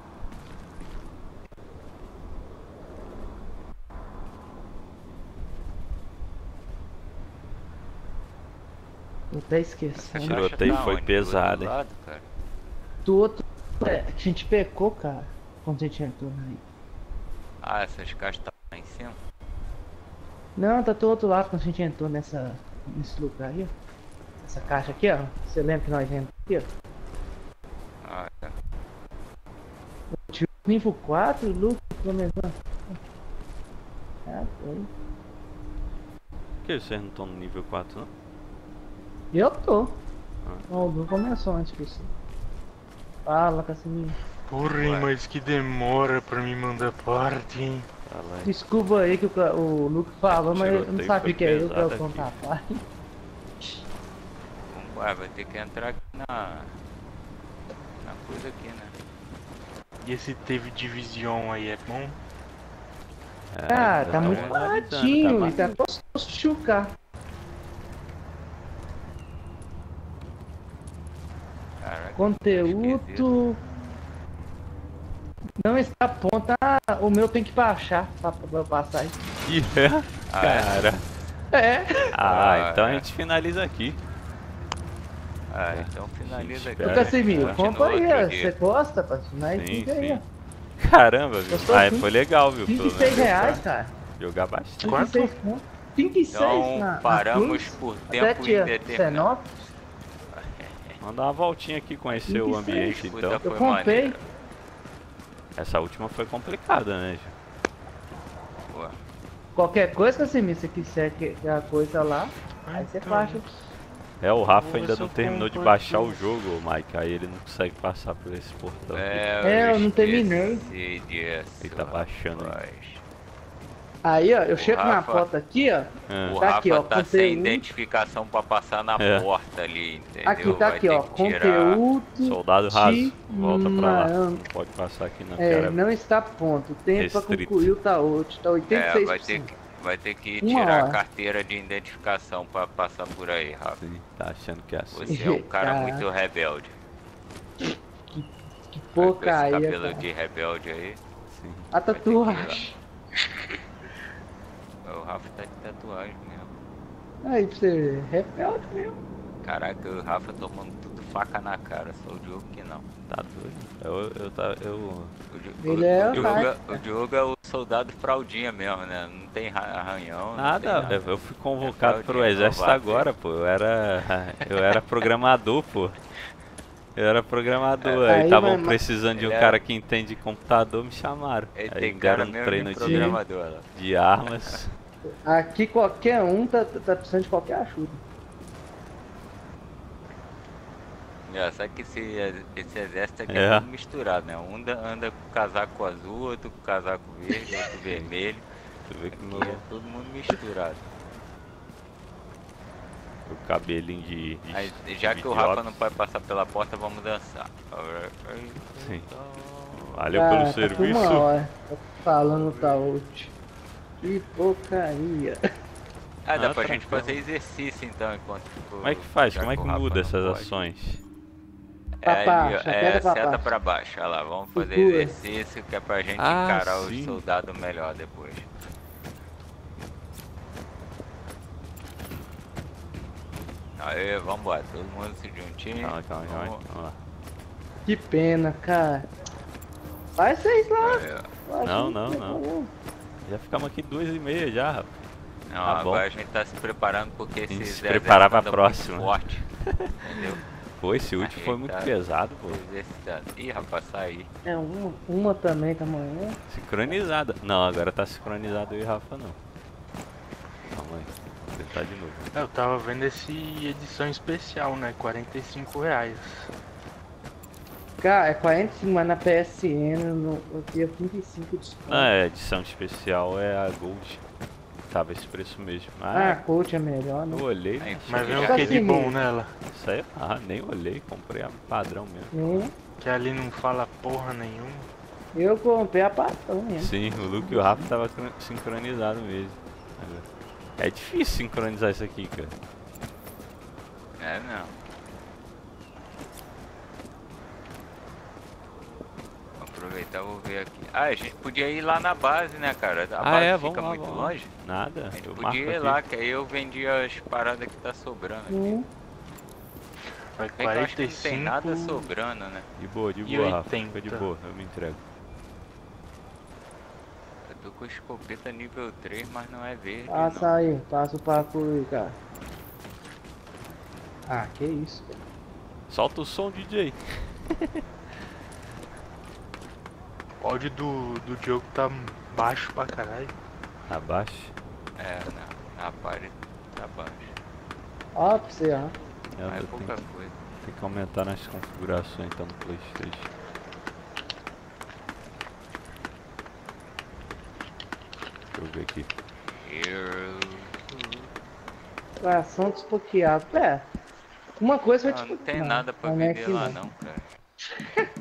Eu até esqueci. O tiroteio tá foi onde? Do pesado, outro hein? lado, cara? Do outro. É, a gente pecou, cara. Quando a gente entrou aí. Ah, essas caixas tá lá em cima? Não, tá do outro lado quando a gente entrou nessa, nesse lugar aí, ó. Essa caixa aqui, ó. Você lembra que nós entramos aqui, ó? Ah, tá. Tive nível quatro, o Luke começou. Ah, foi. Por que vocês não estão no nível quatro, não? Eu tô. Ah. Ó, o Luke começou antes que você. Fala, Cassiminho. Porra, hein, mas que demora pra me mandar parte, hein? Desculpa aí que o, ca- o Luke falou, mas eu não sabia que é eu que eu pesado contar a parte. Vambora, vai ter que entrar aqui na... Na coisa aqui, né? E esse teve divisão aí, é bom? Cara, tá tá muito modernizando, baratinho tá e tá gostoso de chucar. Caraca, Conteúdo. Não está ponta. Ah, o meu tem que baixar pra, pra passar aí. Ih, é? Ah, é? Cara. É. Ah, Ah, então é. a gente finaliza aqui. Ah, então finaliza aqui. Ô, Casimiro, Continua compra aí, outro ó. dia. Você gosta, Patinai? Sim, Fica aí, sim. ó. Caramba, viu? Gostou? Ah, foi legal, viu? vinte e Pelo seis menos reais, pra cara. Jogar bastante. trinta e seis pontos. trinta e seis Então na, na paramos Cruz, por até tempo dia indeterminado. dezenove. Mandar uma voltinha aqui, conhecer o ambiente então. Eu comprei. Essa última foi complicada, né, Ué. Qualquer coisa, assim, se você quiser que a coisa lá, aí você baixa. É, o Rafa ainda não terminou de baixar o jogo, Mike, aí ele não consegue passar por esse portão. É, eu não terminei. Ele tá baixando aí. Aí, ó, eu O chego na Rafa- porta aqui, ó. É. O Tá Rafa aqui, ó, tá sem conteúdo. identificação pra passar na É. porta ali, entendeu? Aqui, tá Vai aqui, ter ó, que tirar- conteúdo. Soldado raso, de volta pra lá. man- Não pode passar aqui não, É, cara. não está pronto. O tempo pra Restrito. concluir o tá oito, tá oitenta e seis É, por cento. vai ter que, vai ter que Uma tirar hora. a carteira de identificação pra passar por aí, Rafa. Sim, tá achando que é assim. Você é um cara Caraca. muito rebelde. Que Com esse porcaria, cabelo cara. de rebelde aí. Sim. A tatuagem. O Rafa tá de tatuagem mesmo. Aí pra você ver, rebelde mesmo. Caraca, o Rafa tomando tudo faca na cara, só o Diogo que não. Tá doido? Eu, eu, tá, eu... O, Di- Ele o- é o, Diogo, otário. o Diogo é o soldado fraldinha mesmo, né? Não tem ra- arranhão. não Nada, tem nada. eu fui convocado É pro fraldinha, exército novato. agora, pô. Eu era, eu era programador, pô. Eu era programador, É, aí aí, estavam mas- precisando de um Ele é- cara que entende computador, me chamaram. Ele Aí tem cara deram um mesmo treino de de, programador lá. de armas. Aqui qualquer um tá, tá precisando de qualquer ajuda. Engraçado que esse, esse exército aqui É. é tudo misturado, né? Um anda, anda com casaco azul, outro com casaco verde, outro vermelho. Tu vê que Aqui meu, é todo mundo misturado. meu cabelinho de, de Aí, já de que o idiota. Rafa não pode passar pela porta, vamos dançar. Sim. Valeu Ah, pelo tá serviço. Uma hora, tá falando tá oito. Que porcaria. Ah, dá Ah, pra gente tranquilo. fazer exercício então enquanto ficou. Como é que faz? já Como é que o Rafa muda não essas pode. ações? É, Pra ali, ó, baixo, é seta pra seta baixo. pra baixo, olha lá, vamos fazer Segura. exercício que é pra gente Ah, encarar sim. os soldados melhor depois. Aê, vambora, todo mundo se juntinho. Calma, calma, calma. Vamos- Vamos lá. Que pena, cara. Vai vocês lá. Aê, ó. Eu acho Não, que não, tá não. bom. Já ficamos aqui duas e meia já, rapaz. Não, Tá bom. agora a gente tá se preparando porque gente esses se preparar pra exércitos andam muito próxima. forte, entendeu? Pô, esse A último gente foi muito tá pesado, pô. exercitando. Ih, rapaz, saí. É uma, uma também tá amanhã. Sincronizada. Não, agora tá sincronizado eu e Rafa não. Calma aí. Vou tentar de novo. Eu tava vendo esse edição especial, né? quarenta e cinco reais. Cara, é quarenta e cinco, mas na P S N no, eu tinha trinta e cinco de desconto. Ah, é, a edição especial é a Gold. Tava esse preço mesmo. Ah, Ah, a coach é melhor, né? eu olhei. Aí, Mas vem Fica o que de assim bom mesmo. nela? Isso aí, ah, nem olhei, comprei a padrão mesmo. Sim, Que ali não fala porra nenhuma. eu comprei a patão mesmo. Sim, o Luke e o Rafa tava cron- sincronizado mesmo. É difícil sincronizar isso aqui, cara. É, não. Vou aproveitar, vou ver aqui. Ah, a gente podia ir lá na base, né, cara? A Ah, base é, fica vamos lá, muito vamos lá. longe. Nada, A gente eu marco podia ir aqui. lá, que aí eu vendia as paradas que tá sobrando aqui. Hum. Vai Bem que eu acho quarenta que e não tem nada cinco. sobrando, né? De boa, de E boa, Rafa. oitenta. Fica de boa, eu me entrego. Eu tô com escopeta nível três, mas não é verde, Passa não. aí, passa o papo aí, cara. Ah, que isso, cara. Solta o som, D J. O áudio do, do Diogo tá baixo pra caralho. Abaixo. É, não. A parede tá baixo. Ó, pra você, ó. É, Mas é eu pouca tenho, coisa. tenho que aumentar nas configurações então no PlayStation. Deixa eu ver aqui. Eu... Coração desbloqueado. É. Uma coisa vai Ah, te não tem não, nada pra não é vender que lá não. não, cara.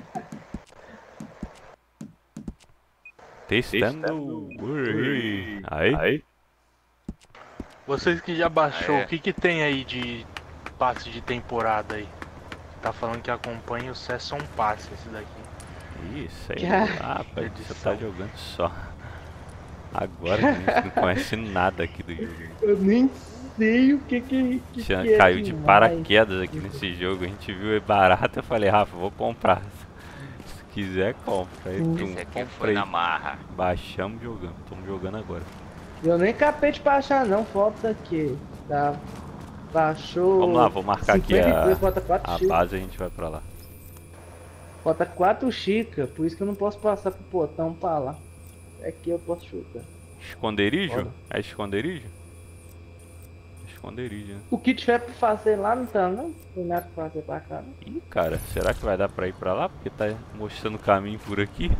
Testando. Ui. Aí? Aí? Vocês que já baixou, Ah, é. o que que tem aí de passe de temporada aí? Tá falando que acompanha o Session Pass esse daqui. Isso aí. Já. Ah, rapaz, você Edição. tá jogando só. Agora a gente não conhece nada aqui do jogo. Eu nem sei o que que, que, Tinha- que é Caiu de demais. paraquedas aqui nesse jogo. A gente viu é barato. Eu falei, Rafa, vou comprar. Se quiser, compra. Aí, Hum. tum, Esse aqui foi comprei. na marra. Baixamos jogando. Estamos jogando agora. Eu nem capei de baixar não, foto daqui. Tá. Baixou. Vamos lá, vou marcar aqui cinquenta e dois, a, bota quatro a xícaras. base e a gente vai pra lá. Bota quatro xícaras, por isso que eu não posso passar pro portão pra lá. Aqui eu posso chutar. Esconderijo? Bora. É esconderijo? Esconderijo, né? O que tiver pra fazer lá não tá, não? Não tem nada pra fazer pra cá, não? Ih, cara, será que vai dar pra ir pra lá? Porque tá mostrando o caminho por aqui.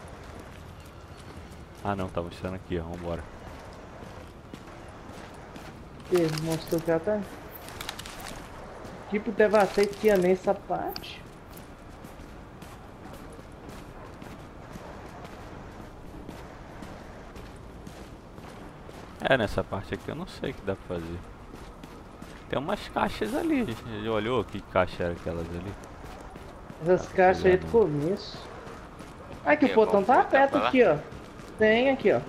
Ah não, tá mostrando aqui, ó, vambora. Ele mostrou que ela tá. Tipo, devastei que tinha nessa parte. É, nessa parte aqui eu não sei o que dá pra fazer. Tem umas caixas ali. Já olhou que caixa era aquelas ali? Essas caixas aí do começo. Aqui, o botão tá aberto aqui, ó. Tem aqui, ó.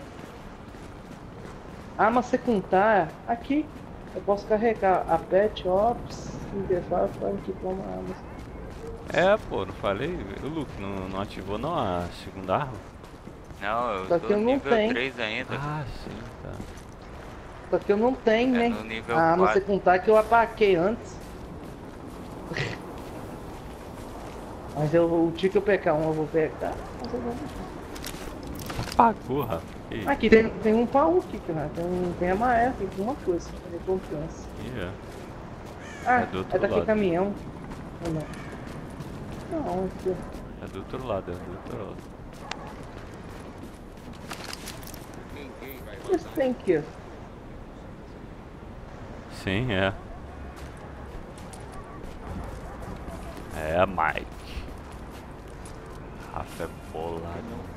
Arma secundária. Aqui. Eu posso carregar a Pet Ops, interface para aqui toma armas. É, pô, não falei? O Luke não, não ativou não a segunda arma? Não, eu Só tô que eu no não nível tenho. três ainda. Ah, sim, tá. Só que eu não tenho, É né? no nível A arma quatro. secundária que eu apaguei antes. Mas eu, o dia que eu pegar um, eu vou pegar. Mas eu vou deixar. Apagou, rapaz. Que Aqui tem, tem um pau aqui, cara. Tem, um- tem a Maé, tem alguma coisa. Recompensa. isso? É. Ah, É do outro é daquele lado. caminhão. Ou não? Não, aqui, ó. É do outro lado, é do outro lado. O que isso tem aqui, ó? Sim, é. É, Mike. Rafa é bolado.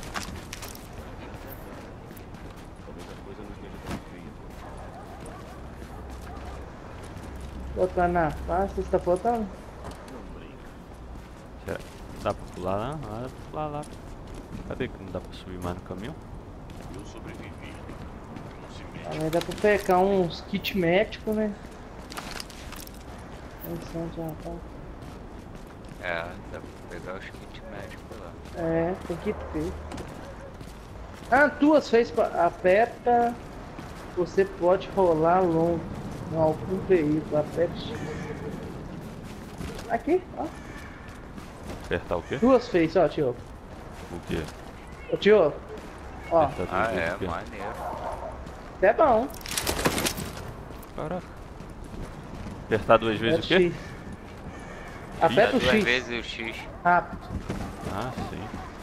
Botar na face, você tá botando? Será que dá pra pular lá? Ah, dá pra pular lá. Cadê que não dá pra subir mais no caminhão? Eu sobrevivi. Aí dá pra pegar uns kit médico, né? Pensando já, tá. É, dá pra pegar os kits médicos lá. É, tem que ter. Ah, duas vezes pra- aperta, você pode rolar longo em algum veículo. Aperte. Aqui, ó. Apertar o quê? Duas vezes, ó, tio. O quê? Ô, tio. Ó. Apertar Ah, duas é, vezes o quê? maneiro. É bom. Caraca. Apertar duas vezes o Aperta quê? X. Aperta o Duas X. vezes o X. Rápido. Ah, sim.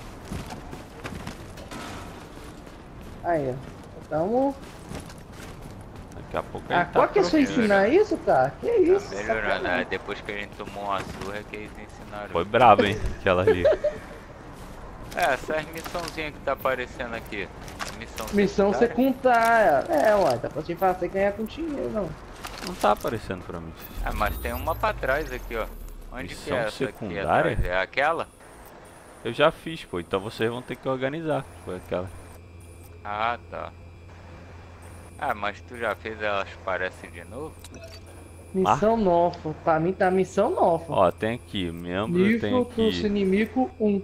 Aí, ó. Então. Daqui a pouco Ah, ele qual tá que é sua pronto. ensinar isso, cara? Que isso? Tá melhorando, né? Depois que a gente tomou uma surra que eles ensinaram. Foi brabo, hein? Aquela ali. É, essas missãozinhas que tá aparecendo aqui. Missão, Missão secundária. secundária. É, ué, dá pra te fazer ganhar com dinheiro, não. Não tá aparecendo pra mim. Ah, mas tem uma pra trás aqui, ó. Onde que Missão é essa secundária? aqui atrás? É aquela? Eu já fiz, pô. Então vocês vão ter que organizar. Foi aquela. Ah, tá. Ah, mas tu já fez elas parecem de novo? Missão nova. Pra mim tá missão nova. Ó, tem aqui. Membro, Nível tem dos aqui. inimigo um.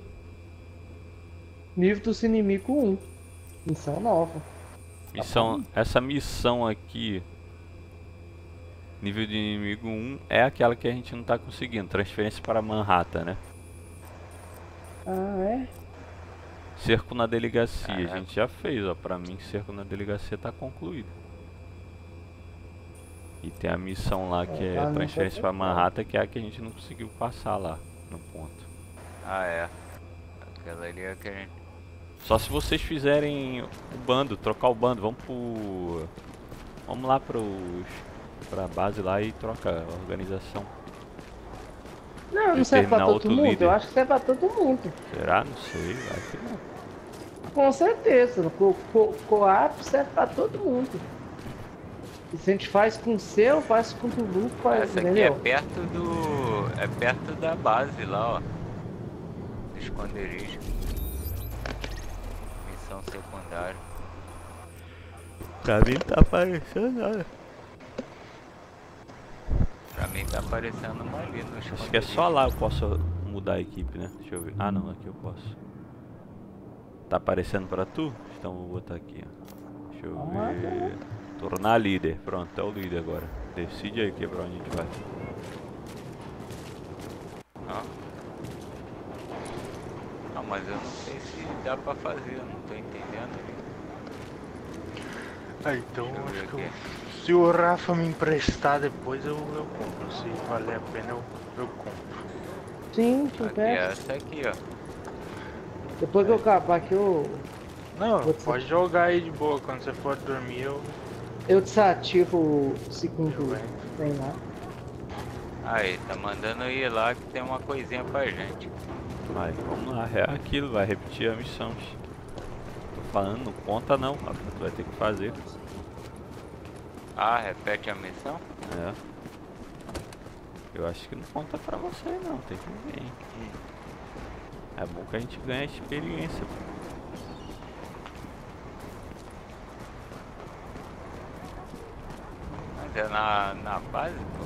Nível dos inimigo um. Missão nova. Missão, essa missão aqui, nível de inimigo um, é aquela que a gente não tá conseguindo. Transferência para Manhattan, né? Ah, é? Cerco na delegacia, Caraca. a gente já fez, ó. Pra mim, cerco na delegacia tá concluído. E tem a missão lá que É, é lá não transferência foi para Manhattan, que é a que a gente não conseguiu passar lá no ponto. Ah, é. Aquela ali é que a gente... Só se vocês fizerem o bando, trocar o bando, vamos pro... Vamos lá pros... pra base lá e troca a organização. Não, não E serve pra terminar todo outro mundo. líder. Eu acho que serve pra todo mundo. Será? Não sei, vai que não. Com certeza. Co co Coap serve pra todo mundo. E se a gente faz com o seu, faz com o do Lu, faz, Essa aqui entendeu? é perto do... É perto da base lá, ó. Do esconderijo. Missão secundária. Pra mim tá aparecendo nada. Pra mim tá aparecendo uma ali no esconderijo. Acho que é só lá eu posso mudar a equipe, né? Deixa eu ver. Ah não, aqui eu posso. Tá aparecendo pra tu? Então vou botar aqui, ó. Deixa eu ver. Tornar líder. Pronto, é o líder agora. Decide aí, quebrar, onde a gente vai. Não. Não, mas eu não sei se dá pra fazer, eu não tô entendendo. Ah, então acho que eu, se o Rafa me emprestar depois eu, eu compro. Se valer a pena eu, eu compro. Sim, te Aqui, essa aqui, ó. Depois que eu acabar aqui eu... Não, pode jogar aí de boa. Quando você for dormir eu... Eu desativo o segundo tem lá. Aí, tá mandando ir lá que tem uma coisinha pra gente. Vai, vamos lá, é aquilo, vai repetir a missão. Tô falando, não conta não, Rafa, tu vai ter que fazer. Ah, repete a missão? É. Eu acho que não conta pra você não, tem que ver. É bom que a gente ganha experiência. Mas é na, na base, pô?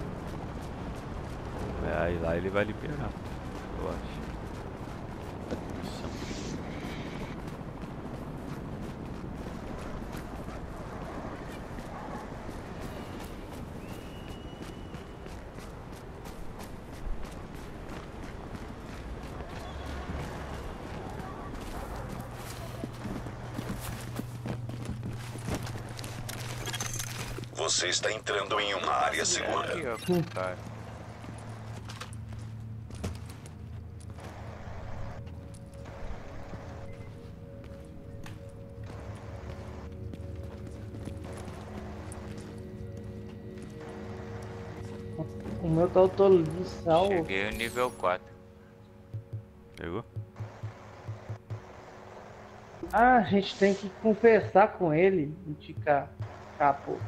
É, aí lá ele vai liberar, eu acho. Missão. Você está entrando em uma área segura. O meu tá autorizado. Cheguei no nível quatro. Pegou? Ah, a gente tem que conversar com ele e ficar capô.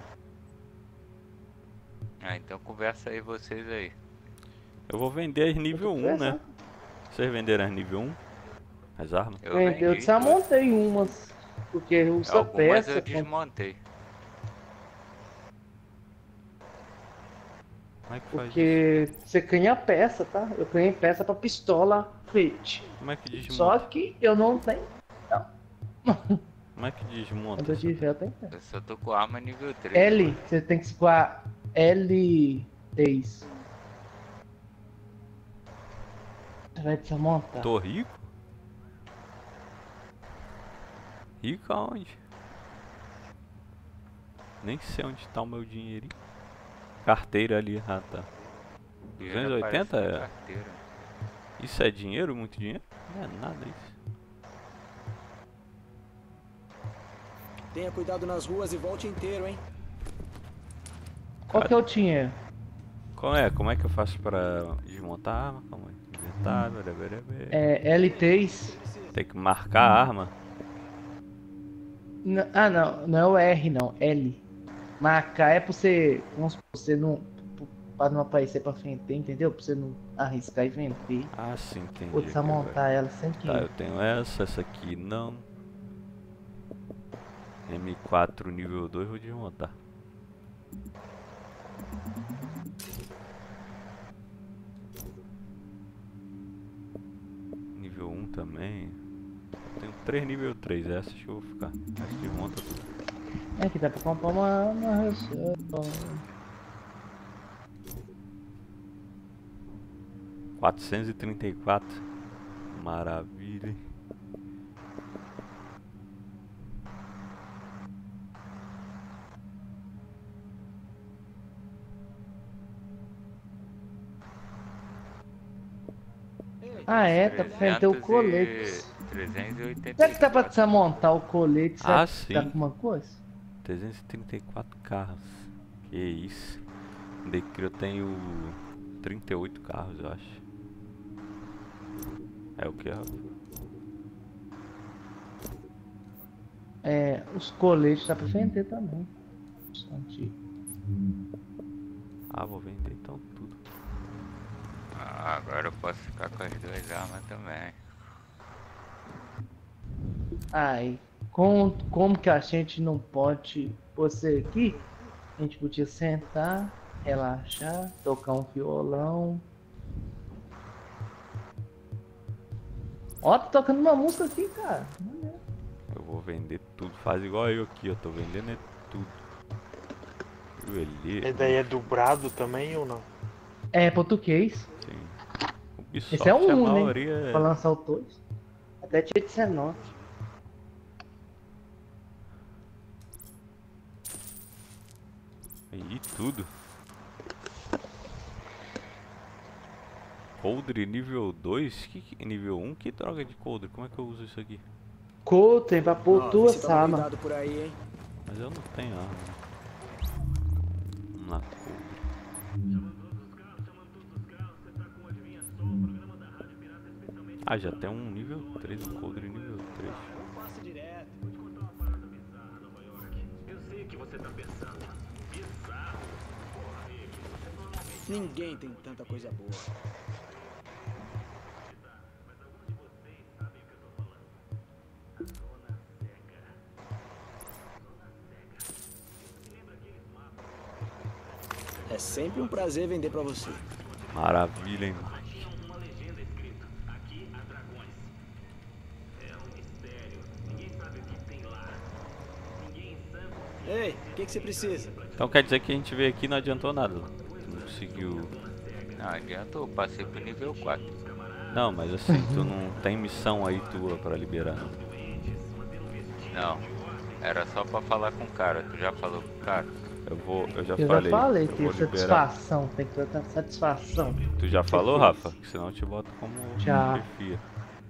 Ah, então conversa aí vocês aí. Eu vou vender as nível um, né? Vocês venderam as nível um? As armas? Eu, eu, eu desmontei umas, porque usa Algumas peça. eu desmontei. Como é que faz Porque isso? Você ganha peça, tá? Eu ganhei peça pra pistola Fit. Como é que desmonta? Só que eu não tenho. Não. Como é que desmonta? Quando eu tiver, eu tenho peça. Eu só tô com arma nível três. L, você tem que escoar L três. Você vai desmontar. Tô rico? Rico aonde? Nem sei onde tá o meu dinheirinho. Carteira ali, ah tá. duzentos e oitenta é? Isso é dinheiro? Muito dinheiro? Não é nada isso. Tenha cuidado nas ruas e volte inteiro, hein? Qual que é o dinheiro? Qual é? Como é que eu faço pra desmontar a arma? Calma aí. Inventário, blá, blá, blá. É L três. Tem que marcar a arma? N ah não, não é o R não, L. Marcar é pra você, vamos supor, você não, pra não aparecer pra frente, entendeu? Pra você não arriscar e vender. Ah sim, entendi. Ou desmontar ela sem que. Tá, eu tenho essa, essa aqui não. M quatro nível dois vou desmontar. Nível um também. Eu tenho três nível três, essas que eu vou ficar. Essa desmonta tudo. É que dá pra comprar uma, uma... quatrocentos e trinta e quatro. Maravilha. Ah é, tá pra vender o colete. trezentos e oitenta. Será que dá pra desmontar o colete? Ah, sim. Dá alguma coisa? trezentos e trinta e quatro carros. Que isso. Daqui eu tenho trinta e oito carros, eu acho. É o que, Rafa? É, os coletes dá pra vender também. Ah, vou vender então tudo. Ah, agora eu posso ficar com as duas armas também. Ai, como, como que a gente não pode... Você aqui, a gente podia sentar, relaxar, tocar um violão. Ó, tá tocando uma música aqui, cara. Eu vou vender tudo, faz igual eu aqui, eu tô vendendo é tudo. Joelheiro. Esse daí é dobrado também ou não? É português. Sim. Ubisoft, Esse é um a um, né? maioria é- Pra lançar o dois. Até tinha dezenove. E tudo. Coldre nível dois? Que, que nível um? Que droga de coldre? Como é que eu uso isso aqui? Coldre pra pôr Ó, duas vê se toma armas. cuidado por aí, hein? Mas eu não tenho arma. Vamos lá, coldre. Ah, já tem um nível três, um coldre nível três. Passe direto. Vou te contar uma parada bizarra, Nova York. Eu sei o que você tá pensando. Bizarro. Porra, amigo, você normalmente... Ninguém tem tanta coisa boa. É sempre um prazer vender pra você. Maravilha, hein? Uma legenda escrita. Aqui há dragões. É um mistério. Ninguém sabe o que tem lá. Ninguém sabe. Ei, o que, que você precisa? Então quer dizer que a gente veio aqui e não adiantou nada. Tu não conseguiu. Não adiantou, passei pro nível quatro. Não, mas assim, tu não tem missão aí tua pra liberar, não. Não, era só pra falar com o cara. Tu já falou com o cara? Eu vou, eu já Eu falei. já falei, eu tem vou liberar. satisfação, tem que ter satisfação. Tu já falou, Rafa? Que senão eu te boto como Já. chefia.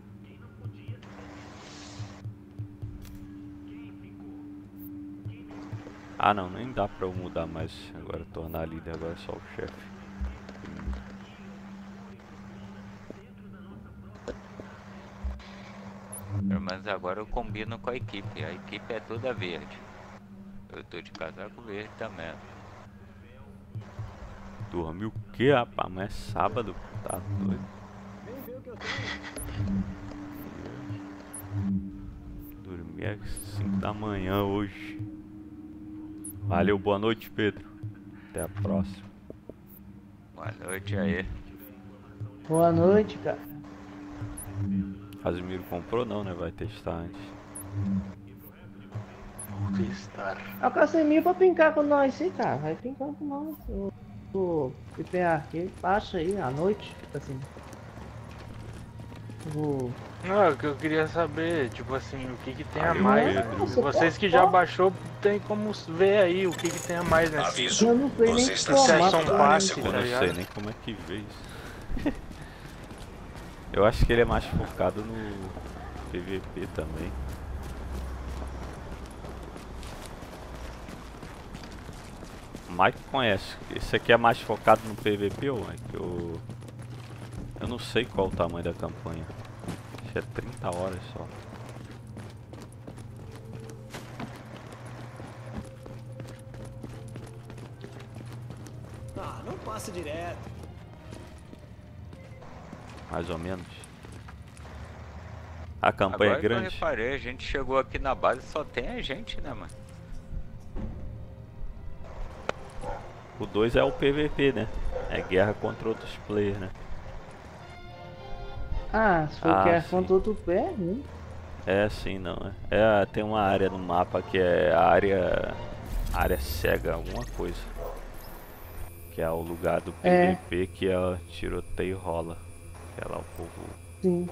Ah não, nem dá pra eu mudar mais agora, tornar líder, agora é só o chefe. Pelo menos agora eu combino com a equipe. A equipe é toda verde. Eu tô de casaco verde também. Dormiu o que, rapaz? Amanhã é sábado, tá doido. Vem ver o que eu tenho. Dormi às cinco da manhã hoje. Valeu, boa noite, Pedro. Até a próxima. Boa noite aí. Boa noite, cara. Casimiro comprou não, né? Vai testar antes. Vou testar. É o Casemiro pra pincar com nós, sim, cara. Vai pincar com nós. O, o I P A aqui, baixa aí à noite, assim. O... Não, o que eu queria saber, tipo assim, o que que tem a Valeu, mais. Pedro. Vocês que já baixou, tem como ver aí o que que tem a mais nesse. Aviso, Eu não sei nem você está como. Session sendo Pass, Eu tá não ligado? sei nem como é que vê isso. Eu acho que ele é mais focado no P V P também. O Mike conhece. Esse aqui é mais focado no P V P, ou Mike? Eu... Eu não sei qual o tamanho da campanha. Acho que é trinta horas só. Ah, não passa direto. Mais ou menos. A campanha Agora é grande. que eu reparei, a gente chegou aqui na base só tem a gente, né, mano? O dois é o P V P, né? É guerra contra outros players, né? Ah, se for Ah, que é sim. contra outro pé, né? É, sim, não é. É, tem uma área no mapa que é a área área cega, alguma coisa. Que é o lugar do P V P É. que é o tiroteio rola. Que é lá o povo. Sim.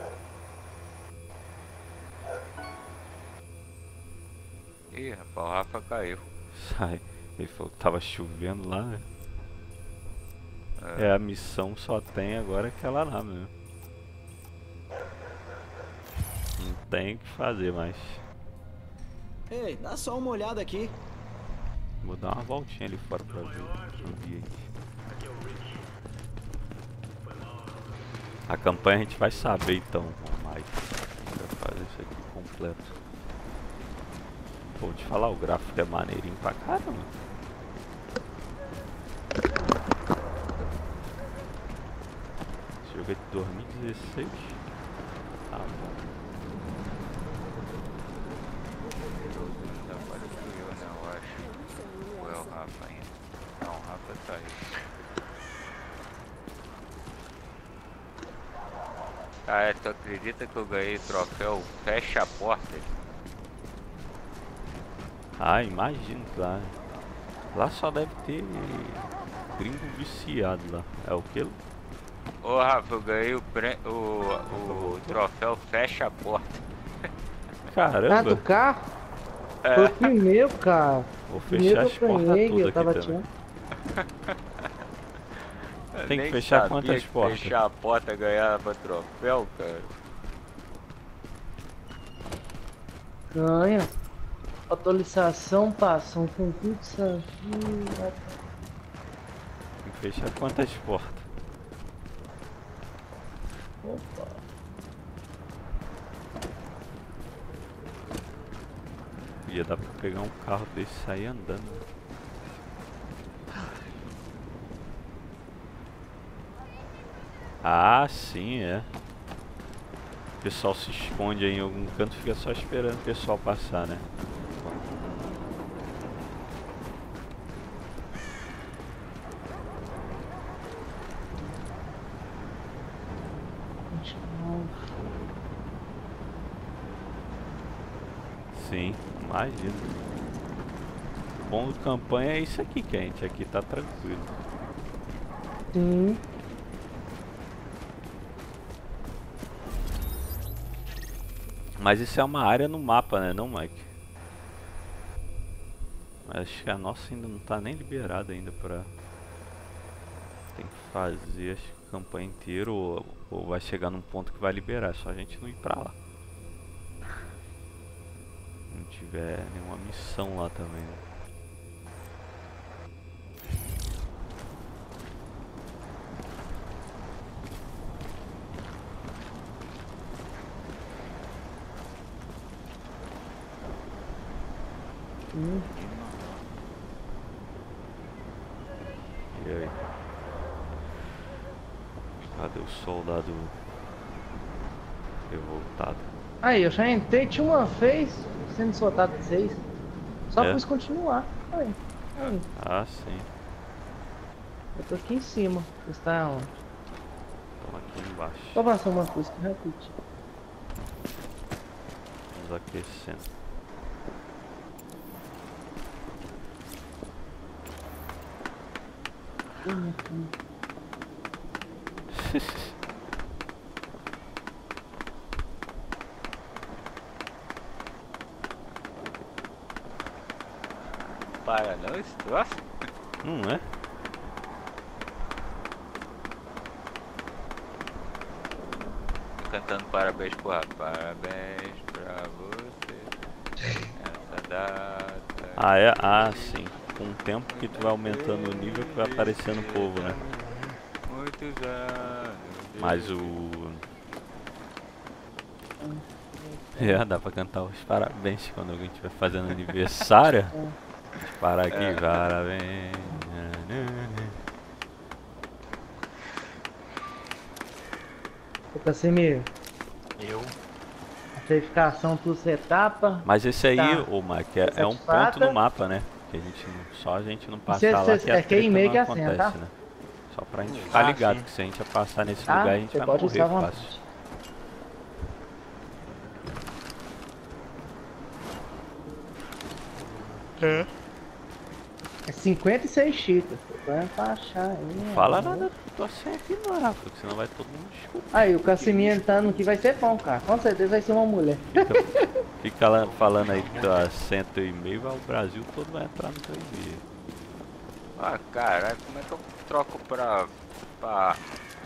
Ih, rapaz, o Rafa caiu. Sai. Ele falou que tava chovendo lá, né? É. É, a missão só tem agora aquela lá mesmo. Não tem o que fazer mais. Ei, dá só uma olhada aqui. Vou dar uma voltinha ali fora pra ver o ambiente. A campanha a gente vai saber então, Mike. A gente vai fazer isso aqui completo. Pô, te falar, o gráfico é maneirinho pra caramba. Esse jogo é de dois mil e dezesseis. Tá bom. Agora fui eu, né, eu acho. Ou é o Rafa ainda? Não, o Rafa tá aí. Ah, é, tu acredita que eu ganhei troféu Fecha a Porta? Ah, imagino, claro. Lá só deve ter gringo viciado lá. É o que? Ô Rafa, eu ganhei o, pre... o, o troféu Fecha a Porta. Caramba! Ah, do carro? É. Foi o primeiro, cara. Vou fechar as portas tudo eu tava aqui também. Tem que fechar quantas que portas? Fechar a porta ganhava troféu, cara. Ganha. Atualização, passa um concurso. Tem que fechar quantas portas? Opa. Ia dar pra pegar um carro desse e sair andando. Ah, sim, é. O pessoal se esconde aí em algum canto e fica só esperando o pessoal passar, né? Sim, imagina. O bom do campanha é isso aqui, que a gente aqui tá tranquilo. Sim. Mas isso é uma área no mapa, né, não, Mike? Mas acho que a nossa ainda não tá nem liberada ainda pra... Tem que fazer acho, a campanha inteira ou, ou vai chegar num ponto que vai liberar, é só a gente não ir pra lá. Não tiver nenhuma missão lá também, né? Hum. E aí? Cadê o soldado revoltado? Aí, eu já entrei, tinha uma vez sendo soltado de seis. Só É? quis continuar. Aí, aí. Ah, sim. Eu tô aqui em cima. Você está onde? Tô aqui embaixo. Só passar uma coisa que repete. Vamos aquecendo. Para não esse troço? Não é? Cantando parabéns pro Rafa. Parabéns pra você. Essa data. Ah, é? Ah, sim. Com o tempo que tu vai aumentando o nível que vai aparecendo o povo, né? Muitos anos. Mas o... É, dá pra cantar os parabéns quando alguém estiver fazendo aniversário. Para aqui, É. parabéns. Ô, Casimiro. Eu? A verificação plus etapa. Mas esse aí, Tá. ô Mike, é, é um Satisfata? ponto no mapa, né? Que a gente não, só a gente não passa Cê- lá cê- que a é quem treta meio não que acontece, assenta, tá? né? Só pra gente ficar Ah, ligado sim. que se a gente passar nesse Tá, lugar a gente cê vai pode morrer usar à vontade. fácil. É. É cinquenta e seis cheetas. Vai pra achar aí. Não né? fala nada da tua senha aqui não, Rafa, porque senão vai todo mundo descobrir. Aí, o Casimiro entrando aqui vai ser bom, cara. Com certeza vai ser uma mulher. Fica, fica lá falando aí que tua senha teu e-mail, vai- o Brasil todo vai entrar no teu e-mail. Ah, caralho, como é que eu troco pra... pra...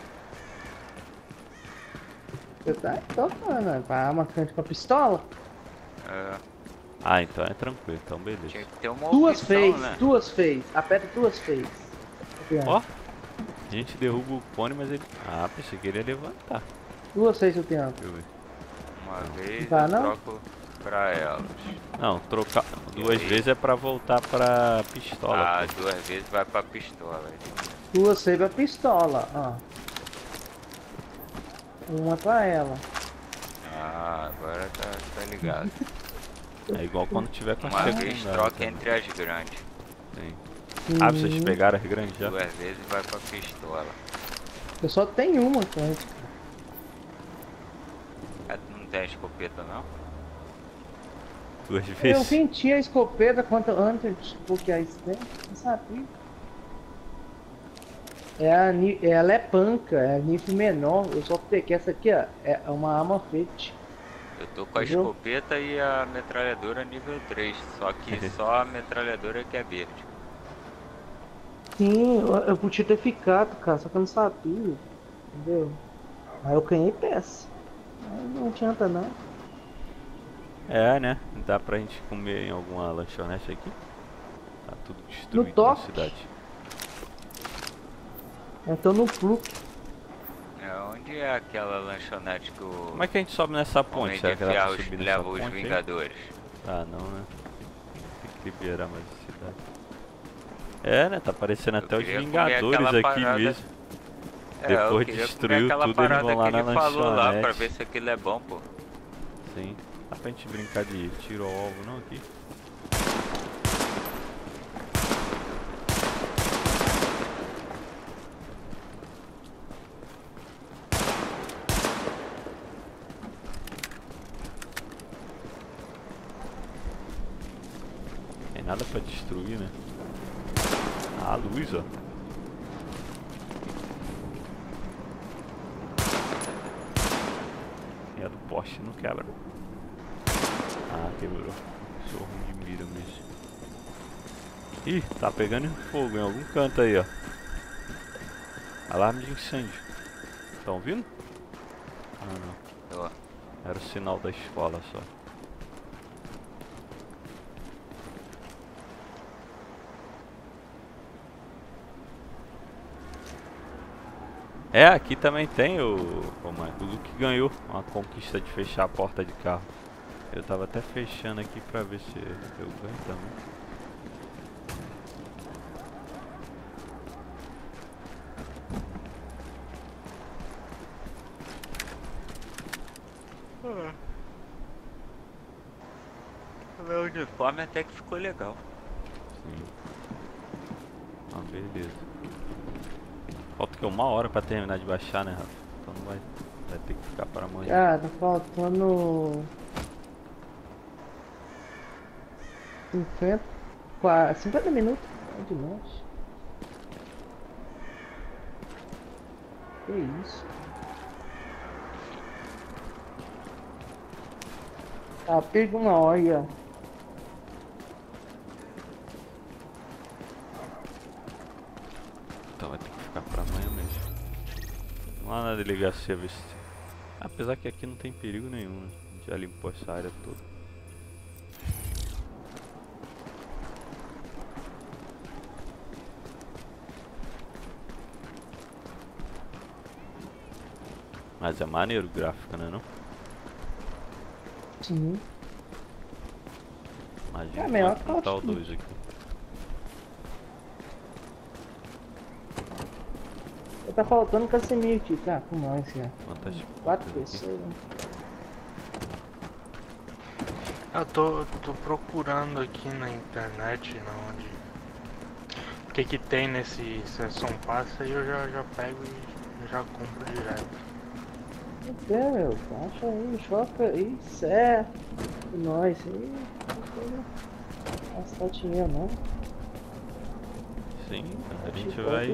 Você tá tocando, né? Pra arma cante com a pistola? É, Ah, então é tranquilo, então beleza. tinha que ter uma Duas opção, fez, né? duas fez. Aperta duas fez. Ó, a gente derruba o pônei, mas ele... Ah, pensei que ele ia levantar. Duas fez o piano. Deixa eu ver. Uma vez Tá, eu não? troco pra elas. Não, trocar duas vezes é pra voltar pra pistola. Ah, pô. duas vezes vai pra pistola. Duas fez a pistola, ó. Uma pra ela. Ah, agora tá, tá ligado. É igual quando tiver com a Uma secundária vez troca também. entre as grandes. Sim. Ah, vocês pegaram as grandes já? Duas vezes vai pra pistola. Eu só tenho uma cante. Ah, tu não tem a escopeta não? duas vezes. Eu senti a escopeta quanto antes do que a Stem, não sabia. É a, ela é panca, é a nível menor. Eu só peguei essa aqui, ó. É uma arma fete. Eu tô com a Entendeu? escopeta e a metralhadora nível três, só que só a metralhadora que é verde. Sim, eu, eu podia ter ficado, cara, só que eu não sabia. Entendeu? Aí eu ganhei peça. Aí não adianta não. É, né? Dá pra gente comer em alguma lanchonete aqui? Tá tudo destruído no toque. na cidade. Então no fluxo. É, onde é aquela lanchonete que o... Como é que a gente sobe nessa ponte? Será que dá pra subir nessa leva ponte os Vingadores? Aí? Ah, não, né? Tem que liberar mais a cidade. É, né? Tá aparecendo até os Vingadores aqui parada... mesmo. É, depois de destruir tudo, eles vão lá na lanchonete. Falou lá pra ver se aquilo é bom, pô. Sim. Dá pra gente brincar de tiro ao alvo não aqui? Tem nada pra destruir, né? Ah, a luz, ó. E a do poste não quebra. Ah, quebrou. Sou ruim de mira mesmo. Ih, tá pegando fogo em algum canto aí, ó. Alarme de incêndio. Estão ouvindo? Ah, não. Era o sinal da escola só. É, aqui também tem o... o Luke ganhou uma conquista de fechar a porta de carro. Eu tava até fechando aqui pra ver se eu ganho também. O meu uniforme até que ficou legal. Sim. Ah, beleza. Falta que uma hora pra terminar de baixar, né, Rafa? Então não vai, vai ter que ficar para amanhã. Ah, tá faltando... cinquenta... cinquenta minutos. É de longe. Que isso? Tá, pega uma hora. Então vai ter que ficar pra amanhã mesmo. Lá na delegacia ver se... Apesar que aqui não tem perigo nenhum, né? A gente já limpou essa área toda. Mas é maneiro o gráfico, né, não? Sim. Imagina é melhor que tá o dois aqui. Tá faltando Casemiro aqui, tá? Com nós, já. Quantas Quatro pessoas, né? Eu tô, tô procurando aqui na internet onde... o que que tem nesse Season Pass, aí eu já, já pego e já compro direto. É, meu, acha aí, choca aí, certo. E nós aí, não gastar dinheiro não. Sim, a gente vai...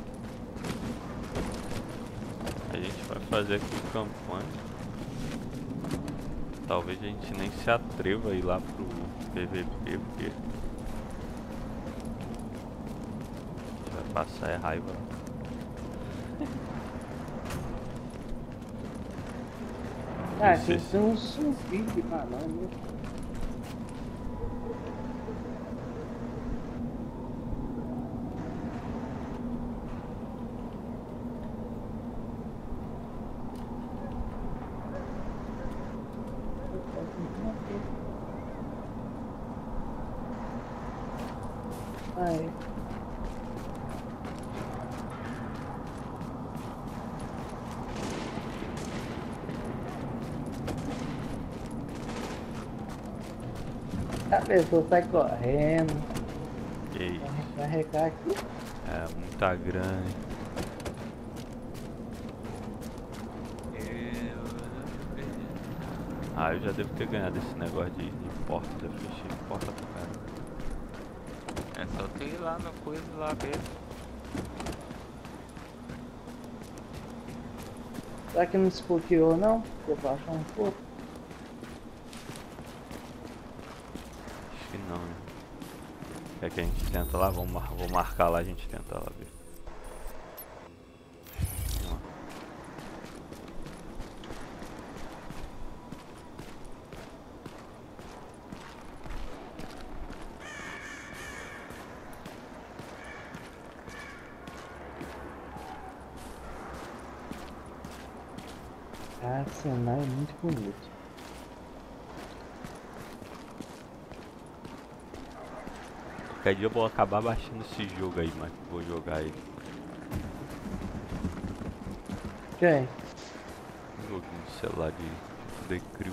A gente vai fazer aqui campanha. Talvez a gente nem se atreva a ir lá pro P V P, porque a gente vai passar é raiva. Ah, tem que ter um vídeo pra nós, né? Aí. A pessoa sai correndo. Que isso? Vai carregar aqui. É muita grana. Ah, eu já devo ter ganhado esse negócio de, de porta, já fechei porta pro cara. É só tu ir lá no coisa lá ver. Será que não desbloqueou não? Eu vou achar um pouco. Acho que não, né? Quer que a gente tenta lá? Vamos mar vou marcar lá, a gente tenta lá ver. Ah, cenário é muito bonito. Qualquer dia eu vou acabar baixando esse jogo aí, mas vou jogar ele. Quem? Um joguinho de celular de The Crew.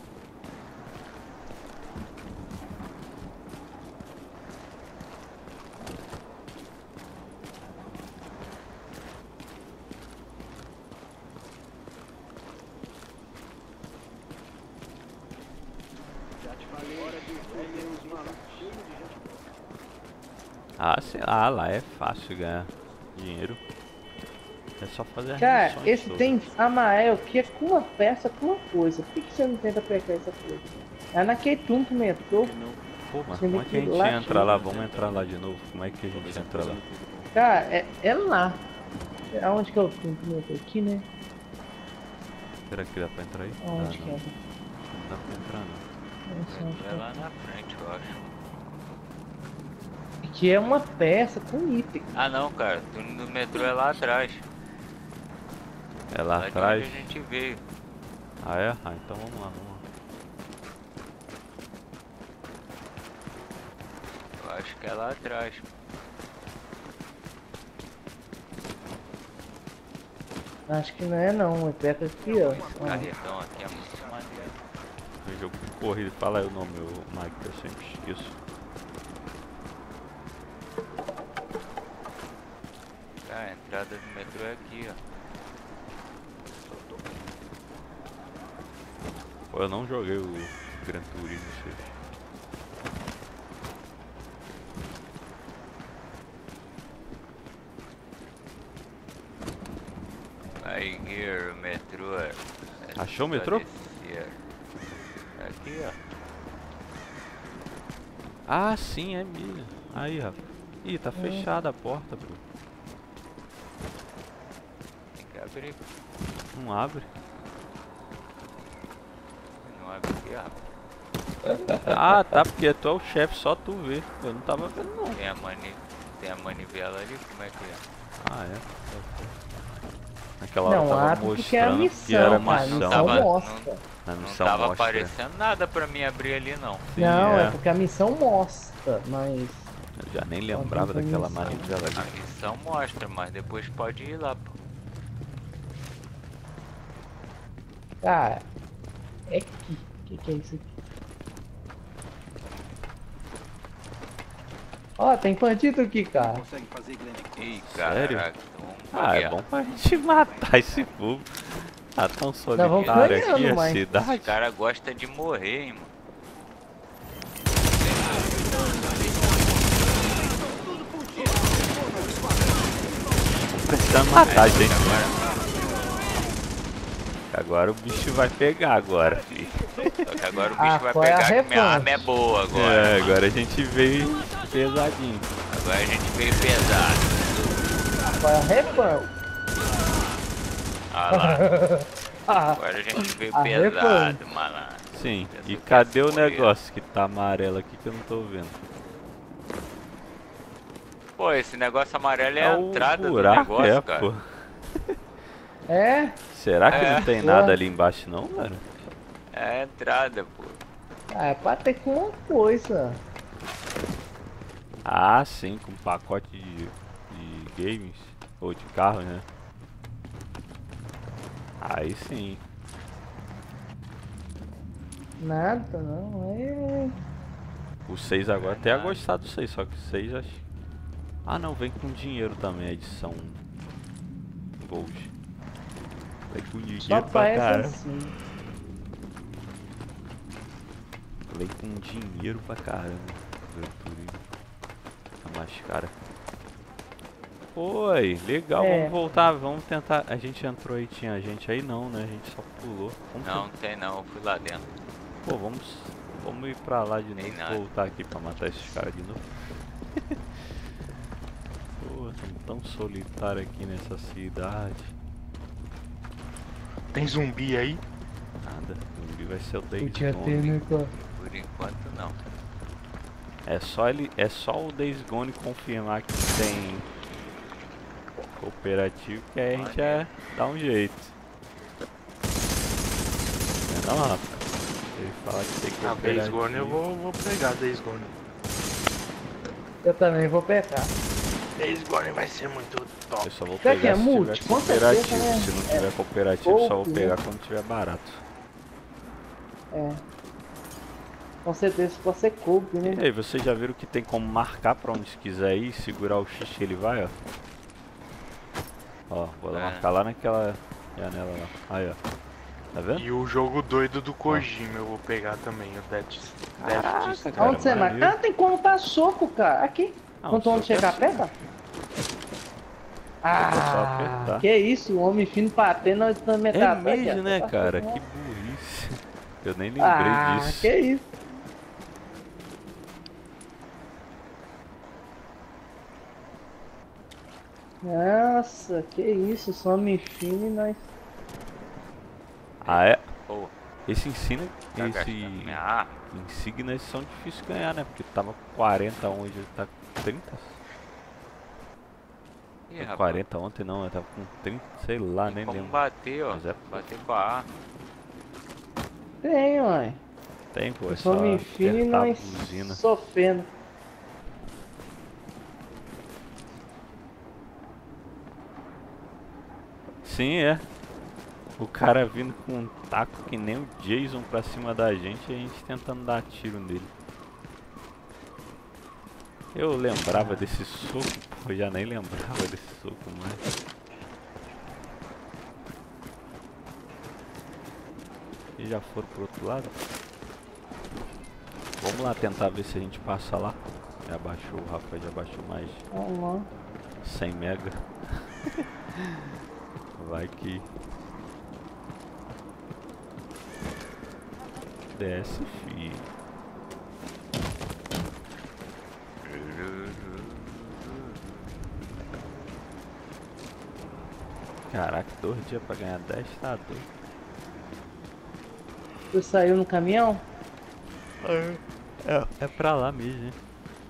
Ah, sei lá, lá é fácil ganhar dinheiro. É só fazer a Cara, esse todas. Tem Amael que é com uma peça, com uma coisa. Por que, que você não tenta pegar essa coisa? É na Keitum que metrô. Pô, mas como é que a gente entra lá? Vamos entrar lá de novo. Como é que a gente entra lá? Cara, é, é lá. Aonde que é o metrô? Aqui, né? Será que dá pra entrar aí? Aonde ah, que é? Não dá pra entrar não. É lá na frente, eu acho. Que é uma peça com item. Ah não, cara, o túnel do metrô é lá atrás. É lá, lá atrás? De onde a gente veio. Ah é? Ah, então vamos lá, vamos lá. Eu acho que é lá atrás. Acho que não é não, é perto aqui, ó. Esse carretão aqui é muito maneiro. No jogo de corrida, fala aí o nome, o Mike, que eu sempre esqueço. Ah, a entrada do metrô é aqui, ó. Pô, eu não joguei o Gran Turismo seis. Aí, Gear, o metrô é... Achou o metrô? É aqui, ó. Ah, sim, é mesmo. Aí, Rafa. Ih, tá é. fechada a porta, bro. Tem que abrir. Não abre. Não abre aqui, Rafa. Ah, tá, porque tu é o chefe, só tu vê. Eu não tava vendo não. Tem a, mani... Tem a manivela ali, como é que é? Ah, é? Naquela não, hora tava mostrando que, é a missão, que era cara, missão. Não tava, mostra. Não, a missão não tava mostra. aparecendo nada pra mim abrir ali, não. Sim, não, é. é porque a missão mostra, mas... Eu já nem lembrava daquela manivela ali. A missão mostra, mas depois pode ir lá, pô. Cara, é aqui. O que, que é isso aqui? Ó, oh, tem bandido aqui, cara. Ih, sério? Caraca, ah, é bom pra gente matar esse povo. Tá tão solitário aqui a mas... cidade. Esse cara gosta de morrer, hein, mano. Precisando matar, gente. Agora o bicho vai pegar agora, filho. Só que agora o bicho ah, vai pegar que minha arma é boa agora. É, agora a gente veio pesadinho. Agora a gente veio pesado. Agora é refã. Ah lá. Agora a gente veio a pesado, malandro. Sim, e cadê o negócio que tá amarelo aqui que eu não tô vendo? Pô, esse negócio amarelo é, é a entrada buraco, do negócio, é, cara. Pô. É? Será que é. não tem nada ali embaixo não, cara? É a entrada, pô. Ah, é pra ter com uma coisa. Ah, sim, com pacote de, de games, ou de carro, né? Aí sim. Nada, não, é... O seis agora, até a gostar do seis, só que o seis acho... Ah não, vem com dinheiro também, a edição Gold. Vem com dinheiro só pra caramba. Assim. Play com dinheiro pra caramba. Gran Turismo. Tá mais cara. Oi, legal, É. vamos voltar, vamos tentar. A gente entrou aí, tinha gente aí não, né? A gente só pulou. Vamos Não, não tem não, eu fui lá dentro. Pô, vamos, vamos ir pra lá de Nem novo, nada. voltar aqui pra matar esses caras de novo. Pô, tão tão solitário aqui nessa cidade. Tem zumbi aí? Nada, zumbi vai ser o Days Podia Gone. ter, né, cara? Por enquanto não. É só ele, é só o Days Gone confirmar que tem cooperativo que aí a gente é, dá um jeito. Não, não, Rafa. Ele fala que tem Ah, Days cooperativo. Gone eu vou, vou pegar Days Gone. Eu também vou pegar. Days Gone vai ser muito top. Eu só vou Será que pegar é se multi? tiver Com certeza, cooperativo. né? Se não É tiver cooperativo, eu só vou pouco, pegar né? quando tiver barato. É. Com certeza pode ser coupe, né? E aí, vocês já viram que tem como marcar pra onde quiser ir, segurar o X que ele vai, ó. Ó, vou É. marcar lá naquela janela lá. Aí, ó. Tá vendo? E o jogo doido do Kojima eu vou pegar também, o Death, Death Caraca, Stranding. cara, Onde você marca? maneiro. Ah, tem como dar soco, cara. Aqui. Ah, Quando o onde soco é chegar assim. perto? só Ah, apertar. que isso, o homem fino batendo, nós estamos É metade. mesmo, né, cara? Que burrice. Eu nem lembrei Ah, disso. que isso. Nossa, que isso, só me fino e nós. Ah, é? Pô, Esse ensina, tá esse gastando minha arma. insignias são difíceis de ganhar, né? Porque tava com quarenta hoje, tá com trinta. Ih, Foi rapaz. quarenta ontem não, eu tava com trinta, sei lá, nem Como lembro. bater, ó. Mas é- Bater com a arma. Tem, mãe. Tem, pô, é Só só me fino e apertar a nós buzina. sofrendo. Sim, é. O cara vindo com um taco que nem o Jason pra cima da gente e a gente tentando dar tiro nele. Eu lembrava desse soco, pô, eu já nem lembrava desse soco mais. E já foram pro outro lado? Vamos lá tentar ver se a gente passa lá. Já baixou, o Rafa já baixou mais Vamos lá. cem mega. Vai que desce, filho. Caraca, dois dias pra ganhar dez, tá doido. Você saiu no caminhão? É, é, é pra lá mesmo, hein?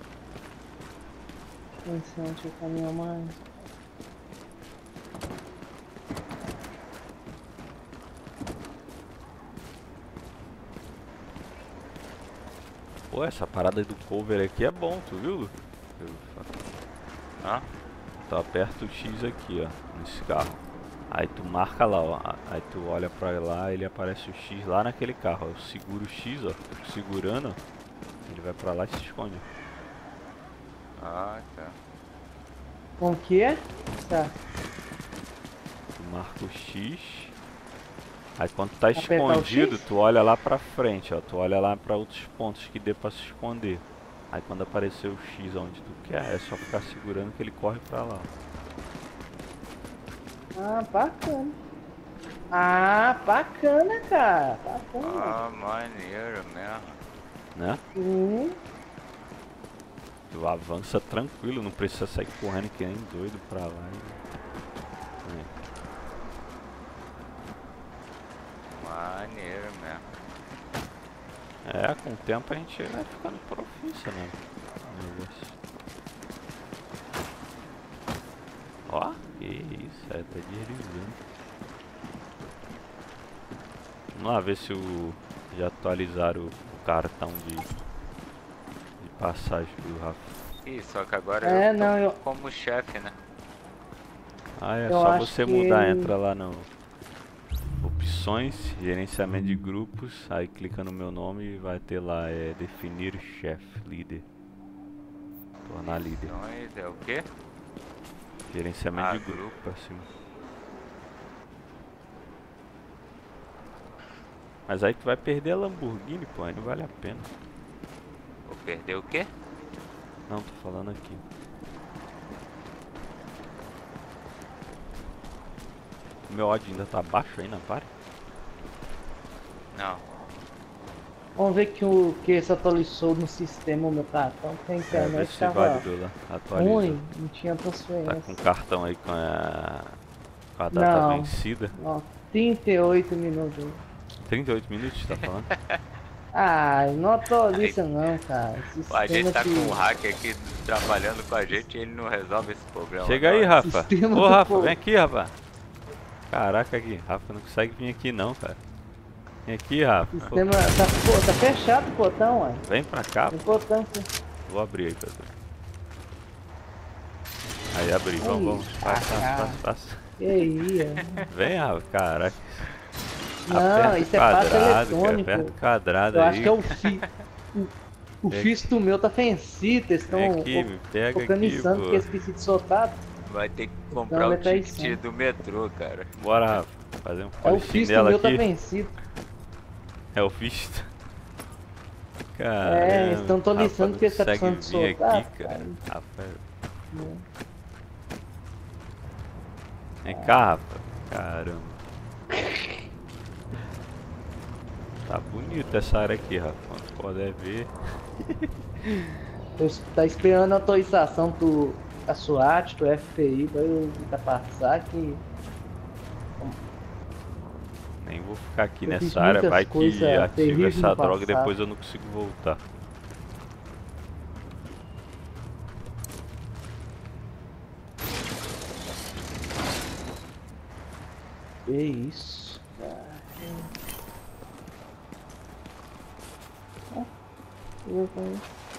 Não sei onde é o caminhão mais. Pô, essa parada do cover aqui é bom, tu viu, Lu? Ah? Tu aperta o X aqui, ó, nesse carro. Aí tu marca lá, ó. Aí tu olha pra lá, ele aparece o X lá naquele carro. Eu seguro o X, ó. Fico segurando, ó. Ele vai pra lá e se esconde. Ah, tá. Como que é? Tá. Tu marca o X. Aí quando tá Apertar o escondido, X? tu olha lá pra frente, ó. Tu olha lá pra outros pontos que dê pra se esconder. Aí quando aparecer o X onde tu quer, é só ficar segurando que ele corre pra lá. Ah, bacana. Ah, bacana, cara. Bacana. Ah, maneiro mesmo. Né? Hum. Tu avança tranquilo, não precisa sair correndo que nem doido pra lá. E... Maneiro mesmo. É, com o tempo a gente vai ficando profissa, né? Negócio. Ó, que isso, é até deslizando. Vamos lá ver se o já atualizaram o cartão de, de passagem do Rafa. Ih, só que agora É, eu tô não, eu- como chefe, né? Ah, é Eu só acho você que- mudar, entra lá no opções, gerenciamento de grupos, aí clica no meu nome e vai ter lá, é definir chefe, líder. Tornar líder. Opções é o quê? Gerenciamento Ah, de grupo pra cima. Mas aí tu vai perder a Lamborghini, pô, aí não vale a pena. Vou perder o quê? Não, tô falando aqui. O meu ódio ainda tá baixo aí na pare? Não. Vamos ver que o que se atualizou no sistema o meu cartão, porque a internet é, tava lá. ruim, não tinha transferência. Tá com o cartão aí com a, com a data não, vencida? Não, trinta e oito minutos. trinta e oito minutos, tá falando? Ah, não atualiza não, cara. Pô, a gente tá que... com um hacker aqui trabalhando com a gente e ele não resolve esse problema. Chega agora. aí, Rafa. Sistema Ô, Rafa, povo. vem aqui, Rafa. Caraca, aqui. Rafa não consegue vir aqui não, cara. Vem aqui, Rafa. O sistema tá, pô, tá fechado o portão, ué. Vem pra cá. Tem portão aqui. Vou abrir aí pra tu. Aí abri, vamos, vamos. Passa, passa, passa. Que aí, vem, Rafa, caraca. Não, aperta isso é passe quadrado, eletrônico. Cara, aperta o quadrado Eu aí. acho que é o fi... O, o fisto meu tá vencido, eles estão organizando porque eu esqueci de soltar. Vai ter que comprar o ticket do metrô, cara. Bora, Rafa. Fazer um É o fisto meu tá vencido. É o fisto. Caramba, é, eles estão atualizando que eles estão precisando de soltar. Aqui, cara. Rafa. Vem cá, Rafa. Caramba. Tá bonita essa área aqui, Rafa. Como você pode ver. Eu tá esperando a atualização do a SWAT, do F B I, vai eu tentar passar que. Nem vou ficar aqui eu nessa área, vai que ativa essa droga e passado. depois eu não consigo voltar. Que isso, cara. Eu vou...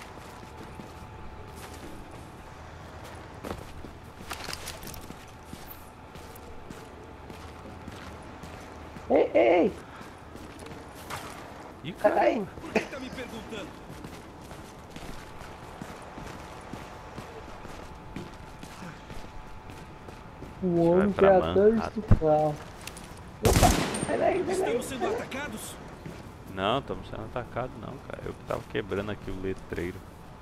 Ei, ei! Ih, caralho! Por que tá me perguntando? O homem que é até estufado. Opa! Sai daí, sai daí! Estamos sendo atacados? Não, estamos sendo atacados não, cara. Eu que tava quebrando aqui o letreiro.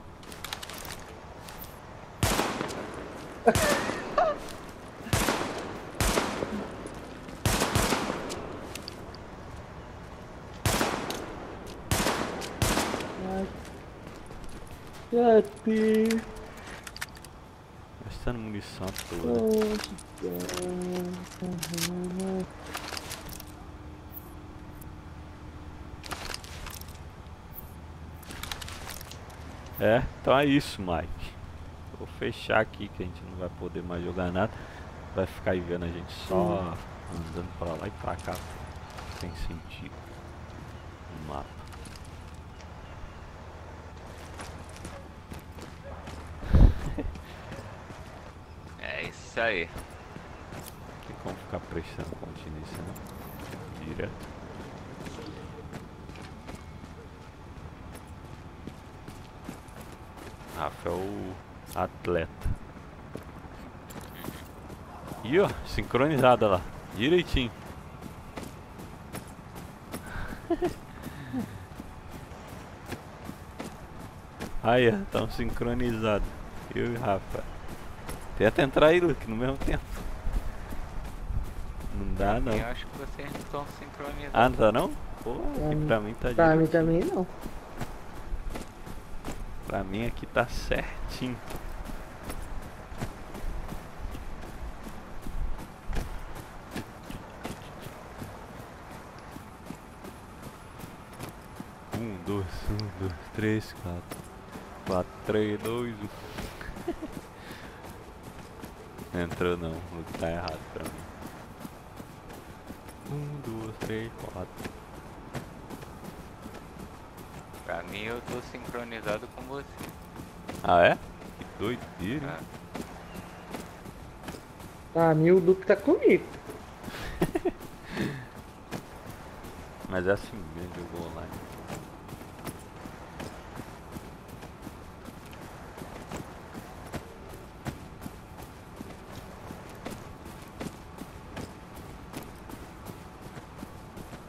Cadê? Gastando munição toda. É, então é isso, Mike. Vou fechar aqui que a gente não vai poder mais jogar nada. Vai ficar aí vendo a gente só hum. andando pra lá e pra cá. Sem sentido. No mapa. É isso aí. Tem como ficar prestando continência, né? Direto. Rafa é o atleta. E ó, sincronizada lá, direitinho. Aí, ó, tão sincronizados. Eu e o Rafa. Tenta entrar aí, Luke, no mesmo tempo. Não dá, não. Eu acho que vocês não estão sincronizados. Ah, não tá não? Pô, aqui pra mim tá Pra direitinho. mim também não. Pra mim aqui tá certinho. Um, dois, um, dois, três, quatro. Quatro, três, dois, um. Entrou não, tá errado pra mim. Um, dois, três, quatro. Pra mim eu tô sincronizado com você. Ah é? Que doideira. É. Pra mim o Duque tá comigo. Mas é assim mesmo, eu vou online.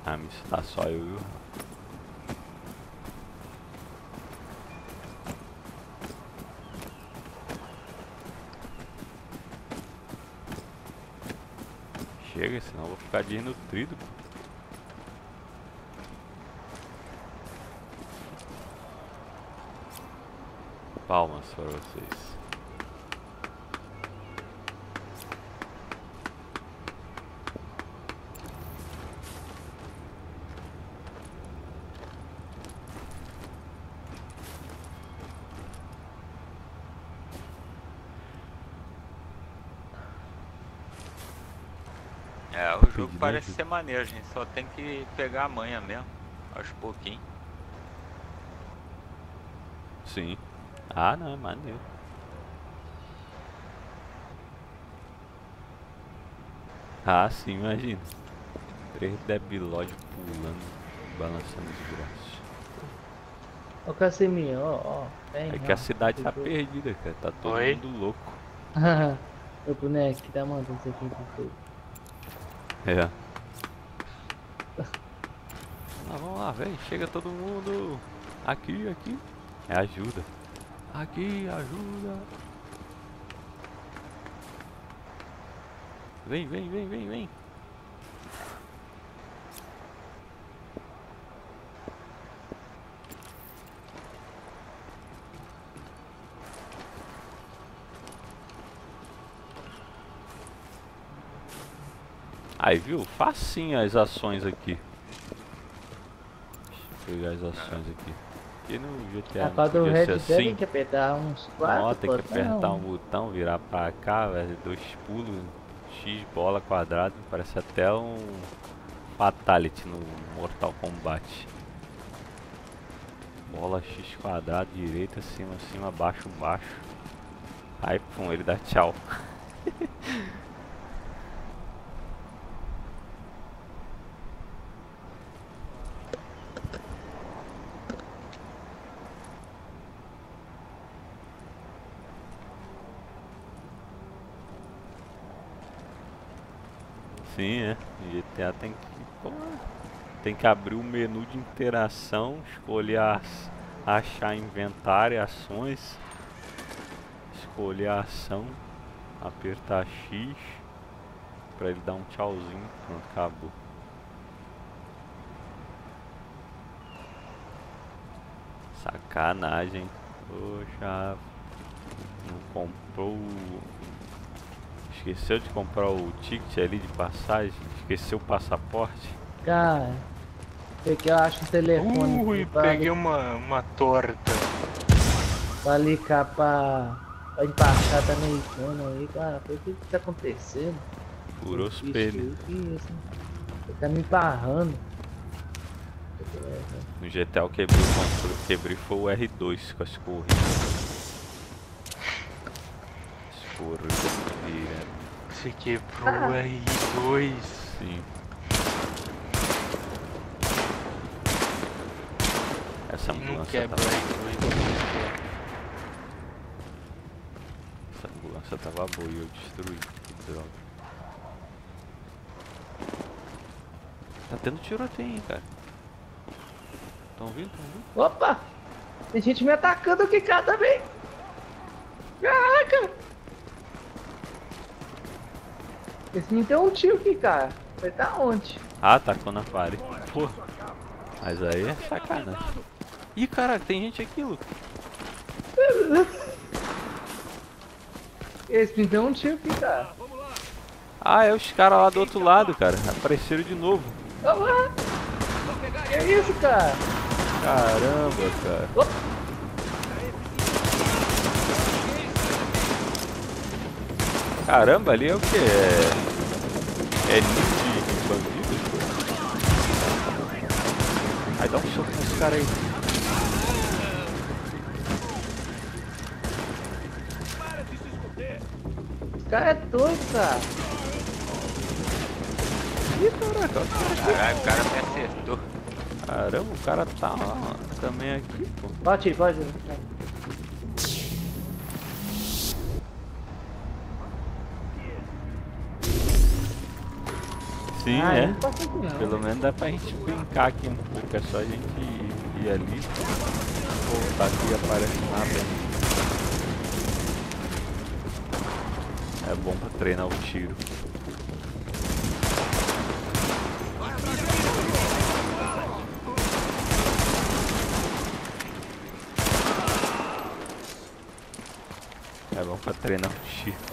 A missa tá só eu e o Rafa. Chega, senão eu vou ficar desnutrido. Palmas para vocês. É, o jogo parece ser maneiro, a gente só tem que pegar a manha mesmo, aos pouquinhos. Sim. Ah, não, é maneiro. Ah, sim, imagina. Três debilóides pulando, balançando os braços. Ô Cassiminho, ó, ó. É que a cidade tá perdida, cara. Tá todo Oi? mundo louco. Meu boneco que tá mandando isso aqui pro fogo. É. Ah, vamos lá, velho. Chega todo mundo. Aqui, aqui. É ajuda. Aqui, ajuda. Vem, vem, vem, vem, vem. Aí, viu? Facinho as ações aqui. Deixa eu pegar as ações aqui. Aqui no G T A A quadra do não Red podia Dead ser assim. tem que apertar uns quatro. Ó, tem que botão. apertar um botão, virar pra cá, velho. Dois pulos, X bola quadrado. Parece até um Fatality no Mortal Kombat. Bola X quadrado, direita, cima, cima, baixo, baixo. Aí, pum, ele dá tchau. Sim, é. G T A tem que, pô, tem que abrir o menu de interação, escolher as, achar inventário, ações, escolher a ação, apertar X pra ele dar um tchauzinho, pronto, acabou. Sacanagem. Poxa, não comprou. Esqueceu de comprar o ticket ali de passagem? Esqueceu o passaporte? Cara, é que eu acho o telefone. Ui, peguei uma, uma torta. Pra ligar pra, pra embaixada americana aí, cara. O que que tá acontecendo? Furou os pneus. Que isso? Você tá me barrando. No G T A eu quebrei o controle, quebrei foi o R dois com as corridas. As corridas. Você quebrou ah. o R dois? Sim. Essa ambulância tava... Essa ambulância tava boa e eu destruí. Que droga. Tá tendo tiroteio, hein, cara. Tão vindo, tão vindo? Opa! Tem gente me atacando aqui, cara, também. Caraca! Esse me deu um tiro aqui, cara. Vai tá onde? Ah, tacou na parede. Pô. Mas aí é sacanagem. Ih, caraca, tem gente aqui, Lucas. Esse me deu um tiro aqui, cara. Ah, é os caras lá do outro lado, cara. Apareceram de novo. Vamos lá. Que é isso, cara? Caramba, cara. Opa. Caramba, ali é o que? É... É ninja de bandido? Aí dá um soco nesse cara aí. Esse cara é doido, cara. Ih, caraca, o cara... Caralho, o cara me acertou. Caramba, o cara tá ó, também aqui, pô. Pode ir, pode ir. Sim, ah, é. Não passa aqui, não. Pelo menos dá pra gente brincar aqui um pouco. É só a gente ir, ir ali. Voltar aqui e aparece nada. É bom pra treinar o tiro. É bom pra treinar o tiro.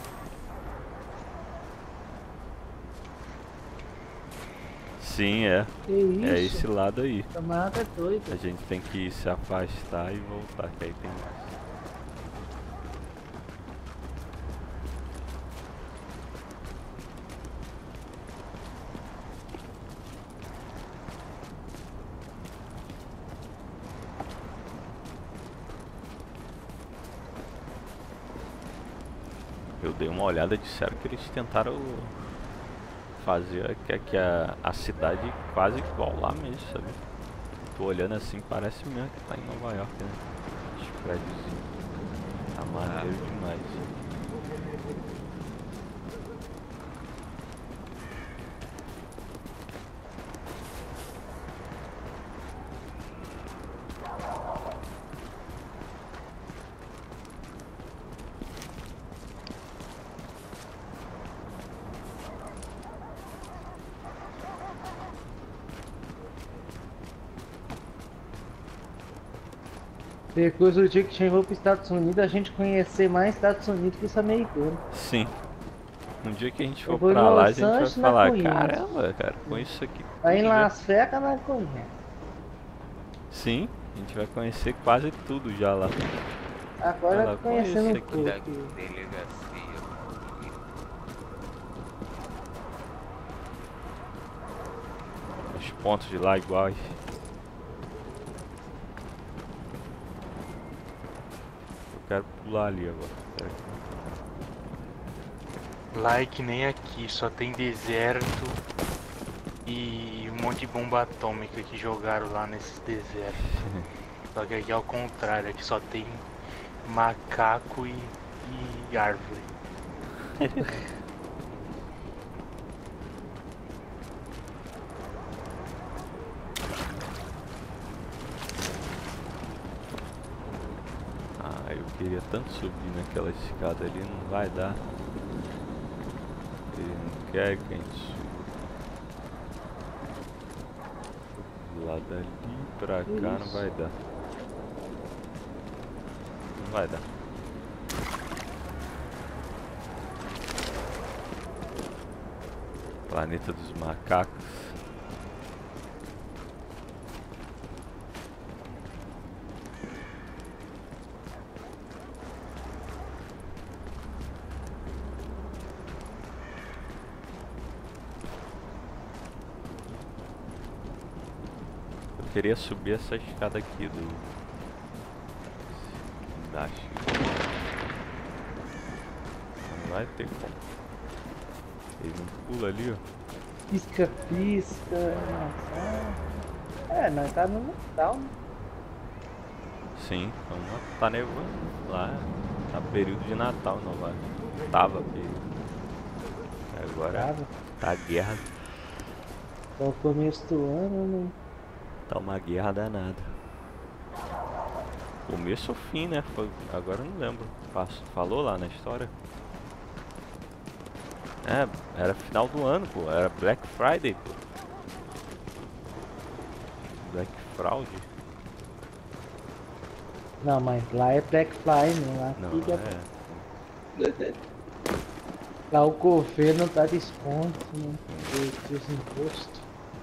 Sim, é. Que isso? É esse lado aí. Camarada é doido. A gente tem que se afastar e voltar, que aí tem mais. Eu dei uma olhada e disseram que eles tentaram fazer que, que a, a cidade quase igual lá mesmo, sabe? Tô olhando assim, parece mesmo que tá em Nova York, né? Os prédiozinhos. Tá maneiro demais. Depois do dia que chegou para os Estados Unidos, a gente conhecer mais Estados Unidos que os americanos. Sim. Um dia que a gente for Eu vou pra em lá, a Los gente vai Angeles, falar, nós caramba, cara, com isso aqui. Aí em tudo Las já- Vegas nós conhecemos. Sim, a gente vai conhecer quase tudo já lá. Agora Ela conhecendo conhece um aqui. Da pouco. delegacia. Os pontos de lá iguais. Eu quero pular ali agora. Pera aí. Lá é que nem aqui, só tem deserto e um monte de bomba atômica que jogaram lá nesses desertos. Só que aqui é ao contrário, aqui só tem macaco e, e árvore. Ah, eu queria tanto subir naquela escada ali, não vai dar. Ele não quer que a gente suba. Lá dali pra cá não vai dar. Não vai dar. Planeta dos macacos. Eu queria subir essa escada aqui do... Dash. Não vai ter como. Ele não pula ali, ó. Pisca, pisca. Nossa. É, nós tá no Natal, né? Sim, vamos lá. Tá nevando lá. Tá período de Natal, não vai. Tava período. Agora Tava. tá guerra. É o começo do ano, né? Tá uma guerra danada. Começo ou fim, né? Foi... Agora eu não lembro. Passo- Falou lá na história. É, era final do ano, pô. Era Black Friday, pô. Black Fraud? Não, mas lá é Black Friday, né? Lá Não, fica... é. Lá o governo dá desconto, né? Dos, dos impostos.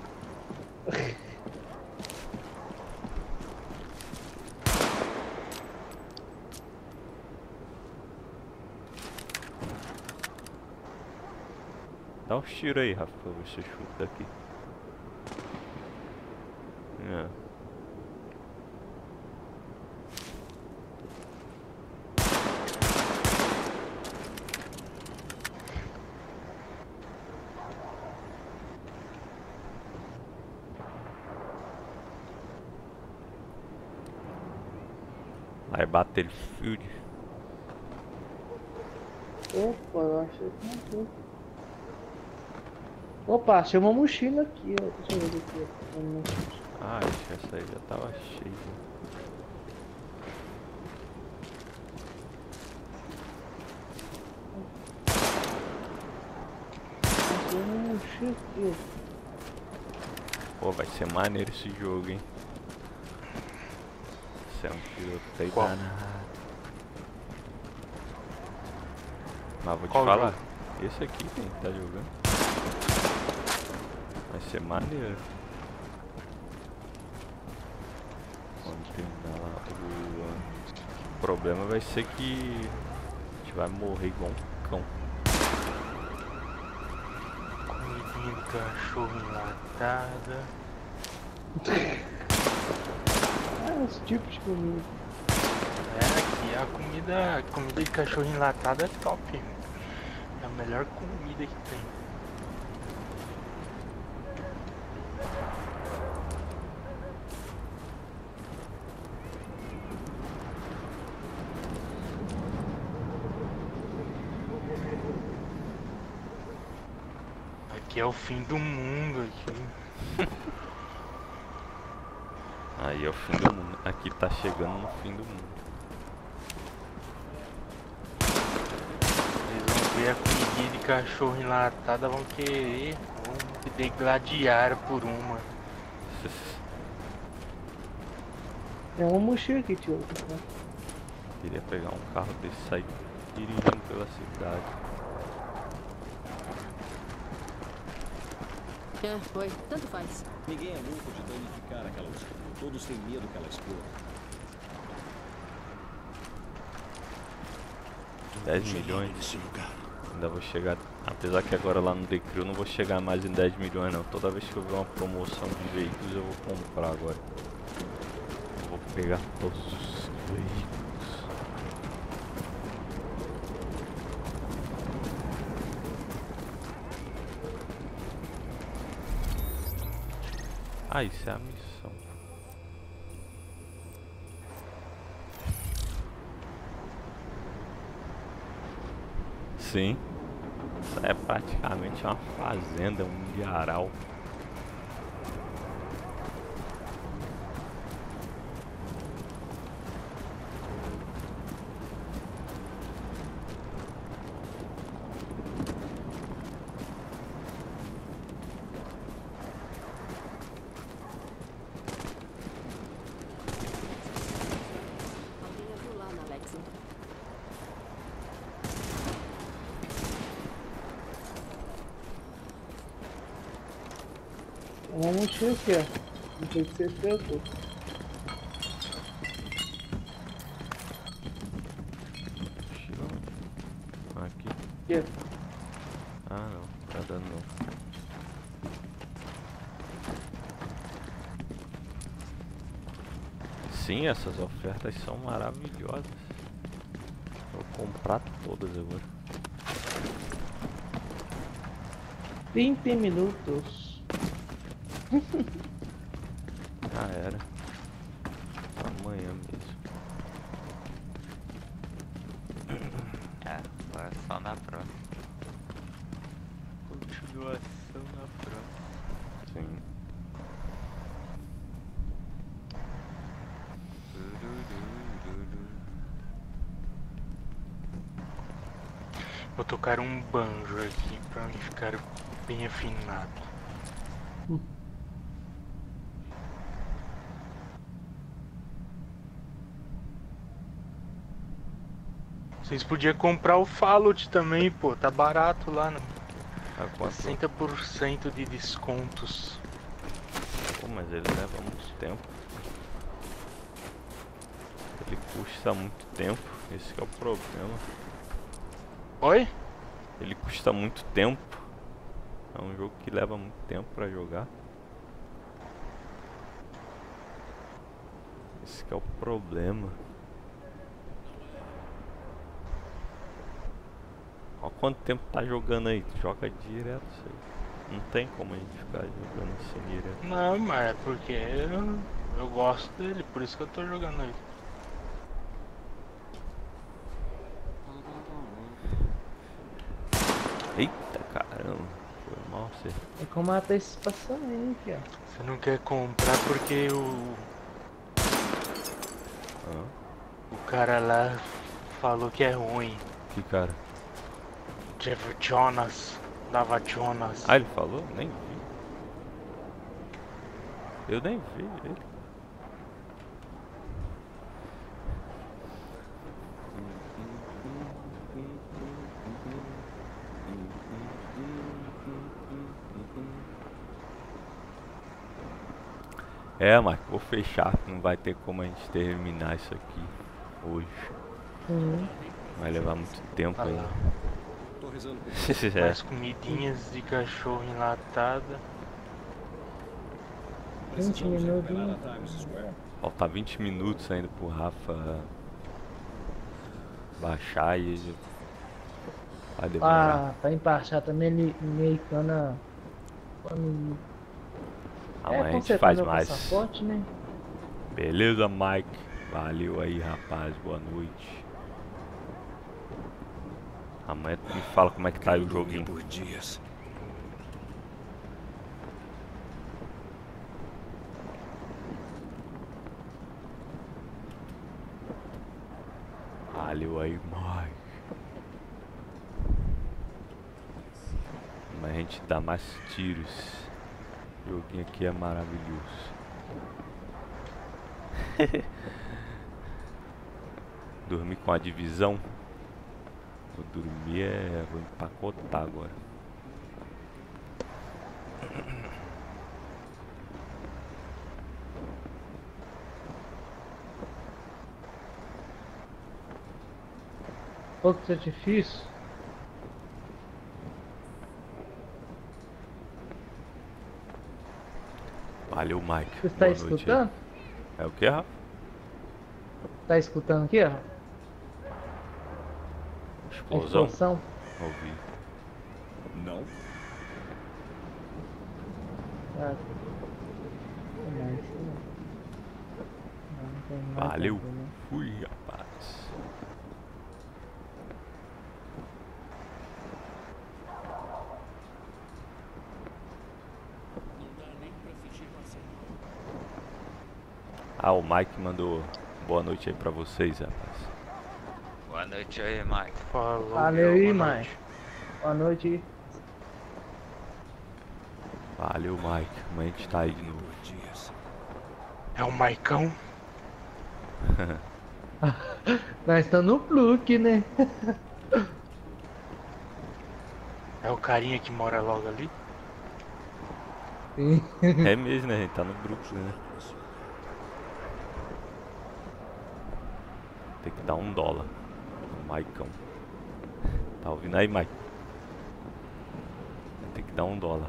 Dá uns tiros aí, Rafa, pra ver se eu chuto daqui. É. Lá é Battlefield. Opa, eu achei que não foi. Opa, achei uma mochila aqui, ó. Deixa eu ver aqui, ó. Ah, acho que essa aí já tava cheia. Achei uma mochila aqui, ó. Pô, vai ser maneiro esse jogo, hein? Isso é um tiroteio danado. Mas vou te Qual falar, jogo? esse aqui quem tá jogando vai ser maneiro. Quando terminar lá o... o problema vai ser que a gente vai morrer igual um cão. Comidinha de cachorro enlatada. Ah, esse tipo de comida. É, aqui a comida, a comida de cachorro enlatada é top. É a melhor comida que tem. Aqui é o fim do mundo aqui. Aí é o fim do mundo. Aqui tá chegando no fim do mundo. Eles vão ver a comidinha de cachorro enlatada, vão querer, vão degladiar por uma. É uma mochila aqui, tio. Queria pegar um carro desse e sair dirigindo pela cidade. É, foi. Tanto faz. Ninguém é louco de danificar aquela usina. Todos têm medo que ela exploda. dez milhões. Ainda vou chegar. Apesar que agora lá no Decrio eu não vou chegar mais em dez milhões não. Toda vez que eu ver uma promoção de veículos eu vou comprar agora. Eu vou pegar todos os veículos. Ah, isso é a missão. Sim. Isso é praticamente uma fazenda, um milharal. Uma mochila aqui, ó. Não sei se você pegou. Aqui. Aqui. Ah não, tá dando não. Sim, essas ofertas são maravilhosas. Vou comprar todas agora. vinte minutos. Já era. Amanhã mesmo. É, agora é só na próxima. Continuação na próxima. Sim. Vou tocar um banjo aqui pra ficar bem afinado. Vocês podiam comprar o Fallout também, pô, tá barato lá, né? sessenta por cento de descontos. Pô, mas ele leva muito tempo. Ele custa muito tempo, esse que é o problema. Oi? Ele custa muito tempo. É um jogo que leva muito tempo pra jogar. Esse que é o problema. Olha quanto tempo tá jogando aí, tu joga direto isso aí. Não tem como a gente ficar jogando assim direto. Não, mas é porque eu, eu gosto dele, por isso que eu tô jogando ele. Eita caramba, foi mal. pra você. É como matar esse passamento aqui, ó. Você não quer comprar porque o... Ah. O cara lá falou que é ruim. Que cara? Jeff Jonas. Dava Jonas. Ah, ele falou? Nem vi. Eu nem vi ele. É, Marco, vou fechar. Não vai ter como a gente terminar isso aqui hoje. Uhum. Vai levar muito tempo aí. Mais comidinhas de cachorro enlatada. vinte minutos. Falta vinte minutos ainda pro Rafa baixar e vai demorar. Ah, pra empachar também ele americana. Quando... Amanhã é, a gente faz mais. Passaporte, né? Beleza, Mike. Valeu aí, rapaz. Boa noite. Amanhã tu me fala como é que tá aí o joguinho. Por dias. Valeu aí, Mike. Mas a gente dá mais tiros. O joguinho aqui é maravilhoso. Dormir com a divisão. Vou dormir é... vou empacotar agora. Pouco é difícil. Valeu, Mike. Você está escutando? É o que, Rafa? Tá escutando aqui, ó? Explosão? Explosão. Ouvi. Não. Ah. Não, isso não. Não, não tem nada Valeu. a ver, né? Fui, rapaz. Ah, o Mike mandou boa noite aí pra vocês, rapaz. Boa noite aí, Mike. Falou. Valeu aí, Mike. Boa noite. Valeu, Mike. Amanhã a gente tá aí de novo. É o Maicão? Nós estamos no Pluk, né? É o carinha que mora logo ali? Sim. É mesmo, né? A gente tá no grupo, né? Tem que dar um dólar. O Maicão. Tá ouvindo aí, Mike? Tem que dar um dólar.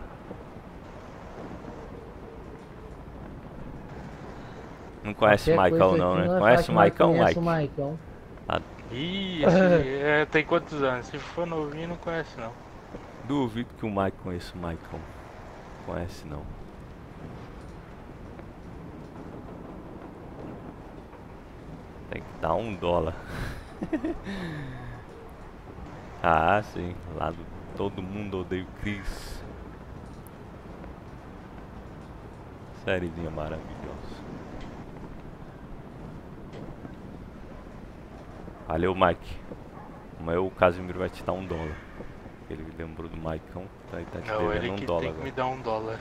Não conhece o Maicão não, né? Conhece o Maicão, Mike? Maicão. Ah. Ih, esse, é, tem quantos anos? Se for novinho, não conhece não. Duvido que o Mike conheça o Maicão. Conhece não. Tem que dar um dólar. Ah, sim. Lá do Todo Mundo Odeia o Chris. Sériezinha maravilhosa. Valeu, Mike. Amanhã o Casimiro vai te dar um dólar. Ele lembrou do Maicão, tá, tá te Não, ele devendo um que dólar tem que agora. me dar um dólar.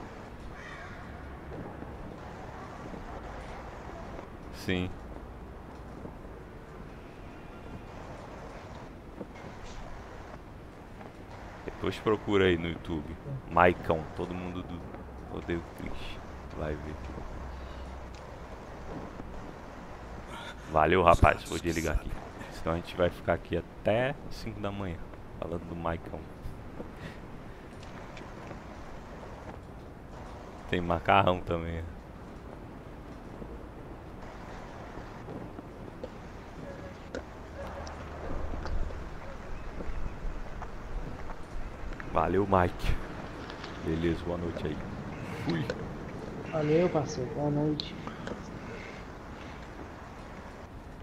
Sim. Depois procura aí no YouTube. Maicão, Todo Mundo do Odeia o Chris. Vai ver. Valeu, rapaz. Vou desligar aqui. Senão a gente vai ficar aqui até cinco da manhã. Falando do Maicão. Tem macarrão também. Valeu, Mike. Beleza, boa noite aí. Fui. Valeu, parceiro. Boa noite.